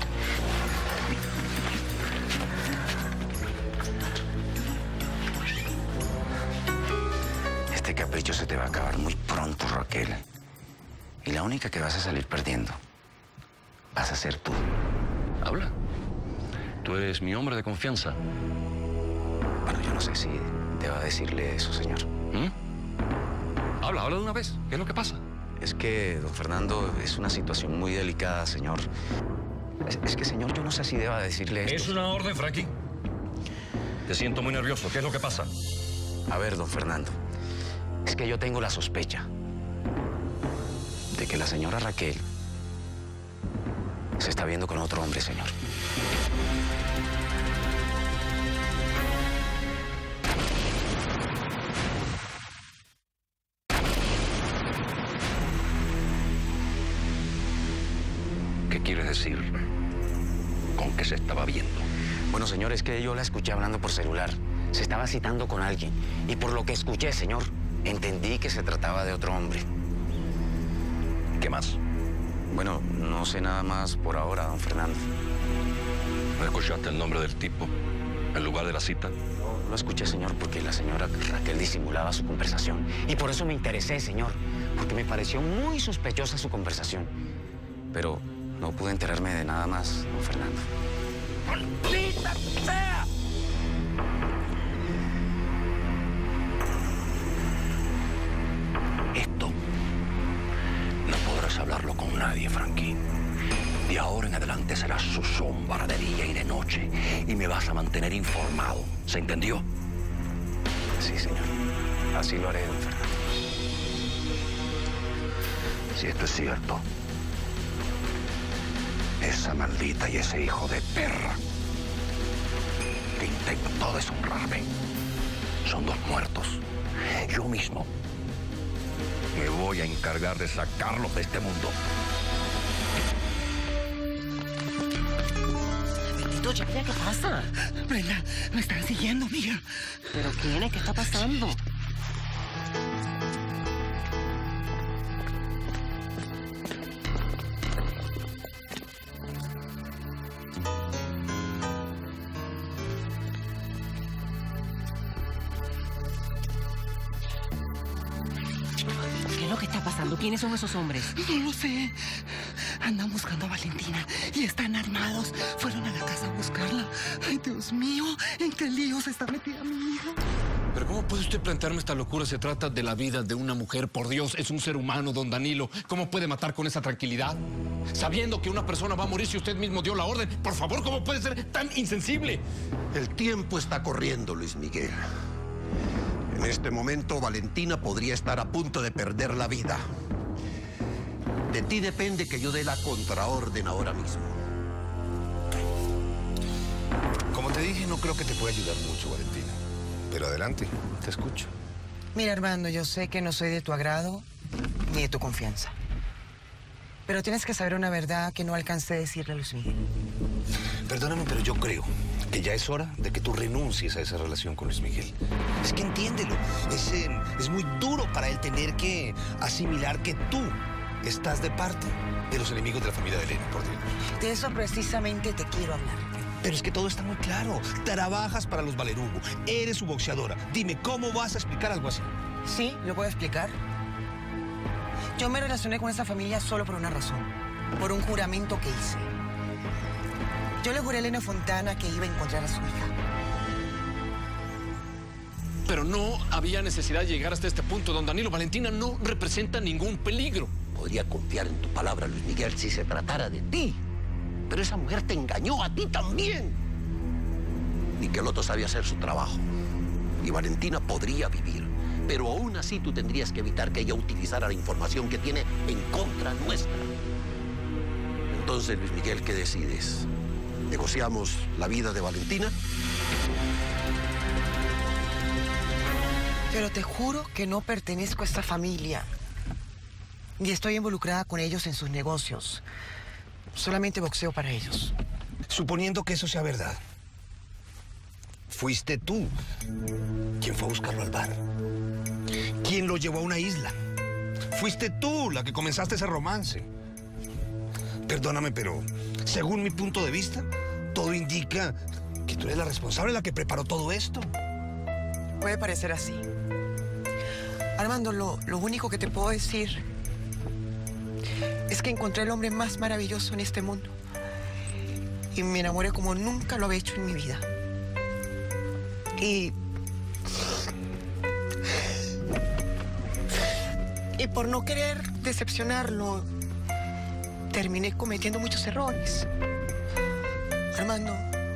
Este capricho se te va a acabar muy pronto, Raquel. Y la única que vas a salir perdiendo vas a ser tú. Habla. Tú eres mi hombre de confianza. Bueno, yo no sé si deba decirle eso, señor. ¿Mm? Habla, habla de una vez. ¿Qué es lo que pasa? Es que, don Fernando, es una situación muy delicada, señor. Es, es que, señor, yo no sé si deba decirle esto. Es una orden, Frankie. Te siento muy nervioso. ¿Qué es lo que pasa? A ver, don Fernando. Es que yo tengo la sospecha de que la señora Raquel se está viendo con otro hombre, señor. ¿Qué quieres decir con que se estaba viendo? Bueno, señor, es que yo la escuché hablando por celular. Se estaba citando con alguien. Y por lo que escuché, señor, entendí que se trataba de otro hombre. ¿Qué más? Bueno, no sé nada más por ahora, don Fernando. ¿No escuchaste el nombre del tipo, el lugar de la cita? No lo escuché, señor, porque la señora Raquel disimulaba su conversación. Y por eso me interesé, señor, porque me pareció muy sospechosa su conversación. Pero no pude enterarme de nada más, don Fernando. ¡Maldita sea! Esto no podrás hablarlo con nadie, Frankie. De ahora en adelante serás su sombra de día y de noche y me vas a mantener informado. ¿Se entendió? Sí, señor. Así lo haré, don Fernando. Si esto es cierto, esa maldita y ese hijo de perra que intentó deshonrarme son dos muertos. Yo mismo me voy a encargar de sacarlos de este mundo. Bendito, ya, ¿qué pasa? Brenda, me están siguiendo, mira. ¿Pero quién? ¿Qué está pasando? ¿Qué está pasando? ¿Quiénes son esos hombres? No lo sé. Andan buscando a Valentina y están armados. Fueron a la casa a buscarla. Ay, Dios mío, ¿en qué líos está metida mi hija? Pero ¿cómo puede usted plantearme esta locura? Se trata de la vida de una mujer. Por Dios, es un ser humano, don Danilo. ¿Cómo puede matar con esa tranquilidad? Sabiendo que una persona va a morir si usted mismo dio la orden. Por favor, ¿cómo puede ser tan insensible? El tiempo está corriendo, Luis Miguel. En este momento, Valentina podría estar a punto de perder la vida. De ti depende que yo dé la contraorden ahora mismo. Como te dije, no creo que te pueda ayudar mucho, Valentina. Pero adelante, te escucho. Mira, Armando, yo sé que no soy de tu agrado ni de tu confianza. Pero tienes que saber una verdad que no alcancé a decirle a Luis Miguel. Perdóname, pero yo creo que ya es hora de que tú renuncies a esa relación con Luis Miguel. Es que entiéndelo, es, eh, es muy duro para él tener que asimilar que tú estás de parte de los enemigos de la familia de Elena, por Dios. De eso precisamente te quiero hablar. Pero es que todo está muy claro. Trabajas para los Valerugo, eres su boxeadora. Dime, ¿cómo vas a explicar algo así? Sí, lo puedo explicar. Yo me relacioné con esa familia solo por una razón. Por un juramento que hice. Yo le juré a Elena Fontana que iba a encontrar a su hija. Pero no había necesidad de llegar hasta este punto, don Danilo. Valentina no representa ningún peligro. Podría confiar en tu palabra, Luis Miguel, si se tratara de ti. Pero esa mujer te engañó a ti también. Michelotto sabía hacer su trabajo. Y Valentina podría vivir. Pero aún así tú tendrías que evitar que ella utilizara la información que tiene en contra nuestra. Entonces, Luis Miguel, ¿qué decides? ¿Negociamos la vida de Valentina? Pero te juro que no pertenezco a esta familia. Ni estoy involucrada con ellos en sus negocios. Solamente boxeo para ellos. Suponiendo que eso sea verdad, fuiste tú quien fue a buscarlo al bar. Quien lo llevó a una isla. Fuiste tú la que comenzaste ese romance. Perdóname, pero según mi punto de vista, todo indica que tú eres la responsable, la que preparó todo esto. Puede parecer así. Armando, lo, lo único que te puedo decir es que encontré el hombre más maravilloso en este mundo. Y me enamoré como nunca lo había hecho en mi vida. Y... Y por no querer decepcionarlo, terminé cometiendo muchos errores. Armando,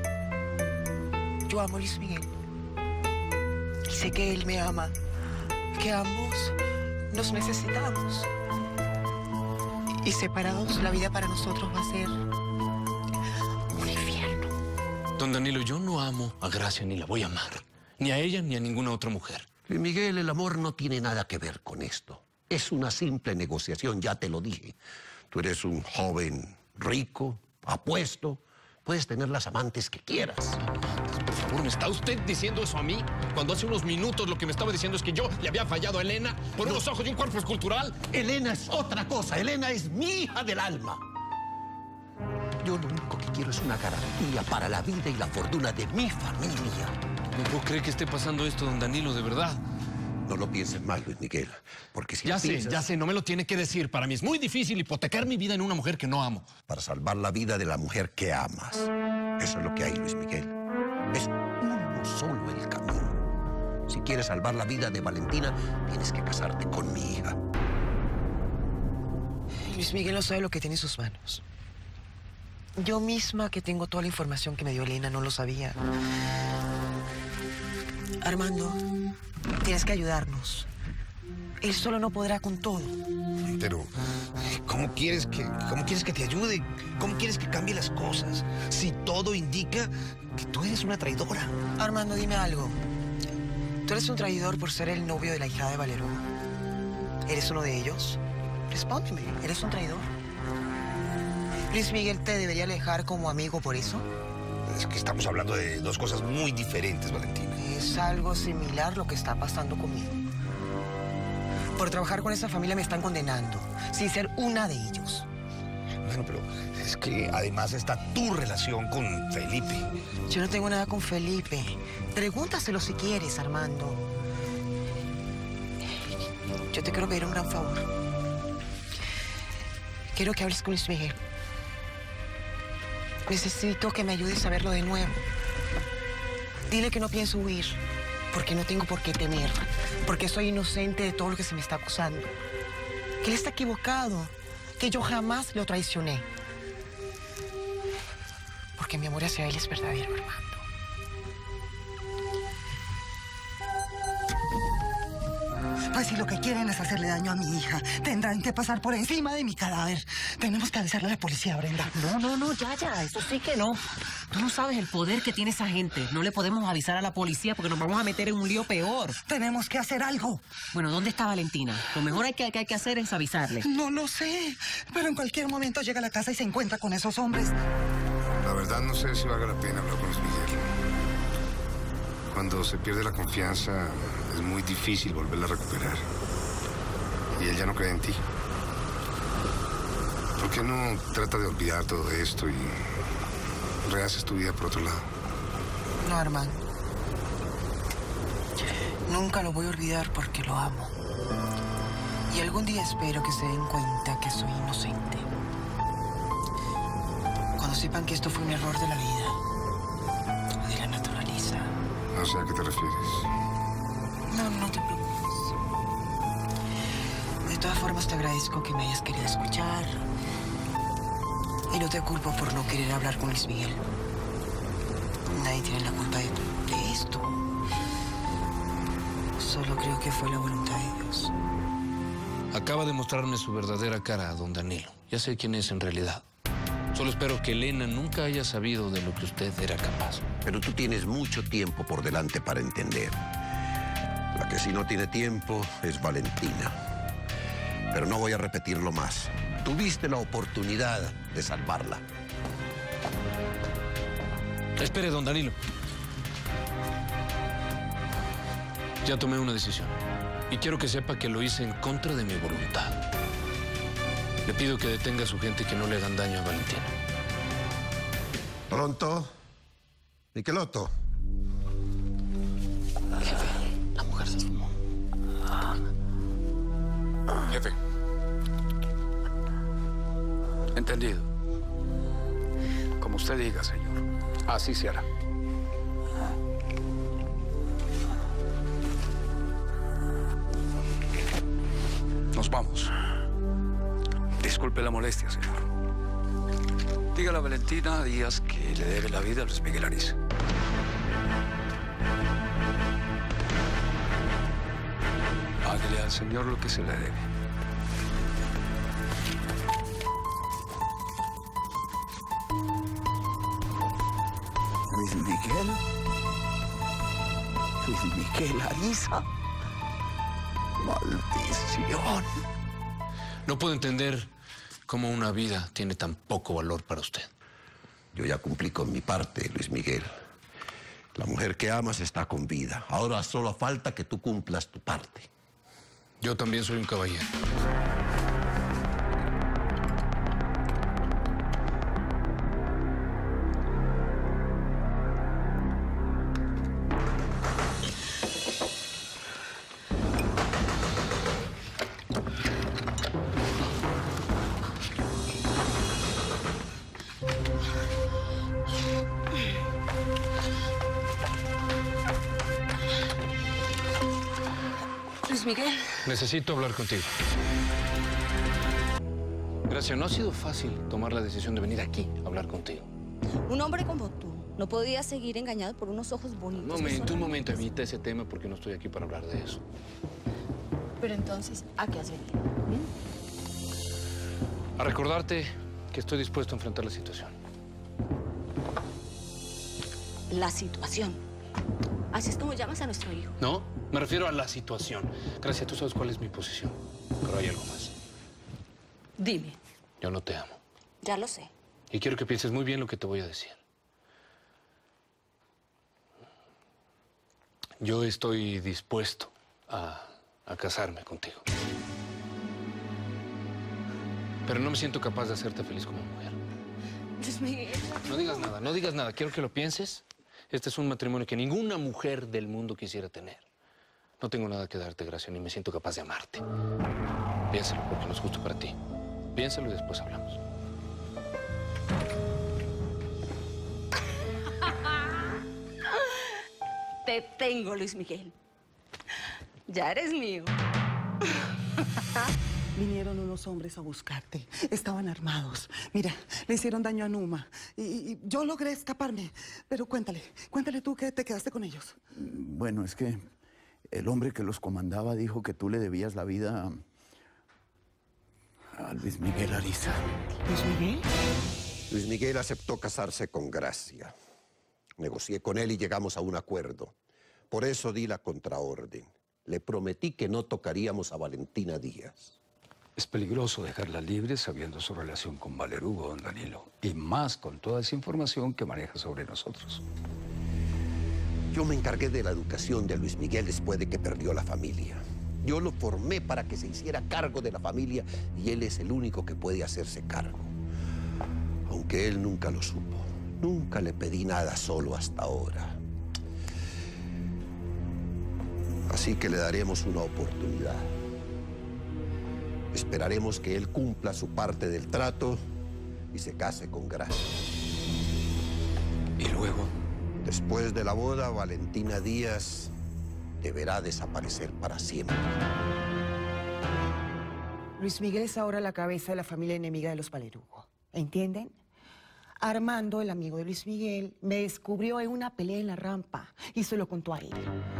yo amo a Luis Miguel. Y sé que él me ama, que ambos nos necesitamos. Y separados, la vida para nosotros va a ser un infierno. Don Danilo, yo no amo a Gracia ni la voy a amar. Ni a ella ni a ninguna otra mujer. Luis Miguel, el amor no tiene nada que ver con esto. Es una simple negociación, ya te lo dije. Tú eres un joven rico, apuesto. Puedes tener las amantes que quieras. Por favor, ¿me está usted diciendo eso a mí? Cuando hace unos minutos lo que me estaba diciendo es que yo le había fallado a Elena por No. unos ojos y un cuerpo escultural. Elena es otra cosa. Elena es mi hija del alma. Yo lo único que quiero es una garantía para la vida y la fortuna de mi familia. No puedo creer que esté pasando esto, don Danilo, de verdad. No lo pienses mal, Luis Miguel, porque si Ya lo sé, piensas, ya sé, no me lo tiene que decir. Para mí es muy difícil hipotecar mi vida en una mujer que no amo. Para salvar la vida de la mujer que amas. Eso es lo que hay, Luis Miguel. Es uno solo el camino. Si quieres salvar la vida de Valentina, tienes que casarte con mi hija. Luis Miguel no sabe lo que tiene en sus manos. Yo misma que tengo toda la información que me dio Elena no lo sabía. Armando, tienes que ayudarnos. Él solo no podrá con todo. Pero, ¿cómo quieres que, cómo quieres que te ayude? ¿Cómo quieres que cambie las cosas? Si todo indica que tú eres una traidora. Armando, dime algo. ¿Tú eres un traidor por ser el novio de la hija de Valero? ¿Eres uno de ellos? Respóndeme, ¿eres un traidor? ¿Luis Miguel te debería alejar como amigo por eso? Es que estamos hablando de dos cosas muy diferentes, Valentina. Es algo similar lo que está pasando conmigo. Por trabajar con esa familia me están condenando, sin ser una de ellos. Bueno, pero es que además está tu relación con Felipe. Yo no tengo nada con Felipe. Pregúntaselo si quieres, Armando. Yo te quiero pedir un gran favor. Quiero que hables con Luis Miguel. Necesito que me ayudes a verlo de nuevo. Dile que no pienso huir, porque no tengo por qué temer, porque soy inocente de todo lo que se me está acusando. Que él está equivocado, que yo jamás lo traicioné. Porque mi amor hacia él es verdadero, Armando. Pues si lo que quieren es hacerle daño a mi hija, tendrán que pasar por encima de mi cadáver. Tenemos que avisarle a la policía, Brenda. No, no, no, ya, ya, eso sí que no. Tú no sabes el poder que tiene esa gente. No le podemos avisar a la policía porque nos vamos a meter en un lío peor. Tenemos que hacer algo. Bueno, ¿dónde está Valentina? Lo mejor hay que, que hay que hacer es avisarle. No lo sé, pero en cualquier momento llega a la casa y se encuentra con esos hombres. La verdad no sé si valga la pena hablar con Luis Miguel. Cuando se pierde la confianza, es muy difícil volverla a recuperar. Y él ya no cree en ti. ¿Por qué no trata de olvidar todo esto y rehaces tu vida por otro lado? No, Armando. Nunca lo voy a olvidar porque lo amo. Y algún día espero que se den cuenta que soy inocente. Cuando sepan que esto fue un error de la vida, de la naturaleza. No sé a qué te refieres. No, no te preocupes. De todas formas, te agradezco que me hayas querido escuchar. Y no te culpo por no querer hablar con Luis Miguel. Nadie tiene la culpa de, de esto. Solo creo que fue la voluntad de Dios. Acaba de mostrarme su verdadera cara a don Danilo. Ya sé quién es en realidad. Solo espero que Elena nunca haya sabido de lo que usted era capaz. Pero tú tienes mucho tiempo por delante para entender. La que sí no tiene tiempo es Valentina. Pero no voy a repetirlo más. Tuviste la oportunidad de salvarla. Espere, don Danilo. Ya tomé una decisión. Y quiero que sepa que lo hice en contra de mi voluntad. Le pido que detenga a su gente y que no le hagan daño a Valentina. Pronto. Michelotto. Jefe, la mujer se fumó. Jefe. Entendido. Como usted diga, señor. Así se hará. Nos vamos. Disculpe la molestia, señor. Dígale a Valentina Díaz que le debe la vida a Luis Miguel Ariza. Hágale al señor lo que se le debe. Luis Miguel. Luis Miguel Ariza. Maldición. No puedo entender cómo una vida tiene tan poco valor para usted. Yo ya cumplí con mi parte, Luis Miguel. La mujer que amas está con vida. Ahora solo falta que tú cumplas tu parte. Yo también soy un caballero. Luis Miguel. Necesito hablar contigo. Gracia, no ha sido fácil tomar la decisión de venir aquí a hablar contigo. Un hombre como tú no podía seguir engañado por unos ojos bonitos. Un momento, un momento. Evita ese tema porque no estoy aquí para hablar de eso. Pero entonces, ¿a qué has venido? A recordarte que estoy dispuesto a enfrentar la situación. La situación. Así es como llamas a nuestro hijo. No, me refiero a la situación. Gracia, tú sabes cuál es mi posición. Pero hay algo más. Dime. Yo no te amo. Ya lo sé. Y quiero que pienses muy bien lo que te voy a decir. Yo estoy dispuesto a, a casarme contigo. Pero no me siento capaz de hacerte feliz como mujer. Luis Miguel. No digas nada, no digas nada. Quiero que lo pienses. Este es un matrimonio que ninguna mujer del mundo quisiera tener. No tengo nada que darte, Gracia, ni me siento capaz de amarte. Piénsalo, porque no es justo para ti. Piénsalo y después hablamos. Te tengo, Luis Miguel. Ya eres mío. Vinieron unos hombres a buscarte. Estaban armados. Mira, le hicieron daño a Numa. Y, y yo logré escaparme. Pero cuéntale, cuéntale tú que te quedaste con ellos. Bueno, es que el hombre que los comandaba dijo que tú le debías la vida a, a Luis Miguel Ariza. ¿Luis Miguel? Luis Miguel aceptó casarse con Gracia. Negocié con él y llegamos a un acuerdo. Por eso di la contraorden. Le prometí que no tocaríamos a Valentina Díaz. Es peligroso dejarla libre sabiendo su relación con Valerugo, don Danilo. Y más con toda esa información que maneja sobre nosotros. Yo me encargué de la educación de Luis Miguel después de que perdió la familia. Yo lo formé para que se hiciera cargo de la familia y él es el único que puede hacerse cargo. Aunque él nunca lo supo. Nunca le pedí nada solo hasta ahora. Así que le daremos una oportunidad. Esperaremos que él cumpla su parte del trato y se case con Gracia. ¿Y luego? Después de la boda, Valentina Díaz deberá desaparecer para siempre. Luis Miguel es ahora la cabeza de la familia enemiga de los Valerugo. ¿Entienden? Armando, el amigo de Luis Miguel, me descubrió en una pelea en la rampa y se lo contó a él.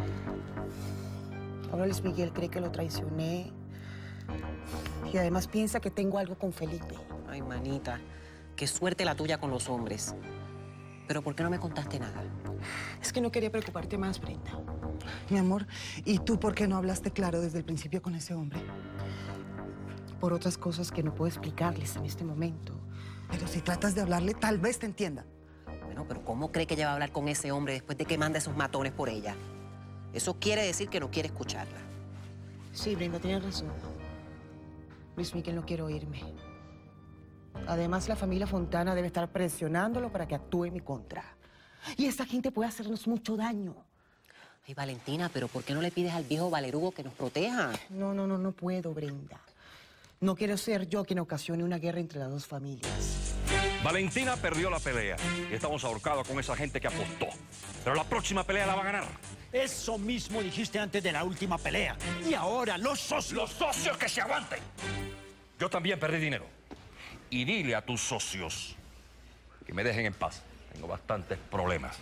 Ahora Luis Miguel cree que lo traicioné y además piensa que tengo algo con Felipe. Ay, manita, qué suerte la tuya con los hombres. Pero ¿por qué no me contaste nada? Es que no quería preocuparte más, Brenda. Mi amor, ¿y tú por qué no hablaste claro desde el principio con ese hombre? Por otras cosas que no puedo explicarles en este momento. Pero si tratas de hablarle, tal vez te entienda. Bueno, pero ¿cómo cree que ella va a hablar con ese hombre después de que manda esos matones por ella? Eso quiere decir que no quiere escucharla. Sí, Brenda, tienes razón. Luis Miguel no quiere oírme. Además, la familia Fontana debe estar presionándolo para que actúe en mi contra. Y esta gente puede hacernos mucho daño. Ay, Valentina, pero ¿por qué no le pides al viejo Valerugo que nos proteja? No, no, no, no puedo, Brenda. No quiero ser yo quien ocasione una guerra entre las dos familias. Valentina perdió la pelea y estamos ahorcados con esa gente que apostó. Pero la próxima pelea la va a ganar. Eso mismo dijiste antes de la última pelea. Y ahora los socios... ¡Los socios que se aguanten! Yo también perdí dinero. Y dile a tus socios que me dejen en paz. Tengo bastantes problemas.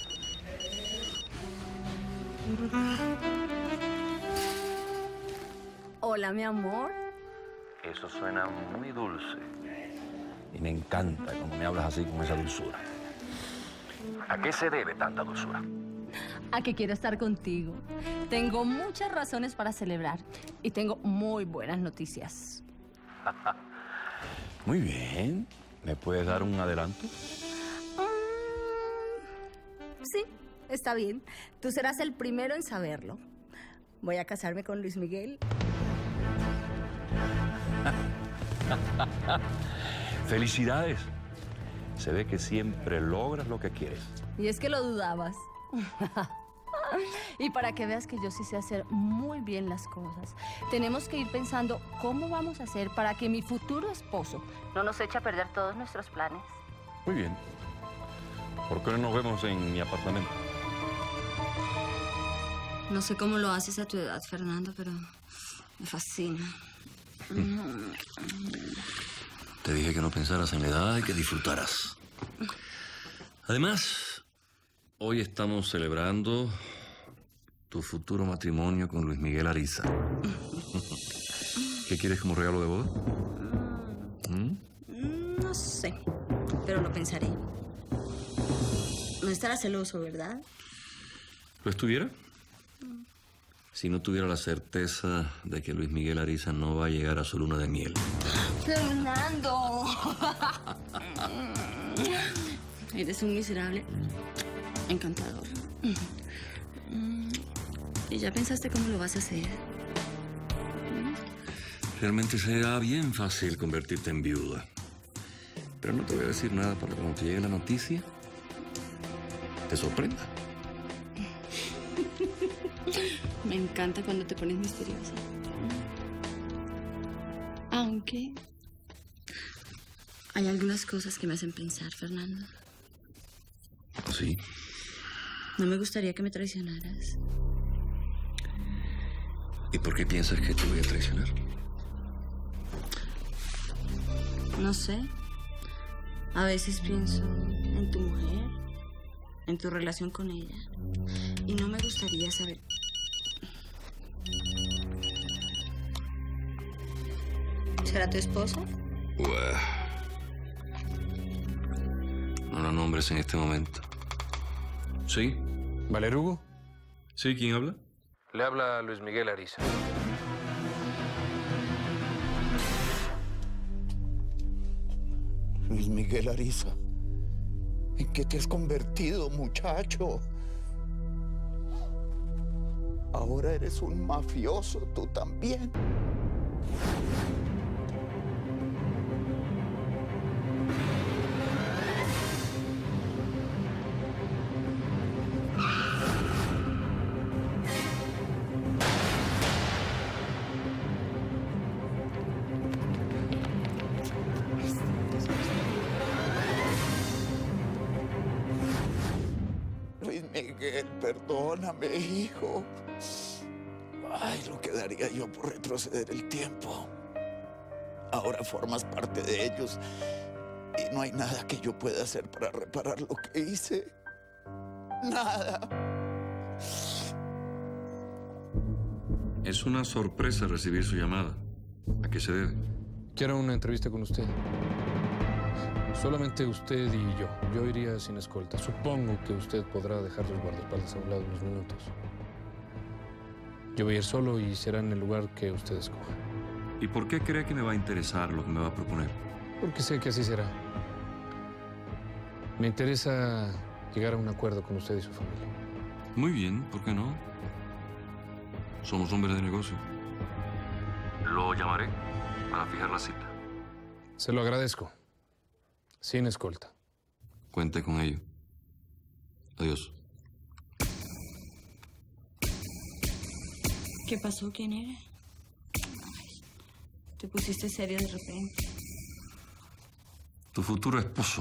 Hola, mi amor. Eso suena muy dulce. Y me encanta cuando me hablas así con esa dulzura. ¿A qué se debe tanta dulzura? A que quiero estar contigo. Tengo muchas razones para celebrar y tengo muy buenas noticias. Muy bien. ¿Me puedes dar un adelanto? Mm, sí, está bien. Tú serás el primero en saberlo. Voy a casarme con Luis Miguel. ¡Felicidades! Se ve que siempre logras lo que quieres. Y es que lo dudabas. Y para que veas que yo sí sé hacer muy bien las cosas, tenemos que ir pensando cómo vamos a hacer para que mi futuro esposo no nos eche a perder todos nuestros planes. Muy bien. ¿Por qué no nos vemos en mi apartamento? No sé cómo lo haces a tu edad, Fernando, pero me fascina. Te dije que no pensaras en la edad y que disfrutaras. Además, hoy estamos celebrando tu futuro matrimonio con Luis Miguel Ariza. ¿Qué quieres como regalo de boda? ¿Mm? No sé, pero lo pensaré. No estará celoso, ¿verdad? ¿Lo estuviera? Si no tuviera la certeza de que Luis Miguel Ariza no va a llegar a su luna de miel. ¡Fernando! Eres un miserable encantador. ¿Y ya pensaste cómo lo vas a hacer? Realmente será bien fácil convertirte en viuda. Pero no te voy a decir nada para cuando te llegue la noticia, te sorprenda. Me encanta cuando te pones misteriosa. Aunque hay algunas cosas que me hacen pensar, Fernando. ¿Sí? No me gustaría que me traicionaras. ¿Y por qué piensas que te voy a traicionar? No sé. A veces pienso en tu mujer, en tu relación con ella. Y no me gustaría saber... ¿Será tu esposa? Uah. No la nombres en este momento. ¿Sí? ¿Valer Hugo? ¿Sí? ¿Quién habla? Le habla Luis Miguel Ariza. Luis Miguel Ariza, ¿en qué te has convertido, muchacho? Ahora eres un mafioso, tú también. Luis Miguel, perdóname, hijo. Ay, lo que daría yo por retroceder el tiempo. Ahora formas parte de ellos y no hay nada que yo pueda hacer para reparar lo que hice. Nada. Es una sorpresa recibir su llamada. ¿A qué se debe? Quiero una entrevista con usted. Solamente usted y yo. Yo iría sin escolta. Supongo que usted podrá dejar sus guardaespaldas a un lado unos minutos. Yo voy a ir solo y será en el lugar que usted escoja. ¿Y por qué cree que me va a interesar lo que me va a proponer? Porque sé que así será. Me interesa llegar a un acuerdo con usted y su familia. Muy bien, ¿por qué no? Somos hombres de negocio. Lo llamaré para fijar la cita. Se lo agradezco. Sin escolta. Cuente con ello. Adiós. ¿Qué pasó? ¿Quién era? Ay, te pusiste serio de repente. Tu futuro esposo.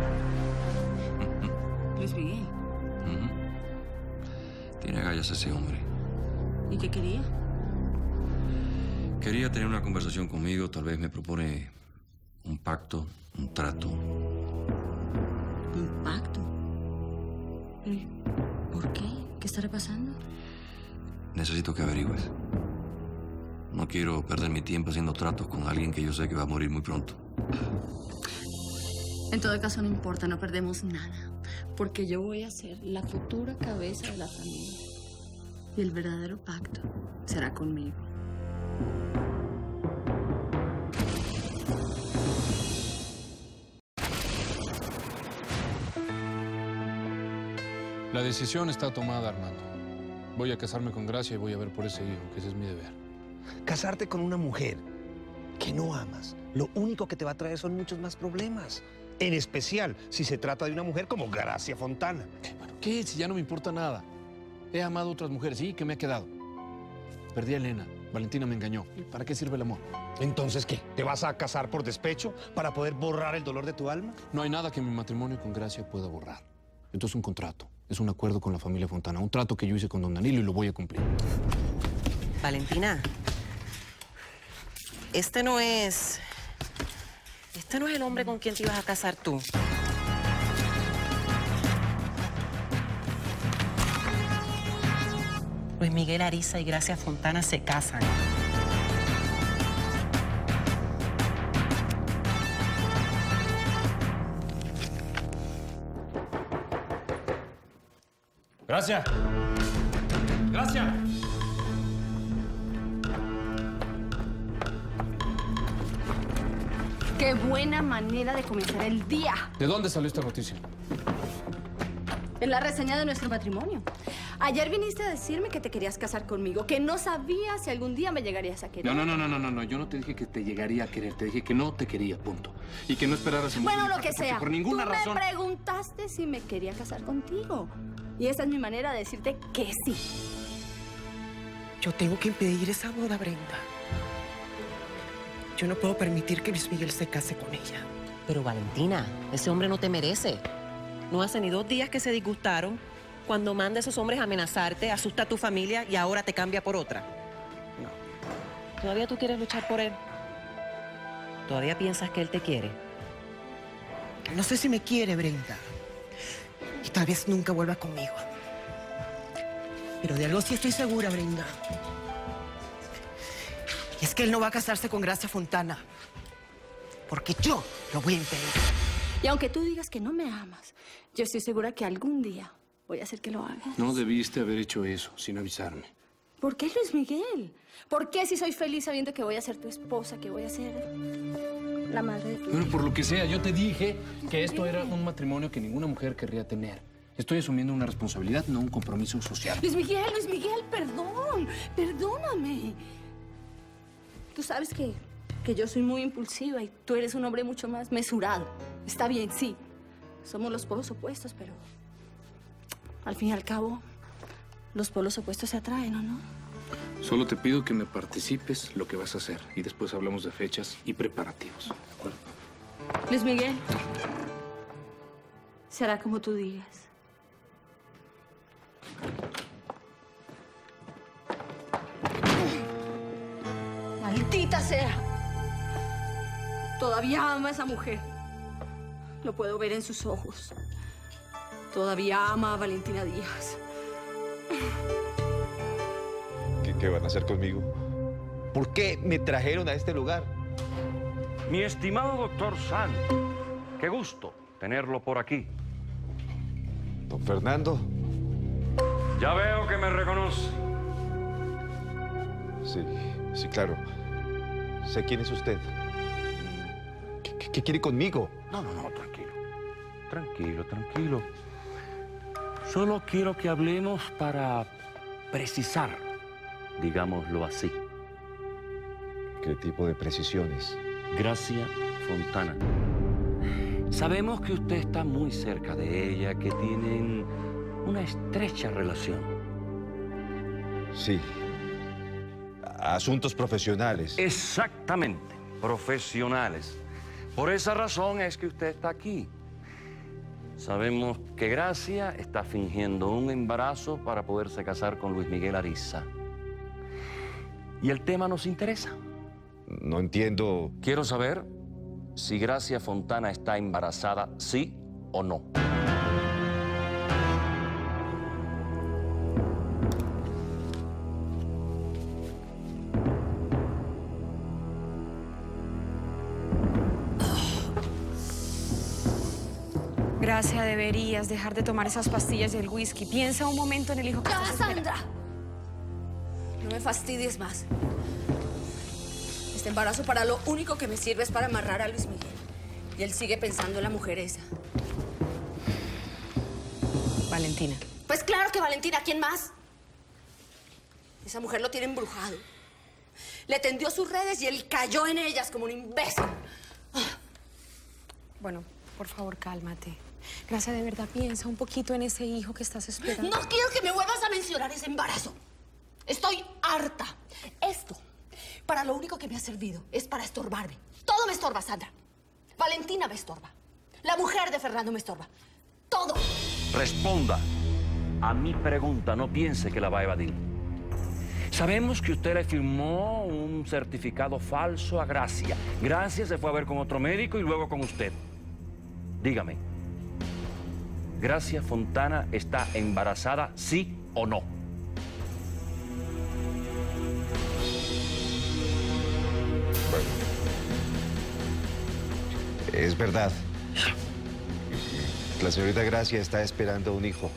Luis Miguel. Uh-huh. Tiene agallas ese hombre. ¿Y qué quería? Quería tener una conversación conmigo. Tal vez me propone un pacto, un trato. ¿Un pacto? ¿Por qué? ¿Qué estará pasando? Necesito que averigües. No quiero perder mi tiempo haciendo tratos con alguien que yo sé que va a morir muy pronto. En todo caso, no importa, no perdemos nada. Porque yo voy a ser la futura cabeza de la familia. Y el verdadero pacto será conmigo. La decisión está tomada, Armando. Voy a casarme con Gracia y voy a ver por ese hijo, que ese es mi deber. Casarte con una mujer que no amas, lo único que te va a traer son muchos más problemas. En especial si se trata de una mujer como Gracia Fontana. ¿Pero qué? Si ya no me importa nada. He amado a otras mujeres, ¿sí? ¿Qué me ha quedado? Perdí a Elena. Valentina me engañó. ¿Para qué sirve el amor? ¿Entonces qué? ¿Te vas a casar por despecho para poder borrar el dolor de tu alma? No hay nada que mi matrimonio con Gracia pueda borrar. Entonces un contrato. Es un acuerdo con la familia Fontana. Un trato que yo hice con don Danilo y lo voy a cumplir. Valentina, este no es... Este no es el hombre con quien te ibas a casar tú. Luis Miguel Ariza y Gracia Fontana se casan. Gracias. Gracias. Qué buena manera de comenzar el día. ¿De dónde salió esta noticia? Es la reseña de nuestro matrimonio. Ayer viniste a decirme que te querías casar conmigo, que no sabías si algún día me llegarías a querer. No, no, no, no, no, no, no. Yo no te dije que te llegaría a querer. Te dije que no te quería, punto. Y que no esperaras en Bueno, lo que sea. Por ninguna Tú razón. me preguntaste si me quería casar contigo. Y esa es mi manera de decirte que sí. Yo tengo que impedir esa boda, Brenda. Yo no puedo permitir que Luis Miguel se case con ella. Pero Valentina, ese hombre no te merece. No hace ni dos días que se disgustaron. Cuando manda a esos hombres a amenazarte, asusta a tu familia y ahora te cambia por otra. No. ¿Todavía tú quieres luchar por él? ¿Todavía piensas que él te quiere? No sé si me quiere, Brenda. Y tal vez nunca vuelva conmigo. Pero de algo sí estoy segura, Brenda. Y es que él no va a casarse con Gracia Fontana. Porque yo lo voy a impedir. Y aunque tú digas que no me amas, yo estoy segura que algún día voy a hacer que lo hagas. No debiste haber hecho eso sin avisarme. ¿Por qué, Luis Miguel? ¿Por qué si soy feliz sabiendo que voy a ser tu esposa, que voy a ser la madre de tu Bueno, hijo? por lo que sea, yo te dije que esto era un matrimonio que ninguna mujer querría tener. Estoy asumiendo una responsabilidad, no un compromiso social. Luis Miguel, Luis Miguel, perdón. Perdóname. Tú sabes que, que yo soy muy impulsiva y tú eres un hombre mucho más mesurado. Está bien, sí. Somos los polos opuestos, pero al fin y al cabo, los polos opuestos se atraen, ¿o no? Solo te pido que me participes lo que vas a hacer y después hablamos de fechas y preparativos. ¿De acuerdo? Luis Miguel, será como tú digas. ¡Maldita sea! Todavía ama a esa mujer. Lo puedo ver en sus ojos. Todavía ama a Valentina Díaz. ¿Qué, qué van a hacer conmigo? ¿Por qué me trajeron a este lugar? Mi estimado doctor San, qué gusto tenerlo por aquí. Don Fernando. Ya veo que me reconoce. Sí, sí, claro. Sé quién es usted. ¿Qué, qué, qué quiere conmigo? No, no, no, tranquilo. Tranquilo, tranquilo. Solo quiero que hablemos para precisar, digámoslo así. ¿Qué tipo de precisiones? Gracia Fontana. Sabemos que usted está muy cerca de ella, que tienen una estrecha relación. Sí. Asuntos profesionales. Exactamente, profesionales. Por esa razón es que usted está aquí. Sabemos que Gracia está fingiendo un embarazo para poderse casar con Luis Miguel Ariza. Y el tema nos interesa. No entiendo. Quiero saber si Gracia Fontana está embarazada, sí o no. Gracia, deberías dejar de tomar esas pastillas y el whisky. Piensa un momento en el hijo que ¡Ya, estás Sandra! No me fastidies más. Este embarazo para lo único que me sirve es para amarrar a Luis Miguel. Y él sigue pensando en la mujer esa. Valentina. Pues claro que Valentina, ¿quién más? Esa mujer lo tiene embrujado. Le tendió sus redes y él cayó en ellas como un imbécil. Bueno, por favor, cálmate. Gracia, de verdad, piensa un poquito en ese hijo que estás esperando. No quiero que me vuelvas a mencionar ese embarazo. Estoy harta. Esto, para lo único que me ha servido, es para estorbarme. Todo me estorba, Sandra. Valentina me estorba. La mujer de Fernando me estorba. Todo. Responda a mi pregunta, no piense que la va a evadir. Sabemos que usted le firmó un certificado falso a Gracia. Gracia se fue a ver con otro médico y luego con usted. Dígame, ¿Gracia Fontana está embarazada, sí o no? Bueno, es verdad. La señorita Gracia está esperando un hijo.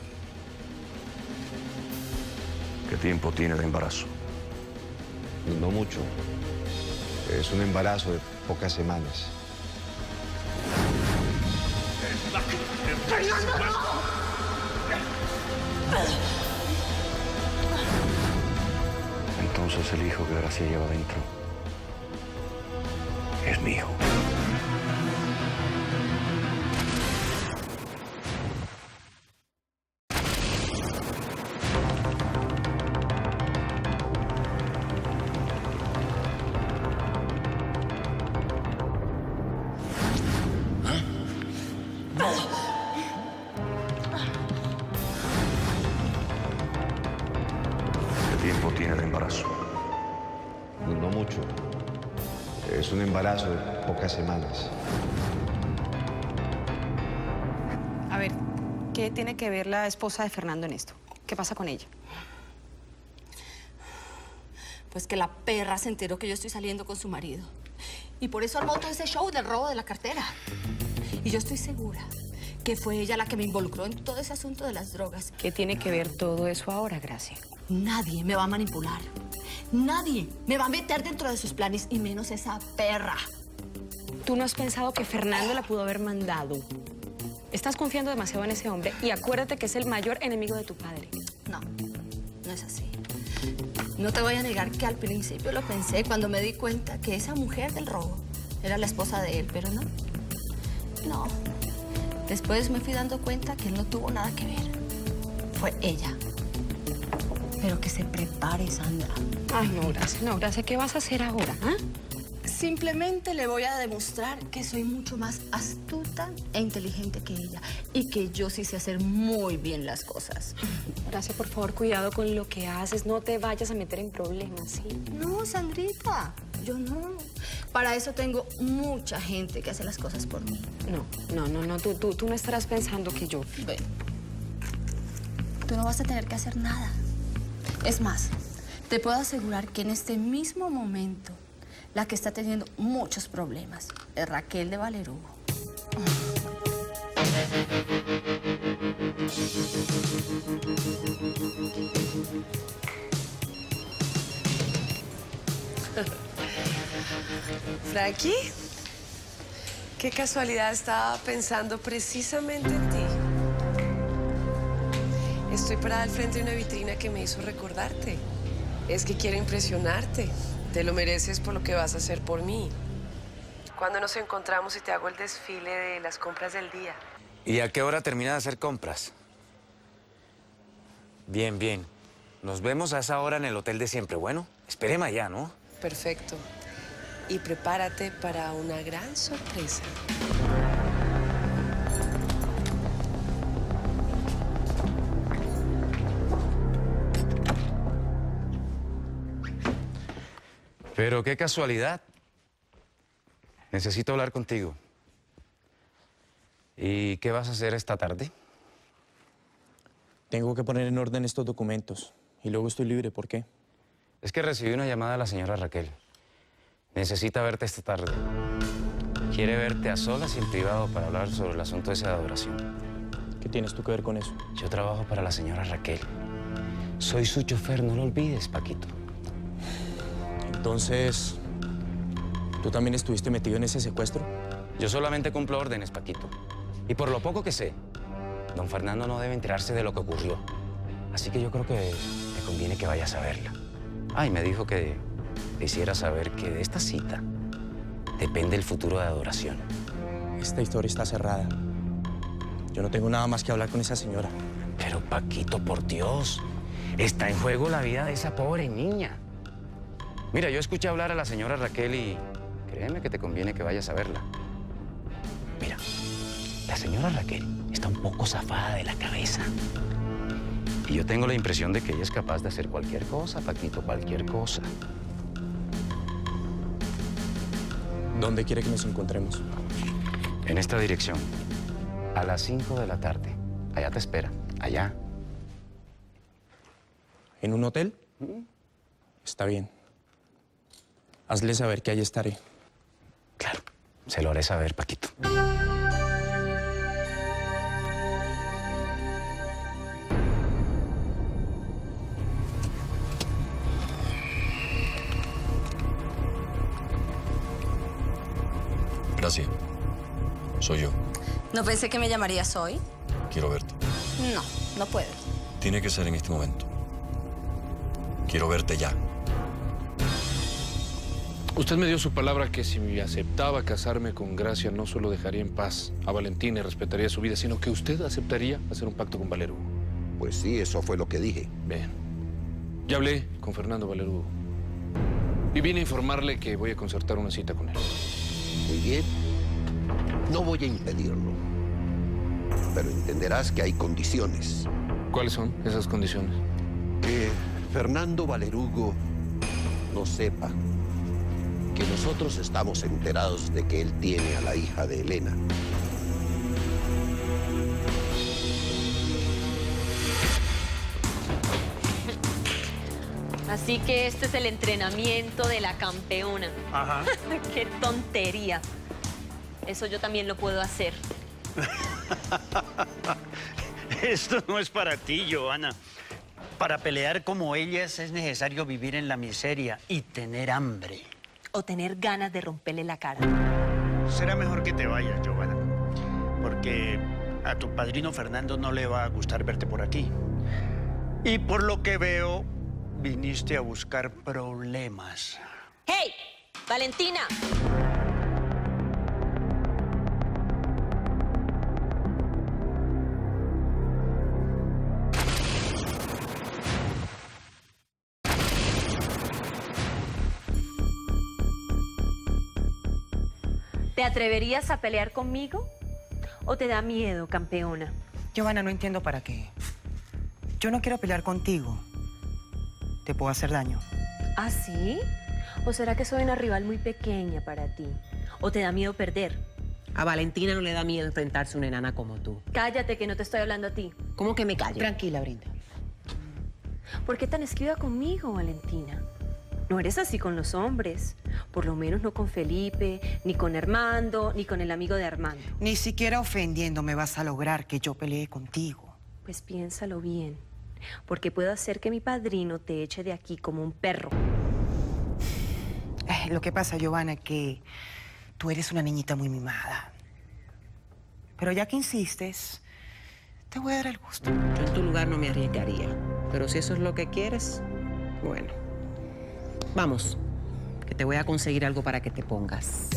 ¿Qué tiempo tiene de embarazo? No mucho. Es un embarazo de pocas semanas. Entonces el hijo que Gracia lleva dentro es mi hijo. ¿Qué tiempo tiene de embarazo? No mucho. Es un embarazo de pocas semanas. A ver, ¿qué tiene que ver la esposa de Fernando en esto? ¿Qué pasa con ella? Pues que la perra se enteró que yo estoy saliendo con su marido. Y por eso armó todo ese show del robo de la cartera. Y yo estoy segura que fue ella la que me involucró en todo ese asunto de las drogas. ¿Qué tiene que ver todo eso ahora, Gracia? Nadie me va a manipular. Nadie me va a meter dentro de sus planes, y menos esa perra. ¿Tú no has pensado que Fernando la pudo haber mandado? Estás confiando demasiado en ese hombre y acuérdate que es el mayor enemigo de tu padre. No, no es así. No te voy a negar que al principio lo pensé cuando me di cuenta que esa mujer del robo era la esposa de él, pero no. No. Después me fui dando cuenta que él no tuvo nada que ver. Fue ella. Pero que se prepare, Sandra. Ay, no, Gracia, no, Gracia, ¿qué vas a hacer ahora? ¿Ah? Simplemente le voy a demostrar que soy mucho más astuta e inteligente que ella. Y que yo sí sé hacer muy bien las cosas. Gracia, por favor, cuidado con lo que haces. No te vayas a meter en problemas, ¿sí? No, Sandrita, yo no. Para eso tengo mucha gente que hace las cosas por mí. No, no, no, no. Tú, tú, tú no estarás pensando que yo... Ven. Tú no vas a tener que hacer nada. Es más, te puedo asegurar que en este mismo momento la que está teniendo muchos problemas es Raquel de Valerugo. Frankie, qué casualidad, estaba pensando precisamente en ti. Estoy parada al frente de una vitrina que me hizo recordarte. Es que quiero impresionarte. Te lo mereces por lo que vas a hacer por mí. ¿Cuándo nos encontramos y te hago el desfile de las compras del día? ¿Y a qué hora termina de hacer compras? Bien, bien. Nos vemos a esa hora en el hotel de siempre. Bueno, espéreme allá, ¿no? Perfecto. Y prepárate para una gran sorpresa. Pero qué casualidad. Necesito hablar contigo. ¿Y qué vas a hacer esta tarde? Tengo que poner en orden estos documentos y luego estoy libre. ¿Por qué? Es que recibí una llamada de la señora Raquel. Necesita verte esta tarde. Quiere verte a solas y en privado para hablar sobre el asunto ese de adoración. ¿Qué tienes tú que ver con eso? Yo trabajo para la señora Raquel. Soy su chofer, no lo olvides, Paquito. Entonces, ¿tú también estuviste metido en ese secuestro? Yo solamente cumplo órdenes, Paquito. Y por lo poco que sé, don Fernando no debe enterarse de lo que ocurrió. Así que yo creo que me conviene que vayas a verla. Ay, me dijo que te hiciera saber que de esta cita depende el futuro de adoración. Esta historia está cerrada. Yo no tengo nada más que hablar con esa señora. Pero, Paquito, por Dios, está en juego la vida de esa pobre niña. Mira, yo escuché hablar a la señora Raquel y créeme que te conviene que vayas a verla. Mira, la señora Raquel está un poco zafada de la cabeza. Y yo tengo la impresión de que ella es capaz de hacer cualquier cosa, Paquito, cualquier cosa. ¿Dónde quiere que nos encontremos? En esta dirección, a las cinco de la tarde. Allá te espera, allá. ¿En un hotel? Está bien. Hazle saber que ahí estaré. Claro, se lo haré saber, Paquito. Gracias. Soy yo. ¿No pensé que me llamarías hoy? Quiero verte. No, no puedo. Tiene que ser en este momento. Quiero verte ya. Usted me dio su palabra que si me aceptaba casarme con Gracia, no solo dejaría en paz a Valentina y respetaría su vida, sino que usted aceptaría hacer un pacto con Valerugo. Pues sí, eso fue lo que dije. Bien. Ya hablé con Fernando Valerugo. Y vine a informarle que voy a concertar una cita con él. Muy bien. No voy a impedirlo. Pero entenderás que hay condiciones. ¿Cuáles son esas condiciones? Que Fernando Valerugo no sepa que nosotros estamos enterados de que él tiene a la hija de Elena. Así que este es el entrenamiento de la campeona. Ajá. ¡Qué tontería! Eso yo también lo puedo hacer. Esto no es para ti, Johanna. Para pelear como ellas es necesario vivir en la miseria y tener hambre. O tener ganas de romperle la cara. Será mejor que te vayas, Johanna. Porque a tu padrino Fernando no le va a gustar verte por aquí. Y por lo que veo, viniste a buscar problemas. ¡Hey! ¡Valentina! ¿Te atreverías a pelear conmigo? ¿O te da miedo, campeona? Johanna, no entiendo para qué. Yo no quiero pelear contigo. Te puedo hacer daño. ¿Ah, sí? ¿O será que soy una rival muy pequeña para ti? ¿O te da miedo perder? A Valentina no le da miedo enfrentarse a una enana como tú. Cállate, que no te estoy hablando a ti. ¿Cómo que me callo? Tranquila, Brinda. ¿Por qué tan esquiva conmigo, Valentina? No eres así con los hombres. Por lo menos no con Felipe, ni con Armando, ni con el amigo de Armando. Ni siquiera ofendiéndome vas a lograr que yo pelee contigo. Pues piénsalo bien, porque puedo hacer que mi padrino te eche de aquí como un perro. Eh, lo que pasa, Johanna, es que tú eres una niñita muy mimada. Pero ya que insistes, te voy a dar el gusto. Yo en tu lugar no me arriesgaría. Pero si eso es lo que quieres, bueno. Vamos, que te voy a conseguir algo para que te pongas.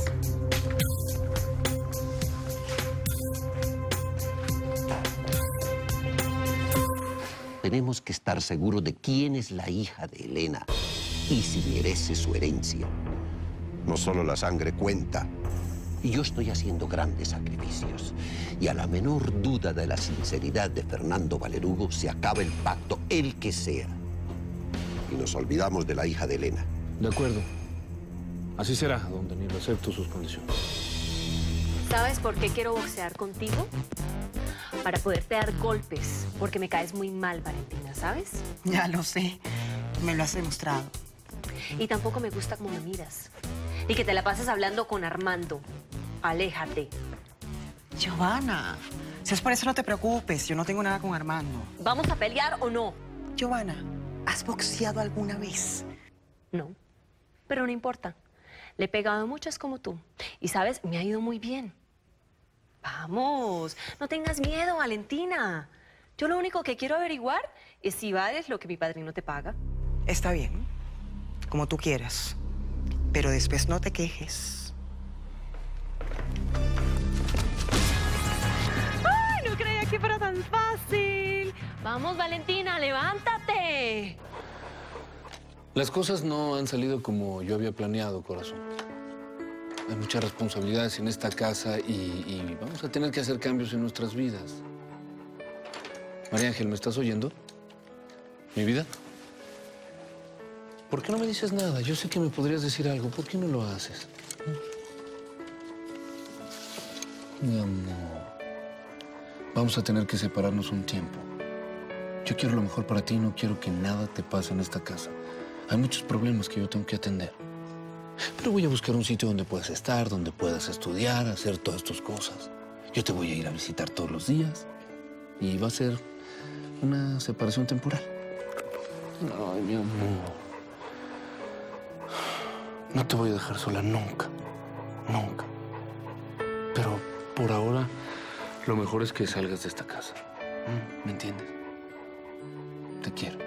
Tenemos que estar seguros de quién es la hija de Elena y si merece su herencia. No solo la sangre cuenta. Y yo estoy haciendo grandes sacrificios. Y a la menor duda de la sinceridad de Fernando Valerugo se acaba el pacto, el que sea. Y nos olvidamos de la hija de Elena. De acuerdo. Así será, don Danilo. Acepto sus condiciones. ¿Sabes por qué quiero boxear contigo? Para poderte dar golpes, porque me caes muy mal, Valentina, ¿sabes? Ya lo sé. Me lo has demostrado. Y tampoco me gusta cómo me miras. Y que te la pasas hablando con Armando. Aléjate. Johanna, si es por eso no te preocupes. Yo no tengo nada con Armando. ¿Vamos a pelear o no? Johanna, ¿has boxeado alguna vez? No, pero no importa. Le he pegado a muchas como tú. Y, ¿sabes? Me ha ido muy bien. Vamos, no tengas miedo, Valentina. Yo lo único que quiero averiguar es si vales lo que mi padrino te paga. Está bien, como tú quieras. Pero después no te quejes. ¡Ay, no creía que fuera tan fácil! Vamos, Valentina, levántate. Las cosas no han salido como yo había planeado, corazón. Hay muchas responsabilidades en esta casa y, y vamos a tener que hacer cambios en nuestras vidas. María Ángel, ¿me estás oyendo? ¿Mi vida? ¿Por qué no me dices nada? Yo sé que me podrías decir algo. ¿Por qué no lo haces? Mi amor. Vamos a tener que separarnos un tiempo. Yo quiero lo mejor para ti y no quiero que nada te pase en esta casa. Hay muchos problemas que yo tengo que atender. Pero voy a buscar un sitio donde puedas estar, donde puedas estudiar, hacer todas tus cosas. Yo te voy a ir a visitar todos los días. Y va a ser una separación temporal. Ay, mi amor. No te voy a dejar sola nunca. Nunca. Pero por ahora, lo mejor es que salgas de esta casa. ¿Me entiendes? Te quiero.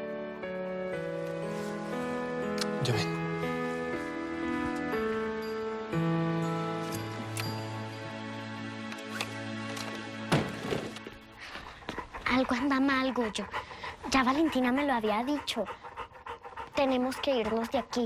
Ya vengo. Algo anda mal, Goyo. Ya Valentina me lo había dicho. Tenemos que irnos de aquí.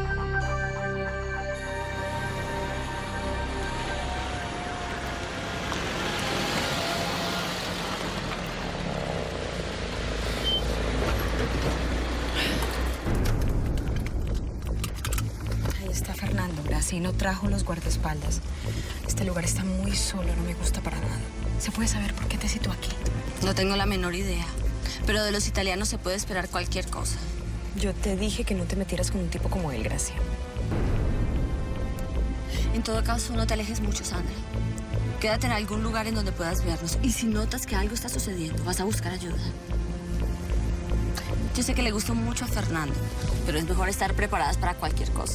Ahí está Fernando. Gracie no trajo los guardaespaldas. Este lugar está muy solo, no me gusta para nada. ¿Se puede saber por qué te citó aquí? No tengo la menor idea. Pero de los italianos se puede esperar cualquier cosa. Yo te dije que no te metieras con un tipo como él, Gracia. En todo caso, no te alejes mucho, Sandra. Quédate en algún lugar en donde puedas vernos. Y si notas que algo está sucediendo, vas a buscar ayuda. Yo sé que le gustó mucho a Fernando, pero es mejor estar preparadas para cualquier cosa.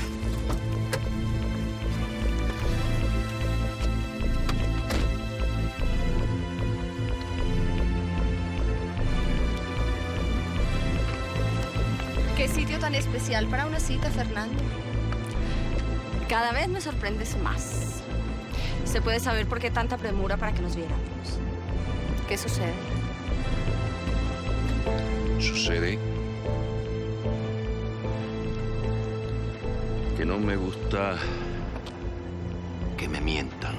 ¿Qué sitio tan especial para una cita, Fernando? Cada vez me sorprendes más. ¿Se puede saber por qué tanta premura para que nos viéramos? ¿Qué sucede? Sucede que no me gusta que me mientan.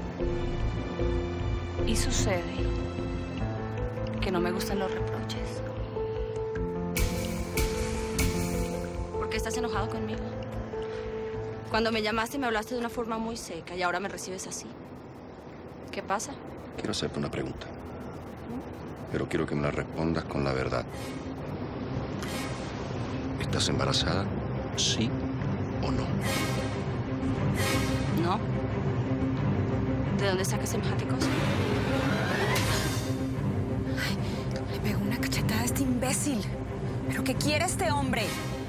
Y sucede que no me gustan los reproches. ¿Por qué estás enojado conmigo? Cuando me llamaste me hablaste de una forma muy seca y ahora me recibes así. ¿Qué pasa? Quiero hacerte una pregunta, pero quiero que me la respondas con la verdad. ¿Estás embarazada? ¿Sí o no? ¿No? ¿De dónde sacas semejante cosa? Ay, le pegó una cachetada a este imbécil. ¿Pero qué quiere este hombre?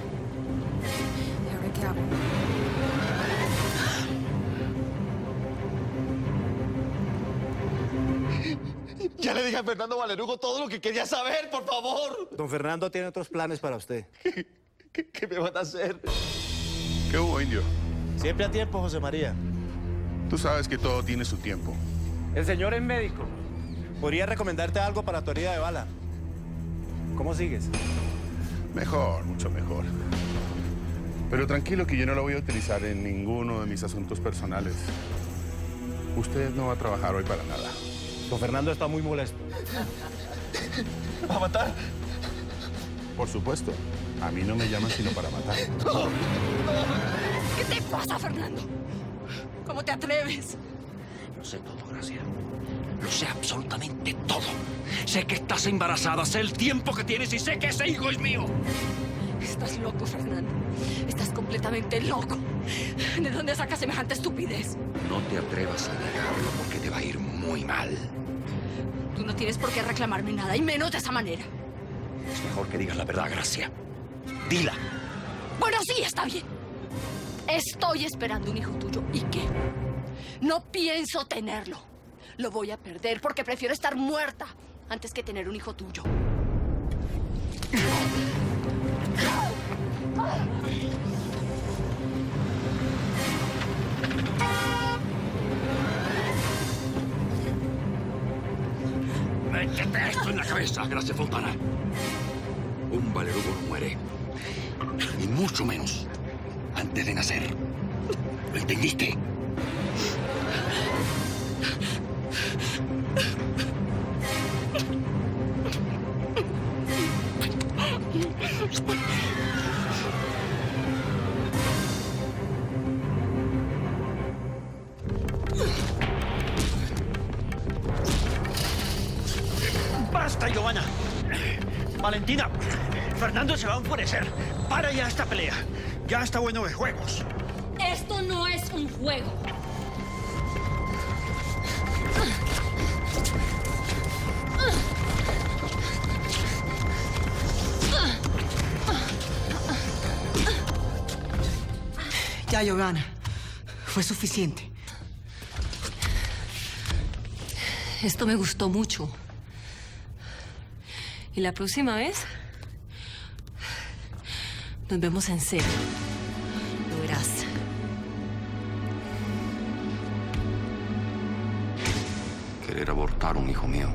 ¿Y ahora qué hago? Ya le dije a Fernando Valerugo todo lo que quería saber, por favor. Don Fernando tiene otros planes para usted. ¿Qué, qué, qué me van a hacer? ¿Qué hubo, indio? Siempre a tiempo, José María. Tú sabes que todo tiene su tiempo. El señor es médico. Podría recomendarte algo para tu herida de bala. ¿Cómo sigues? Mejor, mucho mejor. Pero tranquilo que yo no lo voy a utilizar en ninguno de mis asuntos personales. Usted no va a trabajar hoy para nada. Don Fernando está muy molesto. ¿Va a matar? Por supuesto. A mí no me llaman sino para matar. No, no. ¿Qué te pasa, Fernando? ¿Cómo te atreves? Lo sé todo, Gracia. Lo sé absolutamente todo. Sé que estás embarazada, sé el tiempo que tienes y sé que ese hijo es mío. Estás loco, Fernando. Estás completamente loco. ¿De dónde sacas semejante estupidez? No te atrevas a negarlo porque te va a ir muy mal. Tú no tienes por qué reclamarme nada, y menos de esa manera. Es mejor que digas la verdad, Gracia. Dila. Bueno, sí, está bien. Estoy esperando un hijo tuyo. ¿Y qué? No pienso tenerlo. Lo voy a perder porque prefiero estar muerta antes que tener un hijo tuyo. Métete esto en la cabeza, Gracia Fontana. Un Valerugo no muere. Ni mucho menos antes de nacer. ¿Lo entendiste? ¡Basta, Giovanna! Valentina, Fernando se va a enfurecer. Para ya esta pelea. Ya está bueno de juegos. Esto no es un juego. Ya, Giovanna. Fue suficiente. Esto me gustó mucho. Y la próxima vez nos vemos en serio. Lo verás. Querer abortar un hijo mío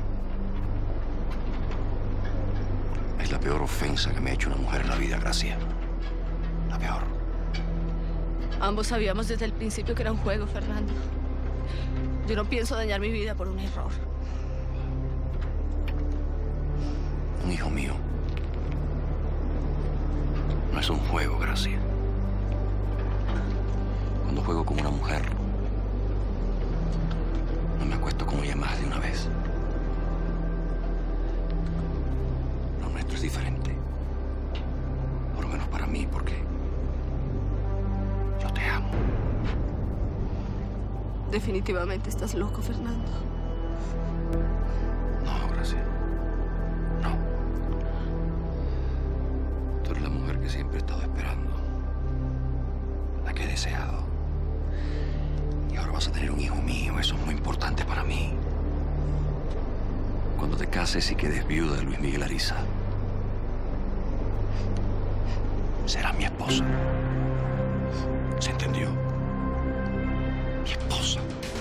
es la peor ofensa que me ha hecho una mujer en la vida, Gracia. La peor. Ambos sabíamos desde el principio que era un juego, Fernando. Yo no pienso dañar mi vida por un error. Un hijo mío no es un juego, Gracia. Cuando juego con una mujer, no me acuesto con ella más de una vez. Lo nuestro es diferente. Por lo menos para mí, porque yo te amo. Definitivamente estás loco, Fernando. No, Gracia. No. Tú eres la mujer que siempre he estado esperando. La que he deseado. Y ahora vas a tener un hijo mío. Eso es muy importante para mí. Cuando te cases y quedes viuda de Luis Miguel Ariza, serás mi esposa. ¿Se entendió? Mi esposa.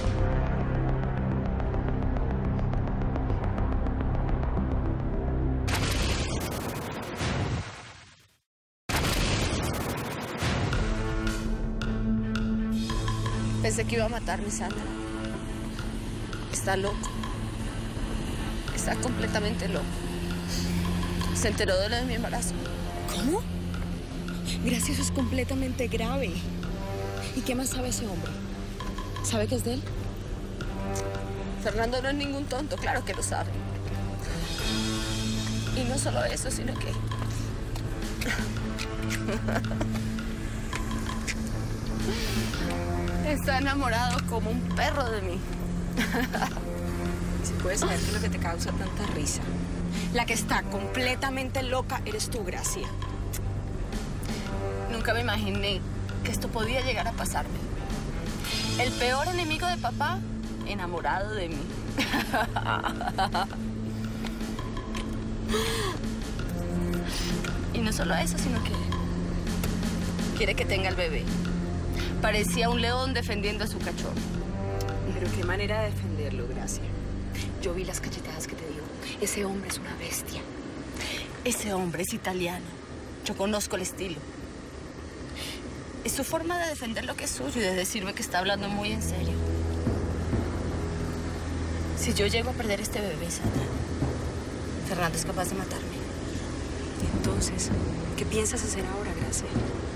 Pensé que iba a matarme, Sandra. Está loco. Está completamente loco. Se enteró de lo de mi embarazo. ¿Cómo? Gracias, eso es completamente grave. ¿Y qué más sabe ese hombre? ¿Sabe que es de él? Fernando no es ningún tonto, claro que lo sabe. Y no solo eso, sino que... está enamorado como un perro de mí. Si puedes saber qué es lo que te causa tanta risa. La que está completamente loca eres tú, Gracia. Nunca me imaginé que esto podía llegar a pasarme. El peor enemigo de papá, enamorado de mí. Y no solo eso, sino que quiere que tenga el bebé. Parecía un león defendiendo a su cachorro. Pero qué manera de defenderlo, Gracia. Yo vi las cachetadas que te dio. Ese hombre es una bestia. Ese hombre es italiano. Yo conozco el estilo. Es su forma de defender lo que es suyo y de decirme que está hablando muy en serio. Si yo llego a perder este bebé, Sandra, Fernando es capaz de matarme. Entonces, ¿qué piensas hacer ahora, Gracia?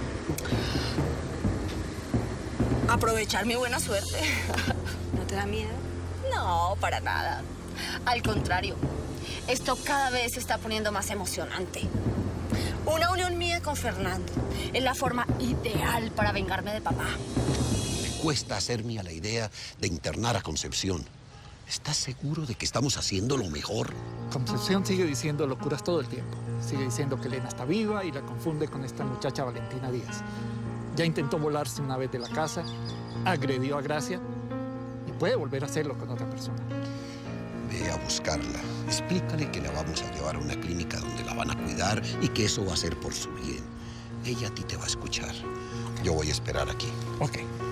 Aprovechar mi buena suerte. ¿No te da miedo? No, para nada. Al contrario, esto cada vez se está poniendo más emocionante. Una unión mía con Fernando es la forma ideal para vengarme de papá. Me cuesta hacerme a la idea de internar a Concepción. ¿Estás seguro de que estamos haciendo lo mejor? Concepción sigue diciendo locuras todo el tiempo. Sigue diciendo que Elena está viva y la confunde con esta muchacha Valentina Díaz. Ya intentó volarse una vez de la casa, agredió a Gracia y puede volver a hacerlo con otra persona. Ve a buscarla. Explícale que la vamos a llevar a una clínica donde la van a cuidar y que eso va a ser por su bien. Ella a ti te va a escuchar. Yo voy a esperar aquí. Ok.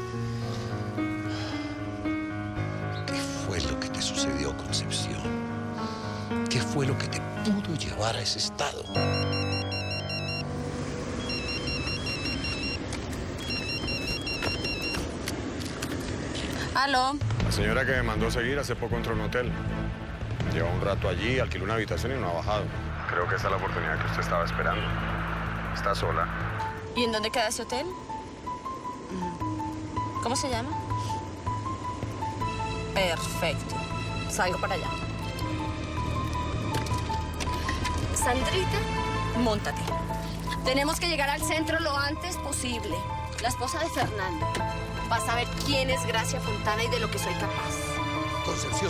¿Qué fue lo que te sucedió, Concepción? ¿Qué fue lo que te pudo llevar a ese estado? ¿Aló? La señora que me mandó seguir hace poco entró a un hotel. Lleva un rato allí, alquiló una habitación y no ha bajado. Creo que esa es la oportunidad que usted estaba esperando. ¿Está sola? ¿Y en dónde queda ese hotel? ¿Cómo se llama? Perfecto. Salgo para allá. Sandrita, móntate. Tenemos que llegar al centro lo antes posible. La esposa de Fernando. Vas a ver quién es Gracia Fontana y de lo que soy capaz. Concepción.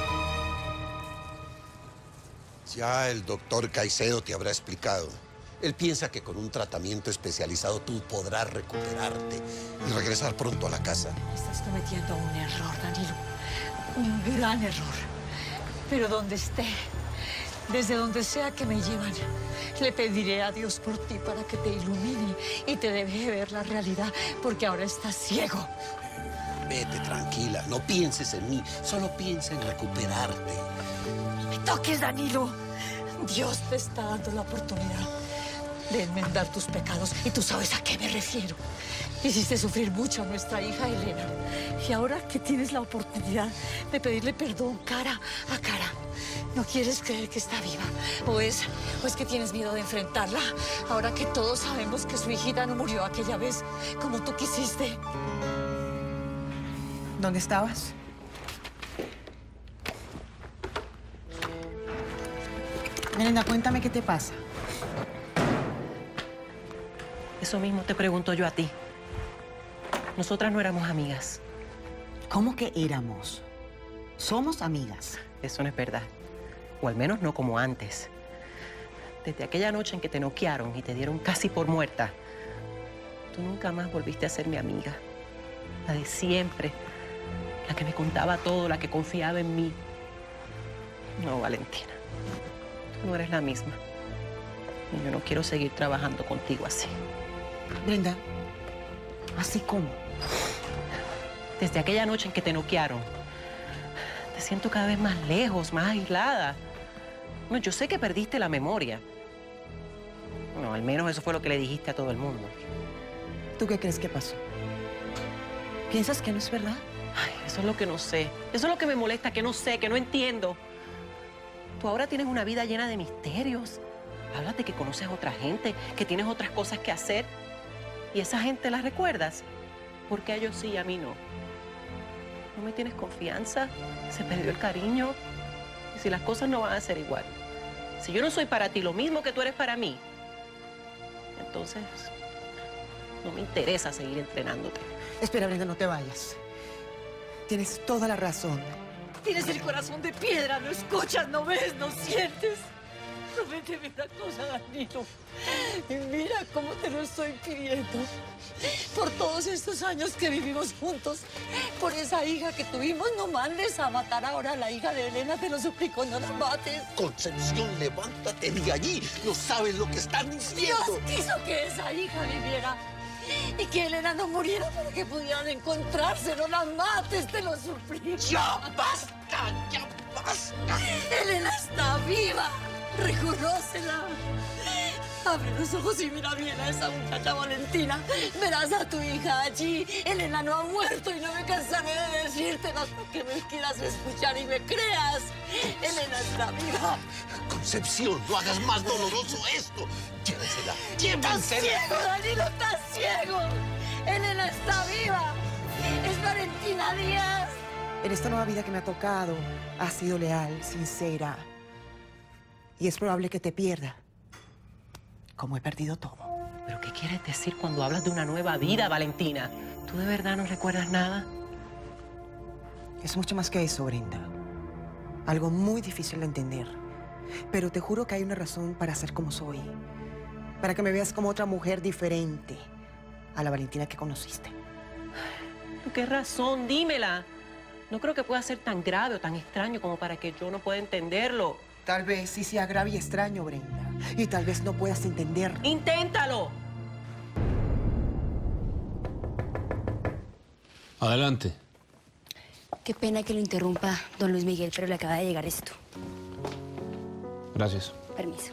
Ya el doctor Caicedo te habrá explicado. Él piensa que con un tratamiento especializado tú podrás recuperarte y regresar pronto a la casa. Estás cometiendo un error, Danilo. Un gran error. Pero donde esté, desde donde sea que me llevan, le pediré a Dios por ti para que te ilumine y te deje ver la realidad, porque ahora estás ciego. Vete tranquila, no pienses en mí, solo piensa en recuperarte. No me toques, Danilo. Dios te está dando la oportunidad de enmendar tus pecados y tú sabes a qué me refiero. Hiciste sufrir mucho a nuestra hija Elena y ahora que tienes la oportunidad de pedirle perdón cara a cara, ¿no quieres creer que está viva? ¿O es, o es que tienes miedo de enfrentarla ahora que todos sabemos que su hijita no murió aquella vez como tú quisiste? ¿Dónde estabas? Elena, cuéntame qué te pasa. Eso mismo te pregunto yo a ti. Nosotras no éramos amigas. ¿Cómo que éramos? Somos amigas. Eso no es verdad. O al menos no como antes. Desde aquella noche en que te noquearon y te dieron casi por muerta, tú nunca más volviste a ser mi amiga. La de siempre. La que me contaba todo, la que confiaba en mí. No, Valentina. Tú no eres la misma. Y yo no quiero seguir trabajando contigo así. Brenda, ¿así cómo? Desde aquella noche en que te noquearon, te siento cada vez más lejos, más aislada. No, yo sé que perdiste la memoria. No, al menos eso fue lo que le dijiste a todo el mundo. ¿Tú qué crees que pasó? ¿Piensas que no es verdad? Ay, eso es lo que no sé. Eso es lo que me molesta, que no sé, que no entiendo. Tú ahora tienes una vida llena de misterios. Hablas de que conoces a otra gente, que tienes otras cosas que hacer. ¿Y esa gente la recuerdas? Porque a ellos sí y a mí no. ¿No me tienes confianza? ¿Se perdió el cariño? ¿Y si las cosas no van a ser igual? Si yo no soy para ti lo mismo que tú eres para mí, entonces no me interesa seguir entrenándote. Espera, Brenda, no te vayas. Tienes toda la razón. Tienes el corazón de piedra, no escuchas, no ves, no sientes. Prométeme una cosa, Danilo. Y mira cómo te lo estoy pidiendo. Por todos estos años que vivimos juntos, por esa hija que tuvimos, no mandes a matar ahora a la hija de Elena. Te lo suplico, no la mates. Concepción, levántate de allí. No sabes lo que están diciendo. Dios quiso que esa hija viviera y que Elena no muriera para que pudieran encontrarse. No la mates, te lo suplico. ¡Ya basta! ¡Ya basta! Elena está viva. Reconócela. Abre los ojos y mira bien a esa muchacha Valentina. Verás a tu hija allí. Elena no ha muerto y no me cansaré de decírtelo hasta que me quieras escuchar y me creas. Elena está viva. Concepción, no hagas más doloroso esto. Llévensela, llévensela. ¡Estás ciego, Danilo! ¡Estás ciego! Elena está viva. Es Valentina Díaz. En esta nueva vida que me ha tocado, has sido leal, sincera. Y es probable que te pierda, como he perdido todo. ¿Pero qué quieres decir cuando hablas de una nueva vida, Valentina? ¿Tú de verdad no recuerdas nada? Es mucho más que eso, Brenda. Algo muy difícil de entender. Pero te juro que hay una razón para ser como soy. Para que me veas como otra mujer diferente a la Valentina que conociste. ¿Qué razón? Dímela. No creo que pueda ser tan grave o tan extraño como para que yo no pueda entenderlo. Tal vez sí sea grave y extraño, Brenda. Y tal vez no puedas entenderlo. ¡Inténtalo! Adelante. Qué pena que lo interrumpa, don Luis Miguel, pero le acaba de llegar esto. Gracias. Permiso.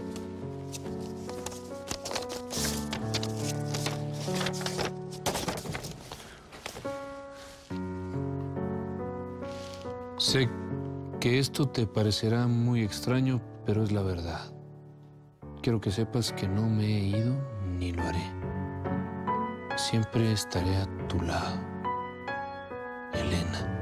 Sé que esto te parecerá muy extraño, pero es la verdad. quiero que sepas que no me he ido ni lo haré. Siempre estaré a tu lado, Elena.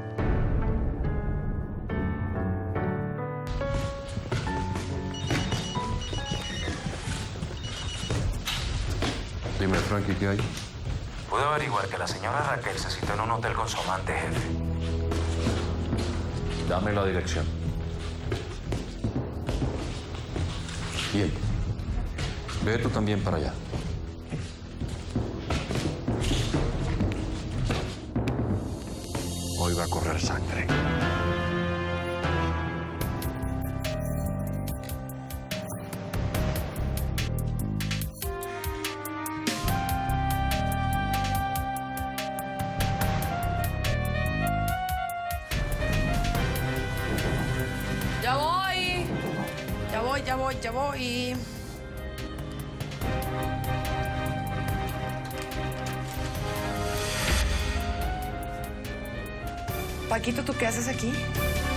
Dime, Frankie, ¿qué hay? Pude averiguar que la señora Raquel se citó en un hotel con su amante, jefe. Dame la dirección. Bien. Ve tú también para allá. Hoy va a correr sangre. Ya voy. Ya voy, ya voy, ya voy. Paquito, ¿tú qué haces aquí?